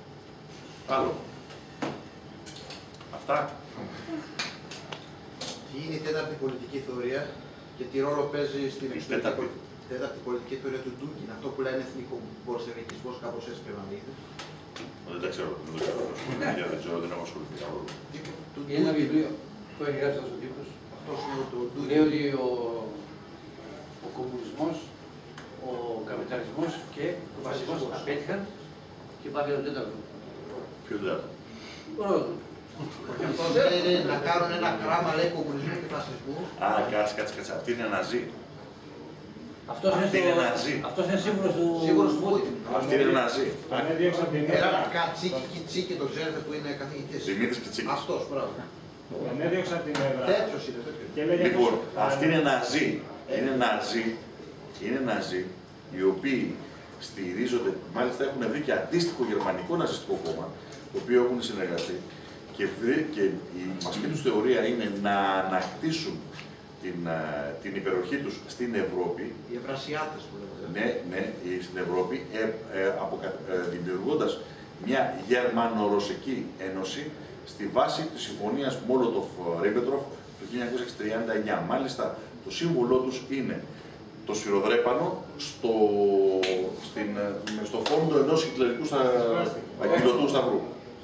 Άλλο. Αυτά. Ποια είναι η τέταρτη πολιτική θεωρία και τι ρόλο παίζει στην εξωτερική τέταρτη πολιτική θεωρία του Ντούκιν, αυτό που λένε εθνικό μπορσερικισμός, κάπως έτσι πρέπει να λέγεται. Δεν τα ξέρω, δεν το ξέρω. Δεν ξέρω, δεν έχω ασχοληθεί. Είναι ένα βιβλίο που έχει γράψει ο τύπος. Αυτός είναι το Ντούκιν. Λέει ότι ο, ο κομμουνισμός, ο καπιταλισμός και ο φασισμός απέτυχαν και πάει για τον τέταρτο. Ποιο τέταρτο? Ο Ρόδο. Αυτός λέει να κάνουν ένα κράμα, λέει, κομμουνισμού και φασισμού. Α, κάτσε, κάτσε, κάτσε. Αυτή είναι ναζί. Αυτός είναι, Αυτή είναι ναζί. αυτός είναι σύμβουλος του Σίγουρος του Πούτιν. Αυτή είναι ναζί. Ένα κατσίκι Κιτσίκι, το ξέρετε που είναι καθηγητής. Δημήτρης Κιτσίκης. Αυτός, μπράβο. Τον έδιωξαν την έδρα. Τέτοιος είναι, τέτοιος. Λοιπόν, αυτή είναι ναζί. Είναι ναζί. Είναι ναζί, οι οποίοι στηρίζονται, μάλιστα έχουν βρει και αντίστοιχο γερμανικό ναζιστικό κόμμα, το οποίο έχουν συνεργαστεί και, και η βασική τους θεωρία είναι να ανακτήσουν την, την υπεροχή τους στην Ευρώπη. Οι Ευρασιάτες που λέμε. Ναι, ναι, στην Ευρώπη, ε, ε, αποκα, ε, δημιουργώντας μια γερμανο-ρωσική ένωση στη βάση της συμφωνίας Μόλοτοφ-Ρίμπεντροφ του χίλια εννιακόσια τριάντα εννιά. Μάλιστα, το σύμβολό τους είναι το σφυροδρέπανο στο, στην, στο φόντο ενός χιτλερικού αγγυλωτού σταυρού.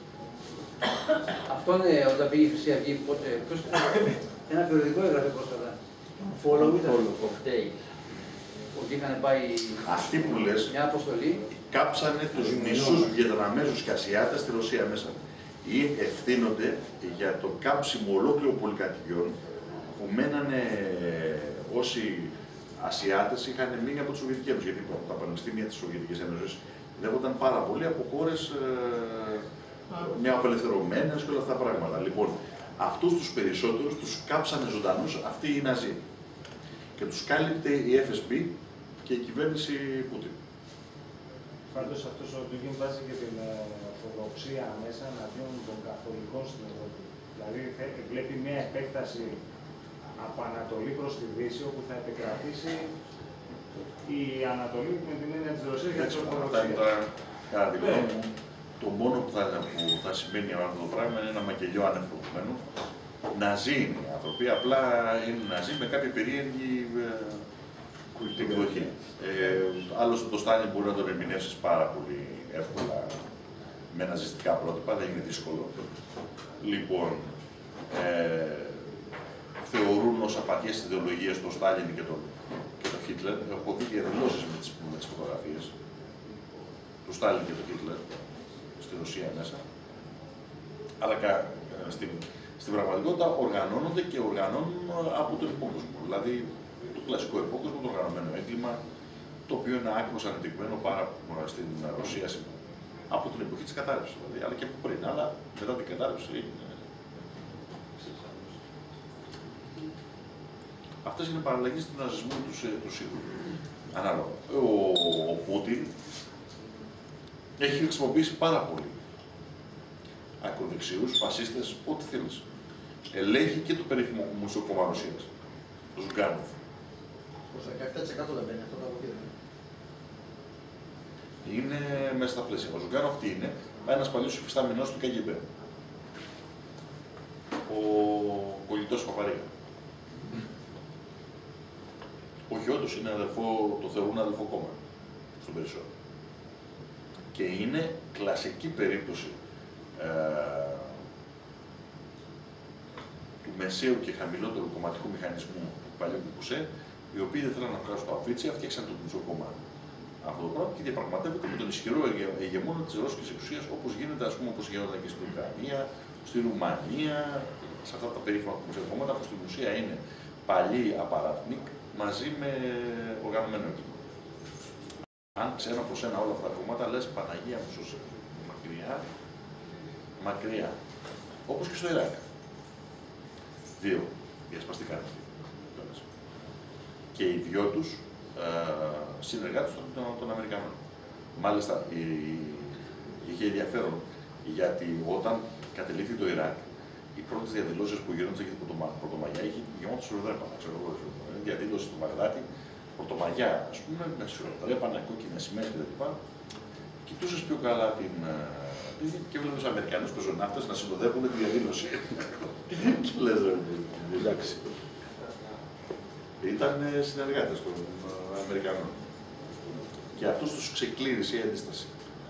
Αυτό είναι όταν πήγε η Χρυσή Αυγή, πότε, ποιος, ένα περιοδικό έγραφε πρόσφατα. Follow it, cocktail. Ότι είχαν πάει αυτοί που λες, μια αποστολή. Κάψανε τους μισούς Βιετναμέζους και Ασιάτες στη Ρωσία μέσα. Ή ευθύνονται για το κάψιμο ολόκληρων πολυκατοικιών που μένανε όσοι Ασιάτες είχαν μείνει από τη Σοβιετική Ένωση. Γιατί τα πανεπιστήμια της Σοβιετικής Ένωσης λέγονταν πάρα πολύ από χώρες ε, νεοαπελευθερωμένες και όλα αυτά τα πράγματα. Λοιπόν, αυτούς τους περισσότερους τους κάψανε ζωντανούς αυτοί οι Ναζί. Και τους κάλυπτε η εφ ες μπι και η κυβέρνηση Πούτιν. Πάντως αυτός ο Ντούκιν βάζει και την ορθοδοξία μέσα εναντίον των καθολικών στην Ευρώπη. Δηλαδή βλέπει μια επέκταση από Ανατολή προς τη Δύση, όπου θα επικρατήσει η Ανατολή με την έννοια της Ρωσίας για την Ορθοδοξία. Κατά τη γνώμη μου, το μόνο που θα, που θα σημαίνει αυτό το πράγμα είναι ένα μακελιό ανευπροηγουμένο. Ναζί είναι οι άνθρωποι, απλά είναι ναζί με κάποια περίεργη ε, εκδοχή. Ε, άλλωστε το Στάλιν μπορεί να τον ερμηνεύσει πάρα πολύ εύκολα με ναζιστικά πρότυπα, δεν είναι δύσκολο. Λοιπόν, ε, θεωρούν ως απαρχές της ιδεολογίας το Στάλιν και τον και το Χίτλερ. Έχω δει διαδηλώσεις με τις, με τις φωτογραφίες του Στάλιν και του Χίτλερ στη Ρωσία μέσα. Αλλά κα, στην, στην πραγματικότητα οργανώνονται και οργανώνουν από τον υπόκοσμο. Δηλαδή το κλασικό υπόκοσμο, το οργανωμένο έγκλημα, το οποίο είναι άκρως ανεπτυγμένο πάρα στην Ρωσία σήμερα. Από την εποχή της κατάρρευσης, δηλαδή, αλλά και από πριν. Αλλά μετά την κατάρρευση. Αυτές είναι παραλλαγές του ναζισμού του, του Σύγχρονου. Ανάλογα. Ο, ο Πούτιν έχει χρησιμοποιήσει πάρα πολύ ακροδεξιούς, φασίστες, ό,τι θέλεις. Ελέγχει και το περίφημο Κομμουνιστικό Κόμμα Ρωσίας, το Ζουγκάνοφ. Προς δεκαεπτά τοις εκατό δεν μπαίνει αυτό το αποκείμενο. Είναι μέσα στα πλαίσια. Ο Ζουγκάνοφ τι είναι? Ένας παλιός υφιστάμενος του ΚΑΓΚΕΜΠΕ. Ο κολλητός Παπαρίγα. Όχι, όντως είναι αδελφό, το θεωρούν αδελφό κόμμα στον περισσότερο. Και είναι κλασική περίπτωση ε, του μεσαίου και χαμηλότερου κομματικού μηχανισμού του παλιού Κουκουσέ, οι οποίοι δεν θέλαν να βγάλουν στο αφίτσι, φτιάξαν το Κομμουνιστικό Κόμμα αυτό το πράγμα και διαπραγματεύεται με τον ισχυρό ηγεμόνα της ρώσικης εξουσίας, όπως γίνεται, ας πούμε, όπως γινόταν και στην Ουκρανία, στη Ρουμανία, σε αυτά τα περίφημα κομμουνιστικά κόμματα που στην ουσία είναι παλιοί απαρατνικ μαζί με οργανωμένο έγκλημα. Αν ξένα προς ένα όλα αυτά τα κομμάτια, λες Παναγία μου σώσε. Μακριά, μακριά. Όπως και στο Ιράκ. Δύο διασπαστικά. Και οι δυο τους ε, συνεργάτες των, των, των Αμερικανών. Μάλιστα, η, είχε ενδιαφέρον γιατί όταν κατελήφθη το Ιράκ, οι πρώτες διαδηλώσεις που γίνονταν για την Πρωτομαγιά είχε γεμάτο σφυροδρέπανα. Ξέρω εγώ, διαδήλωση του Βαγδάτη, Πρωτομαγιά, ας πούμε, με σφυροδρέπανα, κόκκινες σημαίες κτλ. Κοιτούσες πιο καλά την, Και βλέπω τους Αμερικανούς πεζοναύτες να συνοδεύουν τη διαδήλωση. Και λες, ρε, εντάξει. Ήταν συνεργάτες των Αμερικανών. Και αυτούς τους ξεκλήρισε η αντίσταση.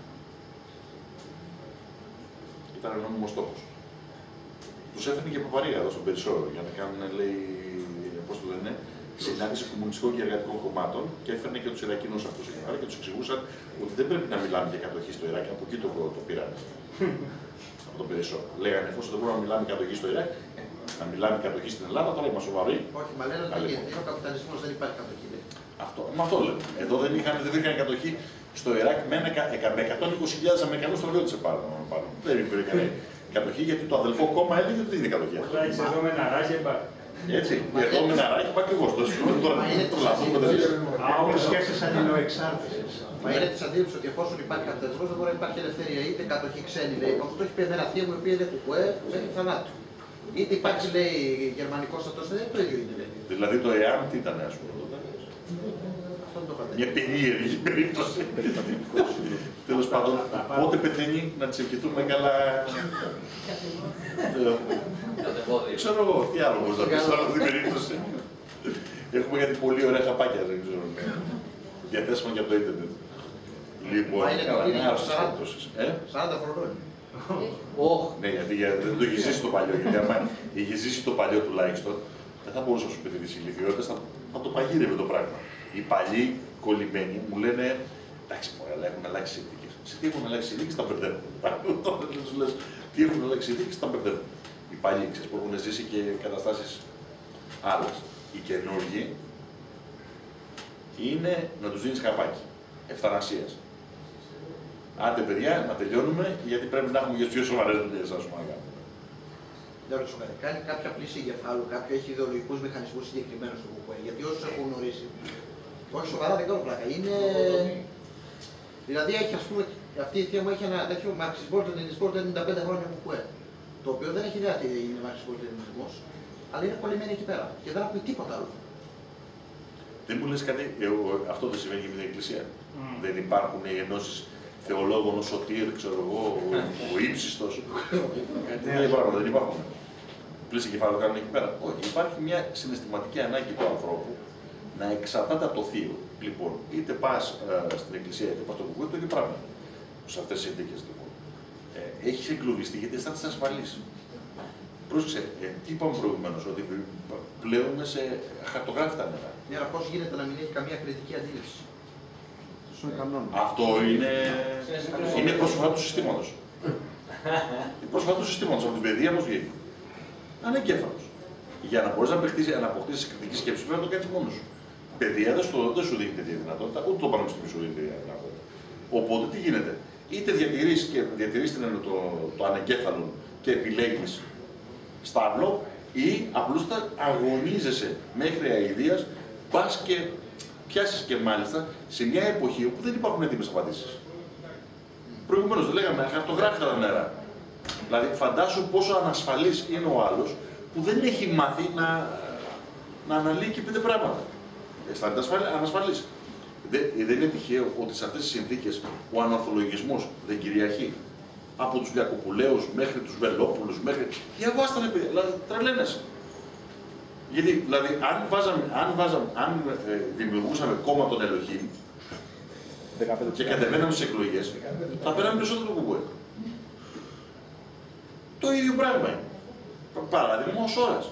Ήταν νόμιμος στόχος. Τους έφερε και παπαρία εδώ στον Περισσόρο για να κάνουν, λέει, πώς το λένε, συνάντηση κομμουνιστικών και εργατικών κομμάτων και έφερνε και τους Ιρακινούς αυτούς εκεί πέρα και τους εξηγούσαν ότι δεν πρέπει να μιλάμε για κατοχή στο Ιράκ. Από εκεί το, το πήραν. Από τον Περισσόρο. Λέγανε, εφόσον δεν μπορούμε να μιλάμε κατοχή στο Ιράκ, να μιλάμε κατοχή στην Ελλάδα, τώρα είμαστε σοβαροί. Όχι, μα λένε ότι είναι ο καπιταλισμός, δεν υπάρχει κατοχή. Αυτό, με αυτό λέμε. Εδώ δεν είχαν, δεν είχαν κατοχή στο Ιράκ με, με εκατόν είκοσι χιλιάδες Αμερικανούς στρατιώτες επάνω. Δεν υπήρχε κατοχή γιατί το αδελφό κόμμα έλεγε ότι δεν είναι κατοχή. Εδώ με ναράκι υπάρχει. Έτσι, εδώ με ναράκι υπάρχει ακριβώς. Τώρα το λαθούμε δεν είναι. Όπως σκέφτεσαι αντινοεξάρτησης. Μα είναι τη αντίληψη ότι εφόσον υπάρχει καπιταλισμός δεν μπορεί να υπάρχει ελευθερία. Είτε κατοχή ξένη, λέει. Αυτό το έχει πει ένα θείο μου, η οποία είναι του ΚΟΕ μέχρι θανάτου. Είτε υπάρχει, λέει, γερμανικό στρατό, δεν είναι το ίδιο είναι, λέει. Δηλαδή το ΕΑΜ τι ήταν, ας πούμε. Μια περίεργη περίπτωση. Τέλος πάντων, πότε πεθαίνει να της ευχηθούμε καλά. Ξέρω εγώ, τι άλλο μπορείς να πεις σε αυτή την περίπτωση. Έχουμε γιατί πολύ ωραία χαπάκια, δεν ξέρω. Διαθέσιμα και από το ίντερνετ. Λοιπόν, καλά, μια αρρώσταση. σαράντα χρονών. Ναι, γιατί δεν το έχει ζήσει το παλιό. Γιατί άμα είχε ζήσει το παλιό τουλάχιστον, δεν θα μπορούσε να σου πει τις ηλικιότητες, θα το παγίδευε το πράγμα. Οι παλιοί κολλημένοι μου λένε εντάξει, μωρέ, αλλά έχουν αλλάξει συνθήκες. Σε τι έχουν αλλάξει συνθήκες, τα μπερδεύουν. Τότε του λες τι έχουν αλλάξει συνθήκες, τα μπερδεύουν. Οι παλιοί ξέρεις που έχουν ζήσει και καταστάσεις άλλες. Οι καινούργοι είναι να τους δίνεις καπάκι ευθανασίας. Άντε, παιδιά, να τελειώνουμε, γιατί πρέπει να έχουμε και τις πιο σοβαρές δουλειές, ας πούμε. Δεν ρωτήσω κάτι. Κάνει κάποια πλήση εγκεφάλου, κάποιο έχει ιδεολογικούς μηχανισμούς συγκεκριμένους στο ΚΚΕ. Γιατί όσους έχουν γνωρίσει, όχι σοβαρά δεν κάνω πλάκα. Είναι. Δηλαδή, έχει, ας πούμε, αυτή η θεία μου έχει ένα τέτοιο μαρξισμό, λενινισμό ενενήντα πέντε χρόνια ΚΚΕ. Το οποίο δεν έχει ιδέα τι είναι μαρξισμό, λενινισμός, αλλά είναι κολλημένη εκεί πέρα. Και δεν ακούει τίποτα άλλο. Δεν μου λες κάτι, εγώ, αυτό δεν συμβαίνει και με την Εκκλησία. Mm. Δεν υπάρχουν οι ενώσεις θεολόγων, ο Σωτήρ, ξέρω εγώ, ο, ο ύψιστος. Δεν υπάρχουν, δεν υπάρχουν. Πλήση κεφάλαιο κάνουν εκεί πέρα. Όχι, υπάρχει μια συναισθηματική ανάγκη του ανθρώπου να εξαρτάται από το θείο. Λοιπόν, είτε πας ε, στην Εκκλησία είτε πας στο ΚΚΕ, το ίδιο πράγμα. Σε αυτές τις συνθήκες λοιπόν. Ε, έχεις εγκλωβιστεί γιατί αισθάνεσαι ασφαλής. Πρόσεξε, ε, τι είπαμε προηγουμένως, ότι πλέον σε χαρτογράφητα νερά. Ναι, αλλά πώς γίνεται να μην έχει καμία κριτική αντίληψη. Αυτό είναι, είναι πρόσφατα του συστήματος. Η πρόσφατα του συστήματος, από την παιδεία μας βγαίνει. Ανεγκέφαλος. Για να μπορείς να αποκτήσεις κριτική σκέψη πρέπει να το κάνεις μόνος σου. Παιδεία δεν, στο, δεν σου δίνει τέτοια δυνατότητα, ούτε το πανεπιστήμιο σου δίνει τέτοια δυνατότητα. Οπότε τι γίνεται, είτε διατηρείς, και, διατηρείς την, το, το ανεγκέφαλο και επιλέγεις στάβλο, ή απλώς θα αγωνίζεσαι μέχρι αηδίας, πας και πιάσεις και μάλιστα σε μια εποχή όπου δεν υπάρχουν έτοιμες απαντήσεις. Προηγουμένως δεν λέγαμε χαρτογράφητα τα νερά. Δηλαδή φαντάσου πόσο ανασφαλής είναι ο άλλος που δεν έχει μάθει να, να αναλύει και πέντε πράγματα. Αισθάνεται ανασφαλής. Δεν, δεν είναι τυχαίο ότι σε αυτές τις συνθήκες ο ανορθολογισμός δεν κυριαρχεί. Από τους Λιακοπουλαίους μέχρι τους Βελόπουλους, μέχρι. Διαβάστε, παιδιά, δηλαδή τρελαίνεσαι. Γιατί, δηλαδή, αν, βάζαμε, αν, βάζαμε, αν ε, δημιουργούσαμε κόμμα των Ελοχήμ και κατεβαίναμε στις εκλογές, θα πέραμε περισσότερο το ΚΚΕ. Το ίδιο πράγμα είναι. Παράδειγμα ως ώρας.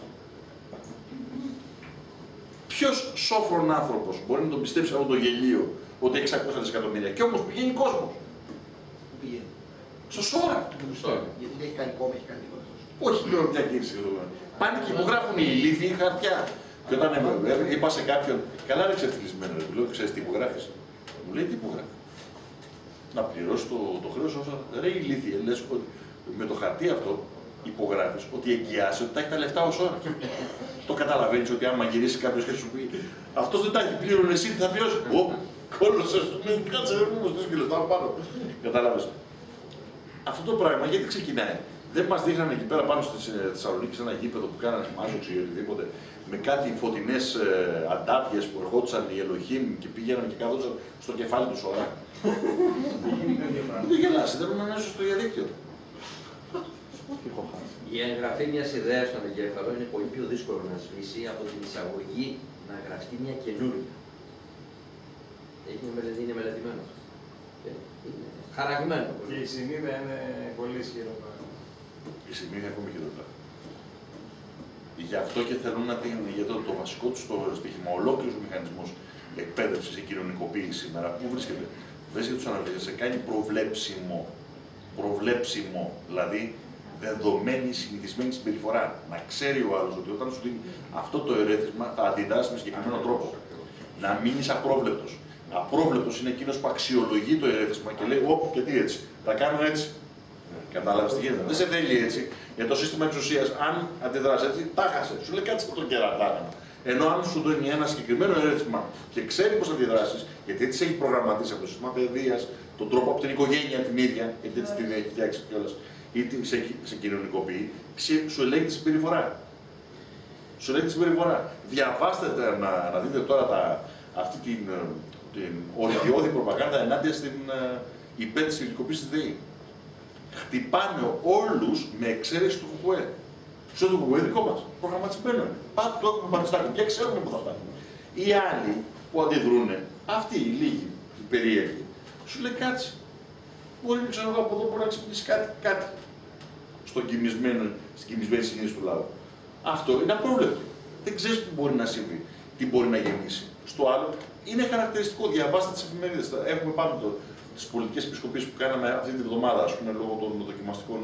Ποιος σόφρον άνθρωπος μπορεί να τον πιστέψει από το γελίο ότι έχει εξακόσια δισεκατομμύρια και όμως πηγαίνει κόσμος. Πού πηγαίνει. Στο Σόρα. Γιατί δεν έχει κάνει κόμμα, έχει κάνει τίποτα. Όχι τώρα μια κίνηση. Πάνε και υπογράφουν οι ηλίθιοι χαρτιά. Και όταν είπα σε κάποιον, καλά είναι ξεφτυλισμένο, του λέω, ξέρεις τι υπογράφεις. Μου λέει τι υπογράφει. Να πληρώσει το, το χρέος όσο. Ρε ηλίθιε, λες ότι με το χαρτί αυτό υπογράφεις ότι εγγυάσαι ότι τα έχει τα λεφτά ως ώρα. Το καταλαβαίνεις ότι άμα γυρίσει κάποιος και σου πει αυτός δεν τα έχει πλήρωνε εσύ, τι θα πληρώσει. Ω, κόλλωσες, λέει κάτσε ρε μου, στήσεις και λεφτά πάνω. Κατάλαβες. Αυτό το πράγμα γιατί ξεκινάει. Δεν μας δείχνανε εκεί πέρα πάνω στη Θεσσαλονίκη σε ένα γήπεδο που κάνανε μάζοξη ή οτιδήποτε, με κάτι φωτεινές ε, αντάβιες που ερχόντουσαν οι Ελοχήμ και πήγαιναν και καθόντουσαν στο κεφάλι τους ώρα. Δεν γελάς, δεν είναι μέσα στο διαδίκτυο. Η εγγραφή μιας ιδέας στον εγκέφαλο είναι πολύ πιο δύσκολο να σβήσει από την εισαγωγή να γραφτεί μια καινούργια. Είναι μελετημένο. Είναι χαραγμένο. Και η συνείδηση είναι πολύ ισχυρό. Η συνείδηση είναι ακόμη χειρότερα. Γι' αυτό και θέλουν να την. Γιατί το, το βασικό του στοίχημα, ολόκληρο ο μηχανισμό εκπαίδευση ή κοινωνικοποίηση σήμερα, πού βρίσκεται. Βρίσκεται του αναλυτέ, σε κάνει προβλέψιμο. Προβλέψιμο. Δηλαδή, δεδομένη συνηθισμένη συμπεριφορά. Να ξέρει ο άλλο ότι όταν σου δίνει αυτό το ερέθισμα θα αντιδράσει με συγκεκριμένο τρόπο. Να μείνει απρόβλεπτο. Απρόβλεπτο είναι εκείνο που αξιολογεί το ερέθισμα και λέει: Ωπ, και τι έτσι. Θα κάνω έτσι. Κατάλαβε τι γίνεται. Δεν σε θέλει έτσι. Για το σύστημα εξουσία, αν αντιδράσει έτσι, τα χάσε. Σου λέει κάτσε από τον κερατάνα. Ενώ αν σου δίνει ένα συγκεκριμένο ερέθισμα και ξέρει πώ θα αντιδράσει, γιατί έτσι έχει προγραμματίσει από το σύστημα παιδεία, τον τρόπο από την οικογένεια την ίδια, γιατί έτσι την έχει φτιάξει κιόλα, ή σε, σε κοινωνικοποιεί, σου ελέγχει τη συμπεριφορά. Σου λέει τη συμπεριφορά. Διαβάστε να, να δείτε τώρα τα, αυτή την, την ορκιώδη προπαγάνδα ενάντια στην uh, υπέρ της ιδιωτικοποίησης της ΔΕΗ. Χτυπάνε όλους με εξαίρεση του ΚΚΕ. Στο του ΚΚΕ δικό μας. Προγραμματισμένο είναι. Πάτε το έχουμε πανεστάκι. Πια ξέρουμε πού θα φτάνουμε. Οι άλλοι που αντιδρούν, αυτοί οι λίγοι, οι περίεργοι, σου λέει κάτσε. Μπορεί να ξέρω εγώ από εδώ μπορεί να ξυπνήσει κάτι, κάτι. Στον κοιμισμένο, στην κοιμισμένη συνείδηση του λαού. Αυτό είναι απρόβλεπτο. Δεν ξέρει τι μπορεί να συμβεί, τι μπορεί να γεννήσει. Στο άλλο είναι χαρακτηριστικό. Διαβάστε τις εφημερίδες. Έχουμε πάνω το, τις πολιτικές επισκοπήσεις που κάναμε αυτή τη βδομάδα, ας πούμε, λόγω των δοκιμαστικών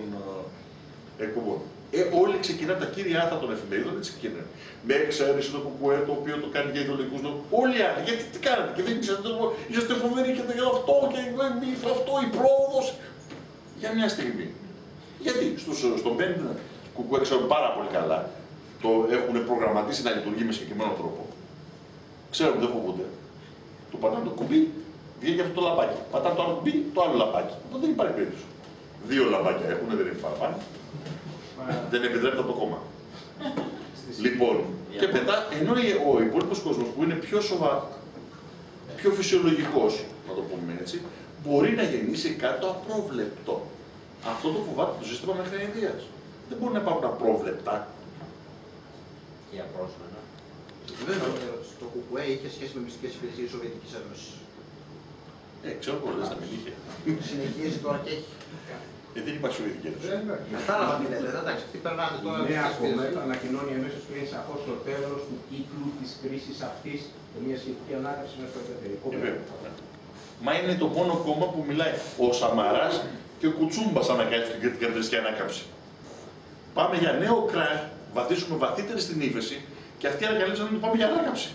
ε, εκπομπών. Ε, όλοι ξεκινάνε τα κύρια άθρα των εφημερίδων, έτσι ξεκινάνε. Με εξαίρεση το ΚΚΕ, το οποίο το κάνει για ιδεολογικούς λόγους. Όλοι οι άλλοι, γιατί τι κάνετε, και δεν είσαστε, είσαστε φοβεροί και δεν αυτό, και αυτό, η πρόοδος. Για μια στιγμή. Γιατί στους, στον πέντε ΚΚΕ ξέρουν πάρα πολύ καλά. Το έχουν προγραμματίσει να λειτουργεί με συγκεκριμένο τρόπο. Ξέρουν, δεν φοβούνται. Του πατάνε το κουμπί, βγαίνει αυτό το λαμπάκι. Πατάνε το άλλο κουμπί, το άλλο λαμπάκι. Αυτό δεν υπάρχει περίπτωση. Δύο λαμπάκια έχουν, δεν είναι παραπάνω. Δεν επιτρέπεται από το κόμμα. Λοιπόν, και μετά, ενώ ο υπόλοιπος κόσμος που είναι πιο σοβαρό, πιο φυσιολογικός, να το πούμε έτσι, μπορεί να γεννήσει κάτι το απρόβλεπτο. Αυτό το φοβάται το σύστημα μέχρι αηδίας. Δεν μπορεί να υπάρχουν απρόβλεπτα. Και απρόσμενα. Βέβαια, το ΚΚΕ είχε σχέση με μυστικές υπηρεσίες της Σοβιετικής Ένωσης. Ε, ξέρω πολλές να μην είχε. Συνεχίζει τώρα και έχει. Ε, δεν υπάρχει Σοβιετική Ένωση. Κατάλαβα τι λέτε, εντάξει, αυτοί περνάνε τώρα. Η νέα κομμένα ανακοινώνει αμέσως πριν σαφώς το τέλος του κύκλου της κρίσης αυτής με μια σχετική ανάκαμψη με το εταιρικό. Μα είναι το μόνο κόμμα που μιλάει ο Σαμαράς και ο Κουτσούμπας αν να κάνει την κεντριστική ανάκαμψη. Πάμε για νέο κράχ, βαθίσουμε βαθύτερη στην ύφεση και αυτοί ανακαλύψαν ότι πάμε για ανάκαμψη.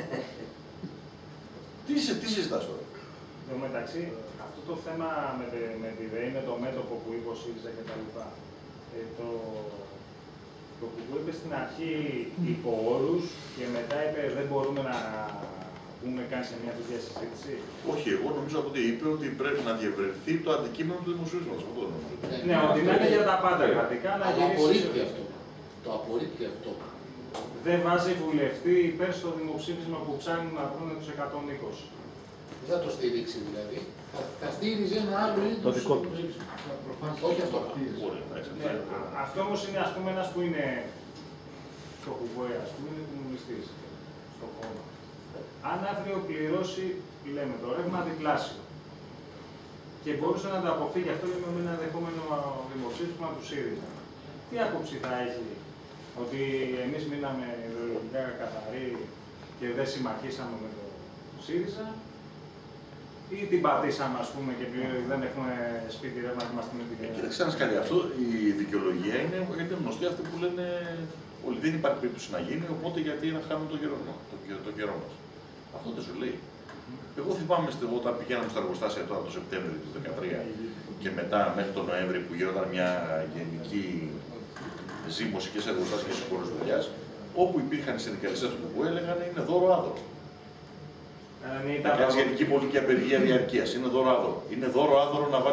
τι, τι συζητάς τώρα. Εν τω μεταξύ, αυτό το θέμα με, τη, με τη ΔΕΗ είναι το μέτωπο που είπε ο ΣΥΡΙΖΑ κτλ. Ε, το το που είπε στην αρχή υπό όρους και μετά είπε δεν μπορούμε να πούμε καν σε μια τέτοια συζήτηση. Όχι, εγώ νομίζω ότι είπε ότι πρέπει να διευρυνθεί το αντικείμενο του δημοσιογραφικού. Αυτό νομίζω. Ναι, ότι να είναι για τα πάντα κρατικά να γυρίσει. Αυτό. Το απορρίπτει αυτό. Δεν βάζει βουλευτή υπέρ στο δημοψήφισμα που ψάχνουν να βρουν τους εκατόν είκοσι. Δεν θα το στηρίξει δηλαδή. Θα, θα στήριζε ένα άλλο είδος. Το δικό του. Όχι αυτό. Ναι, αυτό όμως είναι ας πούμε ένας που είναι στο κουβόι, ας πούμε, είναι κομμουνιστής στο κόμμα. Αν αύριο πληρώσει, λέμε το ρεύμα διπλάσιο και μπορούσε να το αποφύγει αυτό λέμε με ένα ενδεχόμενο δημοψήφισμα του ΣΥΡΙΖΑ. Τι άποψη θα έχει ότι εμείς μείναμε ιδεολογικά καθαροί και δεν συμμαχίσαμε με το ΣΥΡΙΖΑ ή την πατήσαμε, ας πούμε, και δεν έχουμε σπίτι ρεύμα και είμαστε με την κοινωνία. Κοίταξε να κάνει αυτό. Η δικαιολογία είναι, είναι γνωστή αυτή που λένε όλοι δεν υπάρχει περίπτωση να γίνει, οπότε γιατί να χάνουμε το καιρό, το, το καιρό μας. Αυτό δεν σου λέει. Εγώ θυμάμαι όταν πηγαίναμε στα εργοστάσια τώρα το Σεπτέμβριο του δύο χιλιάδες δεκατρία και μετά μέχρι τον Νοέμβρη που γινόταν μια γενική ζήμωση και σε εργοστάσια και σε χώρες δουλειάς, όπου υπήρχαν συνδικαλιστές του ΚΚΕ έλεγαν είναι δώρο άδωρο. Να κάνεις γενική πολιτική απεργία διαρκείας. Είναι δώρο άδωρο. Είναι δώρο άδωρο να βάλεις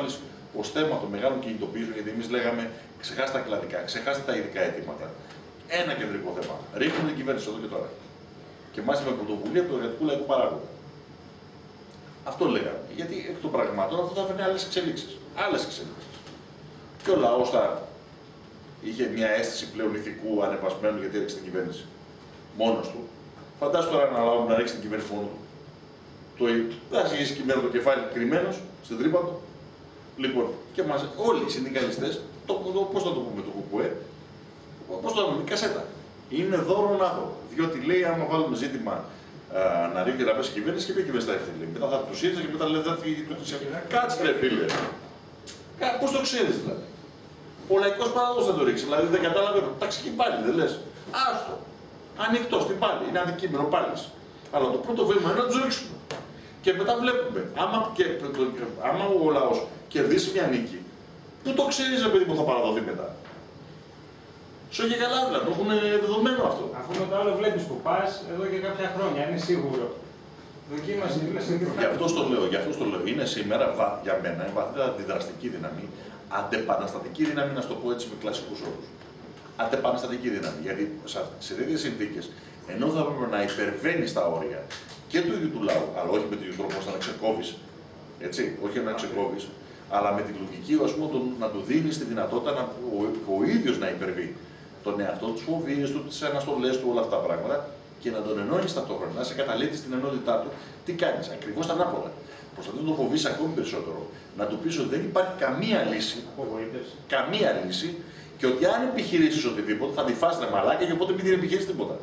ως θέμα των μεγάλων κινητοποιήσεων, γιατί εμείς λέγαμε ξεχάστε τα κλαδικά, ξεχάστε τα ειδικά αιτήματα. Ένα κεντρικό θέμα. Ρίχνουν την κυβέρνηση εδώ και τώρα. Και μάλιστα με πρωτοβουλία του εργατικού λαϊκού παράγοντα. Αυτό λέγαμε. Γιατί εκ των πραγμάτων αυτό θα φέρνει άλλες εξελίξεις. Άλλες εξελίξεις. Και ο λαός θα είχε μια αίσθηση πλέον ηθικού ανεβασμένου γιατί έριξε την κυβέρνηση μόνος του. Φαντάσου τώρα ένα λαό να ρίξει την κυβέρνηση μόνο του. Το, δεν θα ζήσει κειμένο το κεφάλι κρυμμένος στην τρύπα του. Λοιπόν, και μας, όλοι οι συνδικαλιστές, το, το, πώς θα το πούμε το κουκουέ, πώς το πούμε, κασέτα. Είναι δώρο άδωρο. Διότι λέει, άμα βάλουμε ζήτημα α, να ρίξει να πέσει η κυβέρνηση και ποια κυβέρνηση θα έρθει. Μετά θα έρθει το ΣΥΡΙΖΑ και μετά λέει θα έρθει το ΤΣΕ. Κάτσε ρε φίλε. Πώς το ξέρεις δηλαδή. Ο λαϊκός παράδοσος θα το ρίξει. Δηλαδή δεν κατάλαβε. Εντάξει και πάλι δεν λες. Άστο. Ανοιχτό στην πάλι. Είναι αντικείμενο πάλι. Αλλά το πρώτο βήμα είναι να του ρίξουμε. Και μετά βλέπουμε. Άμα, και, το, άμα ο λαός κερδίσει μια νίκη, πού το ξέρεις ρε παιδί που θα παραδοθεί μετά. Σω και καλά δηλαδή, το έχουν δεδομένο αυτό. Αφού με το άλλο βλέπεις που πας εδώ και κάποια χρόνια, είναι σίγουρο. Δοκίμασε, δήλωσε και Γι' αυτό το λέω, γι' αυτό το λέω. Είναι σήμερα για μένα η βαθύτερα αντιδραστική δύναμη, αντεπαναστατική δύναμη, να το πω έτσι με κλασικούς όρους. Αντεπαναστατική δύναμη. Γιατί σε τέτοιες συνθήκες, ενώ θα έπρεπε να υπερβαίνει τα όρια και του ίδιου του λαού, αλλά όχι με τον τρόπο ώστε να ξεκόβει, έτσι, όχι να ξεκόβει, αλλά με τη λογική ας πούμε, τον, να του δίνει τη δυνατότητα να, ο, ο ίδιος να υπερβεί τον εαυτό του, τις φοβίες του, τις αναστολές του, όλα αυτά τα πράγματα και να τον ενώνεις ταυτόχρονα, να σε καταλήττει στην ενότητά του. Τι κάνεις, ακριβώς τα ανάποδα. Προσπαθεί να τον φοβήσει ακόμη περισσότερο, να του πεις ότι δεν υπάρχει καμία λύση, καμία λύση και ότι αν επιχειρήσεις οτιδήποτε θα τη φας ρε μαλάκα και οπότε μην την επιχειρήσεις τίποτα.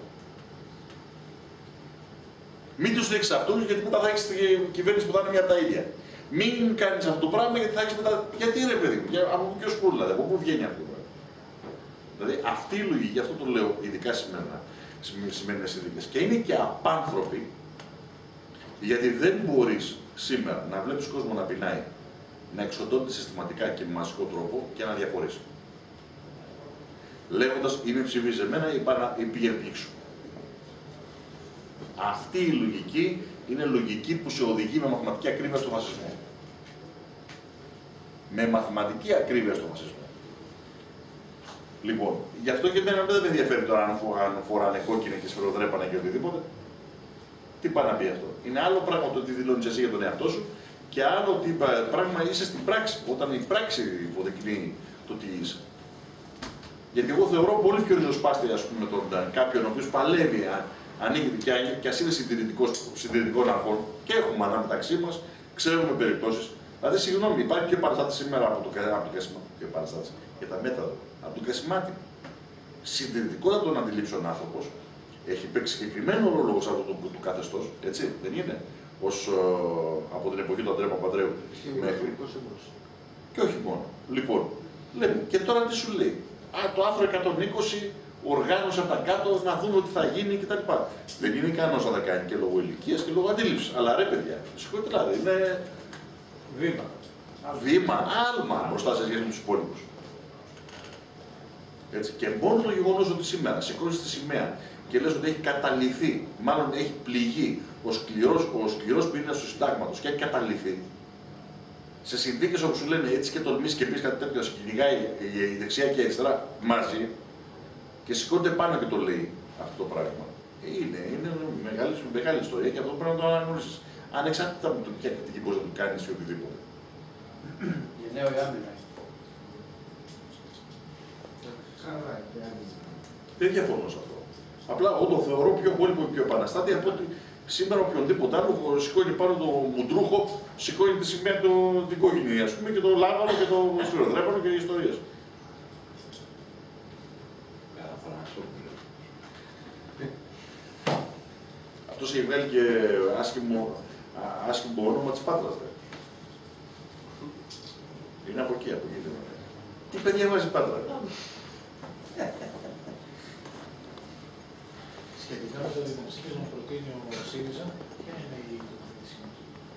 Μην τους ρίξεις αυτούς γιατί μετά θα έχεις την κυβέρνηση που θα είναι μια από τα ίδια. Μην κάνεις αυτό το πράγμα γιατί θα έχεις μετά. Γιατί ρε παιδί μου, από πού και ως πού δηλαδή, από πού βγαίνει αυτό το πράγμα. Δηλαδή αυτή η λογική, γι' αυτό το λέω ειδικά σήμερα, σημερινές συνθήκες. Και είναι και απάνθρωποι, γιατί δεν μπορείς σήμερα να βλέπεις κόσμο να πεινάει, να εξοντώνεται συστηματικά και με μαζικό τρόπο και να διαφορήσει. Λέγοντας είμαι ψηφίζει εμένα ή πήγαινε πήξου. Αυτή η λογική είναι λογική που σε οδηγεί με μαθηματική ακρίβεια στο φασισμό. Με μαθηματική ακρίβεια στο φασισμό. Λοιπόν, γι' αυτό και εμένα δεν με ενδιαφέρει τώρα αν φοράνε κόκκινα και σφαιροδρέπανα και οτιδήποτε. Τι πάει να πει αυτό. Είναι άλλο πράγμα το ότι δηλώνεις εσύ για τον εαυτό σου και άλλο τι πράγμα είσαι στην πράξη. Όταν η πράξη υποδεικνύει το τι είσαι. Γιατί εγώ θεωρώ πολύ πιο ριζοσπάστη, ας πούμε, τον κάποιον ο οποίος παλεύει, ανοίγει και, και ας είναι συντηρητικών αρχών και έχουμε ανά μεταξύ μας, ξέρουμε περιπτώσεις. Δηλαδή, συγγνώμη, υπάρχει και παραστάτη σήμερα από το, από το Κασιμάτι, και παραστάτη για τα μέταδο, από τον Κασιμάτι. Συντηρητικότητα τον αντιλήψεων άνθρωπος έχει παίξει συγκεκριμένο ρόλο σε αυτό το, το καθεστώς, έτσι, δεν είναι, ως, ε, από την εποχή του Αντρέα Παπανδρέου μέχρι. Και όχι μόνο. Λοιπόν, λέμε, και τώρα τι σου λέει. Α, το άρθρο εκατόν είκοσι οργάνωσε από τα κάτω να δούμε τι θα γίνει κτλ. Δεν είναι ικανός να τα κάνει και λόγω ηλικίας και λόγω αντίληψης. Αλλά ρε παιδιά, συγχωρείτε δηλαδή, είναι βήμα. Βήμα, άλμα μπροστά σε σχέση με τους υπόλοιπους. Έτσι. Και μόνο το γεγονός ότι σήμερα σηκώνεις τη σημαία και λες ότι έχει καταλυθεί, μάλλον έχει πληγεί ο σκληρός, ο σκληρός πυρήνας του συντάγματος και έχει καταλυθεί. Σε συνθήκες όπου σου λένε έτσι και τολμήσεις και πεις κάτι τέτοιο, σε κυνηγάει η δεξιά και η αριστερά μαζί και σηκώνεται πάνω και το λέει αυτό το πράγμα. Είναι, είναι μεγάλη, μεγάλη ιστορία και αυτό πρέπει να το αναγνωρίσεις. Ανεξάρτητα από το ποια κριτική μπορείς να το κάνεις ή οτιδήποτε. Γενναίο η άμυνα. Δεν διαφωνώ σε αυτό. Απλά εγώ το θεωρώ πιο πολύ πιο επαναστάτη από ότι σήμερα οποιονδήποτε άλλο σηκώνει πάνω το μουντρούχο, σηκώνει τη σημαία του την κόκκινη, ας πούμε, και το λάβαρο και το σφυροδρέπανο και οι ιστορίες. Αυτός έχει βγάλει και άσχημο, άσχημο όνομα της Πάτρας. Δε. Είναι από εκεί, από εκεί. Δε. Τι παιδιά βάζει η Πάτρα. Σχετικά με το δημοψήφισμα που προτείνει ο ΣΥΡΙΖΑ, ποια είναι η τοποθέτησή μας?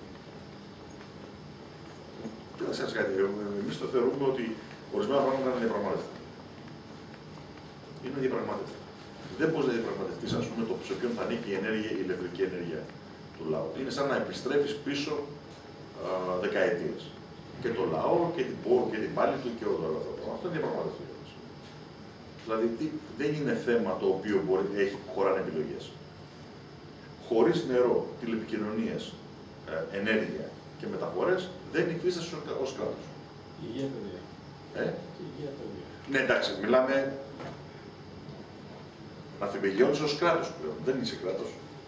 Κοίταξε κάτι, εμείς το θεωρούμε ότι ορισμένα πράγματα είναι διαπραγμάτευτα. Είναι διαπραγμάτευτα. Δεν μπορείς να διαπραγματευτείς, ας πούμε, το σε ποιον θα ανήκει η ενέργεια, η ηλεκτρική ενέργεια του λαού. Είναι σαν να επιστρέφεις πίσω α, δεκαετίες. και το λαό και την, και την πάλη του και όλο αυτό. Αυτό είναι διαπραγμάτευτο για μας. Δηλαδή τι, δεν είναι θέμα το οποίο μπορεί, έχει χωράνε επιλογές. Χωρίς νερό, τηλεπικοινωνίες, ε, ενέργεια και μεταφορές δεν υφίσταται ως κράτος. Υγεία, παιδιά. Ε? Υγεία, παιδιά. Ναι, εντάξει, μιλάμε να θεμελιώνεις ως κράτος πλέον. Δεν είσαι κράτος.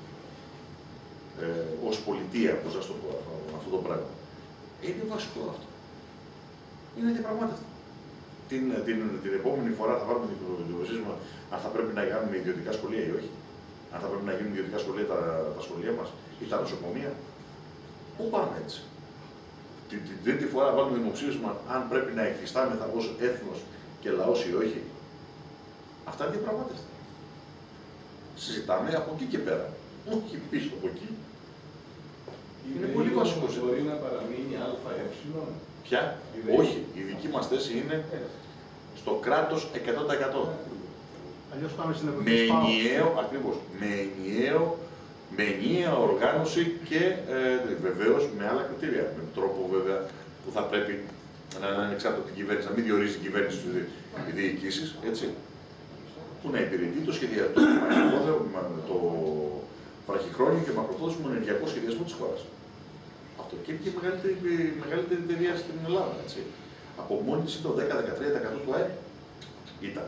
Ε, ως πολιτεία, πώς να το πω, αυτό το πράγμα. Είναι βασικό αυτό. Είναι διαπραγμάτευτο. Την, την, την επόμενη φορά θα βάλουμε την πρωτοβουλία αν θα πρέπει να κάνουμε ιδιωτικά σχολεία ή όχι. Αν θα πρέπει να γίνουν ιδιωτικά σχολεία τα, τα σχολεία μας ή τα νοσοκομεία. Πού πάμε έτσι. Την, την τρίτη φορά βάλουμε δημοψήφισμα αν πρέπει να υφιστάμεθα ως έθνος και λαός ή όχι. Αυτά είναι διαπραγμάτευτα. Συζητάμε από εκεί και πέρα. Όχι πίσω από εκεί. Είναι πολύ βασικό. Μπορεί να παραμείνει ΑΕ. Ποια? Όχι. Η δική μας θέση είναι στο κράτος εκατό τοις εκατό. Αλλιώς πάμε στην εποχή με ενιαίο, ακριβώς, με ενιαίο, με ενιαία οργάνωση και ε, βεβαίως με άλλα κριτήρια. Με τρόπο βέβαια που θα πρέπει να είναι ανεξάρτητο από την κυβέρνηση, να μην διορίζει η κυβέρνηση οι διοικήσεις, έτσι. Που να υπηρετεί το σχεδιασμό, το βραχυχρόνιο και μακροπρόθεσμο ενεργειακό σχεδιασμό της χώρας. Αυτό και είναι η μεγαλύτερη, μεγαλύτερη εταιρεία στην Ελλάδα. Έτσι. Από μόνη της το δέκα με δεκατρία τοις εκατό του ΑΕΠ ήταν.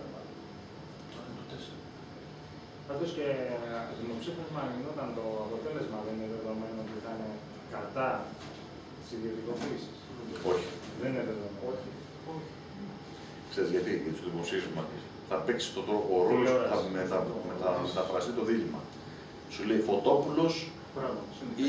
Πάντως και δημοψήφισμα γινόταν το αποτέλεσμα, δεν είναι δεδομένο ότι θα είναι κατά της ιδιωτικοποίησης. Όχι. Δεν είναι δεδομένο. Όχι. Ξέρεις γιατί, γιατί στο δημοψήφισμα θα παίξει το τρόπο, ο ρόλος που θα μετα, μετα, μεταφραστεί το δίλημμα. Σου λέει Φωτόπουλος ή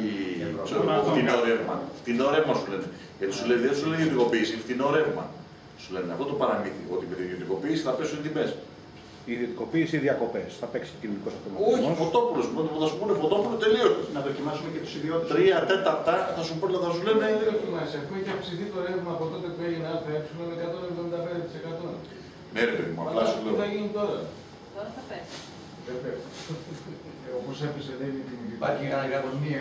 φτηνό ρεύμα. Φτηνό ρεύμα σου λένε. Γιατί σου λέει, δεν σου λέει ιδιωτικοποίηση, φτηνό ρεύμα. Σου λένε αυτό το παραμύθι, ότι με την ιδιωτικοποίηση θα πέσουν οι τιμές. Η ιδιωτικοποίηση ή διακοπές, θα παίξει κοινωνικός αυτοματισμός. Όχι, Φωτόπουλος, θα σου πούνε Φωτόπουλο τελείως. Να δοκιμάσουμε και τους ιδιώτες. Τρία τέταρτα θα σου πούνε, θα σου λένε. Δεν δοκιμάσει, αφού έχει αυξηθεί το ρεύμα από τότε που έγινε ΑΕ με εκατόν εβδομήντα πέντε τοις εκατό. Ναι, ρε παιδί μου, απλά σου λέω. Τι θα γίνει τώρα. Τώρα θα πέσει. Δεν πέφτει. Όπως έπεσε, λέει την Υπάρχει κανένα μία.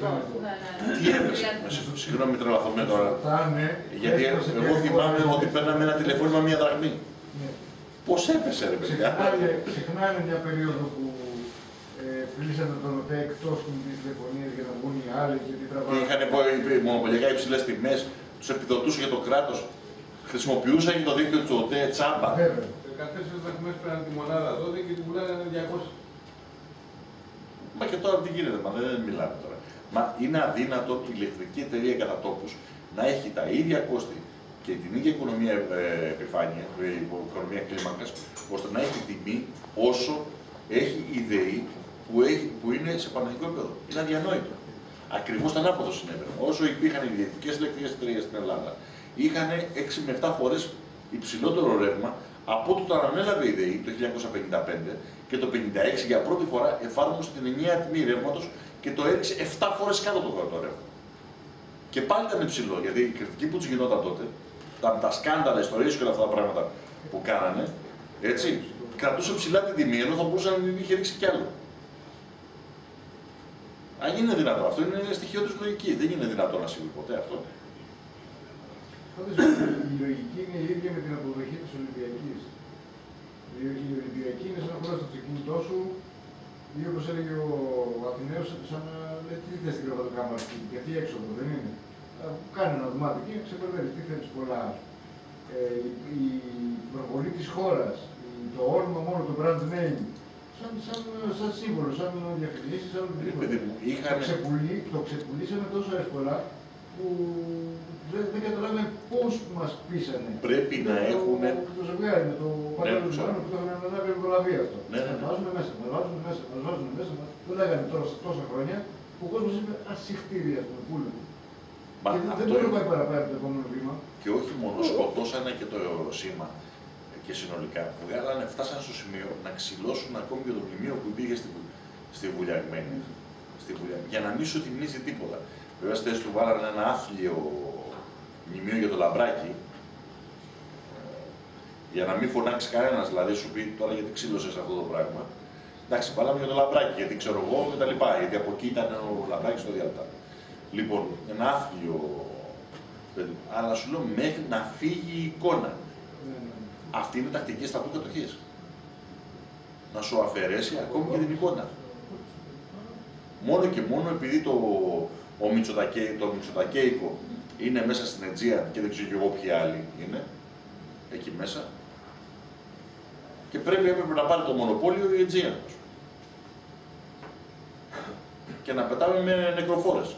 Τι έπεσε, συγγνώμη μην τρελαθούμε τώρα. Γιατί εγώ θυμάμαι ότι παίρναμε ένα τηλεφώνημα μία δραχμή. Πώς έπεσε ρε παιδιά. Ξεχνάνε μια περίοδο που πλήσανε τον ΟΤΕ εκτός κινητής τηλεφωνίας για να βγουν οι άλλοι γιατί τραβάνε. Είχαν μονοπωλιακά υψηλές τιμές, τους επιδοτούσε για το κράτος, χρησιμοποιούσαν και το δίκτυο του ΟΤΕ τσάμπα. δεκατέσσερις δραχμές πέραν τη μονάδα τότε και την πουλάνε διακόσια. Μα και τώρα τι γίνεται, μα δεν μιλάμε τώρα. Μα είναι αδύνατο η ηλεκτρική εταιρεία κατά τόπους να έχει τα ίδια κόστη και την ίδια οικονομία ε, επιφάνεια, ε, οικονομία κλίμακας, ώστε να έχει τιμή όσο έχει η ΔΕΗ που, έχει, που είναι σε πανελληνικό επίπεδο. Είναι αδιανόητο. Ακριβώς το ανάποδο συνέβαινε. Όσο υπήρχαν οι ιδιωτικές ηλεκτρικές εταιρείες στην Ελλάδα, είχαν έξι με επτά φορές υψηλότερο ρεύμα από ό,τι το ανέλαβε η ΔΕΗ το χίλια εννιακόσια πενήντα πέντε και το χίλια εννιακόσια πενήντα έξι για πρώτη φορά εφάρμοσε την ενιαία τιμή ρεύματος και το έριξε επτά φορές κάτω το το ρεύμα. Και πάλι ήταν υψηλό, γιατί η κριτική που του γινόταν τότε, τα, τα σκάνδαλα, ιστορίες και όλα αυτά τα πράγματα που κάνανε, έτσι, κρατούσε ψηλά την τιμή, ενώ θα μπορούσε να την είχε ρίξει κι άλλο. Αν είναι δυνατό, αυτό είναι στοιχείο της λογική. Δεν είναι δυνατό να συμβεί ποτέ αυτό. Πάντως η λογική είναι η ίδια με την αποδοχή της Ολυμπιακής. Η Ολυμπιακή είναι σαν να χωράς το αυτοκίνητό σου ή όπως έλεγε ο Αθηναίος, σαν να λέει τι θες την κρεβατοκάμαρα αυτή, και αυτή έξοδο, δεν είναι. Κάνει ένα δωμάτιο εκεί, ξεπερδεύει, τι θέλεις πολλά. Ε, η προβολή της χώρας, το όνομα μόνο, το brand name, σαν, σαν, σαν σύμβολο, σαν διαφημίσεις, σαν οτιδήποτε. Είχαν... Το, ξεπουλί, το ξεπουλήσαμε τόσο εύκολα που δεν, δεν καταλάβαμε πώς μας πείσανε. Πρέπει να έχουν... Το ζευγάρι με το πατέρα του Μάνου που το είχαν αναλάβει από το λαβείο αυτό. Ναι, ναι, ναι. Μας βάζουν μέσα, μας βάζουν μέσα, μας βάζουν μέσα. Μας... Το λέγανε τώρα σε τόσα χρόνια που ο κόσμος είπε ασυχτήρια, ας πούμε, πούλε. Μα και δεν μπορεί να πάει παραπέρα το επόμενο βήμα. Και όχι μόνο, σκοτώσανε και το σήμα και συνολικά. Βγάλανε, φτάσανε στο σημείο να ξυλώσουν ακόμη και το μνημείο που υπήρχε στη, στη Βουλιαγμένη. Στη Βουλιά, για να μην σου θυμίζει τίποτα. Βέβαια, στη θέση του βάλανε ένα άθλιο μνημείο για το λαμπράκι. Για να μην φωνάξει κανένα, δηλαδή σου πει τώρα γιατί ξύλωσε αυτό το πράγμα. Εντάξει, βάλαμε για το λαμπράκι, γιατί ξέρω εγώ και τα λοιπά. Γιατί από εκεί ήταν ο λαμπράκι στο διάλτα. Λοιπόν, ένα άθλιο Αλλά σου λέω μέχρι να φύγει η εικόνα. Αυτή είναι η τακτική στρατού κατοχής. Να σου αφαιρέσει ακόμη και την εικόνα. Μόνο και μόνο επειδή το, ο Μητσοτακέ, το Μητσοτακέικο είναι μέσα στην Αιτζία και δεν ξέρω και εγώ ποιοι άλλοι είναι εκεί μέσα. Και πρέπει έπρεπε να πάρει το μονοπόλιο η Αιτζία. Και να πετάμε με νεκροφόρες.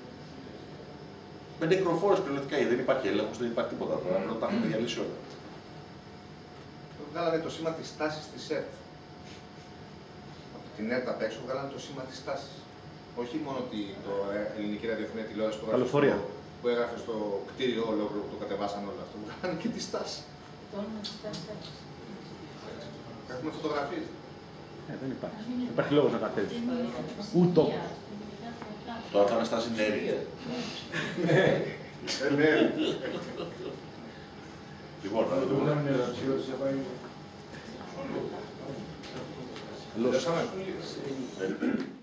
Με νεκροφόρες κυριολεκτικά, γιατί δεν υπάρχει έλεγχος, δεν υπάρχει τίποτα. Τώρα τα έχουμε διαλύσει όλα. Βγάλανε το σήμα της τάσης της ΕΡΤ. Από την ΕΡΤ απ' έξω βγάλανε το σήμα της τάσης. Όχι μόνο ότι το ελληνική ραδιοφωνία τηλεόραση που, που έγραφε στο κτίριο ολόκληρο που το κατεβάσαν όλο αυτό. Βγάλανε και τη στάση. Έχουμε φωτογραφίες. Ε, δεν υπάρχει. Δεν υπάρχει λόγος να κατέβεις. Ούτε τόπος. Τώρα θα αναστάσει νερή. Ναι. Λοιπόν, θα το δούμε. Τελειώσαμε.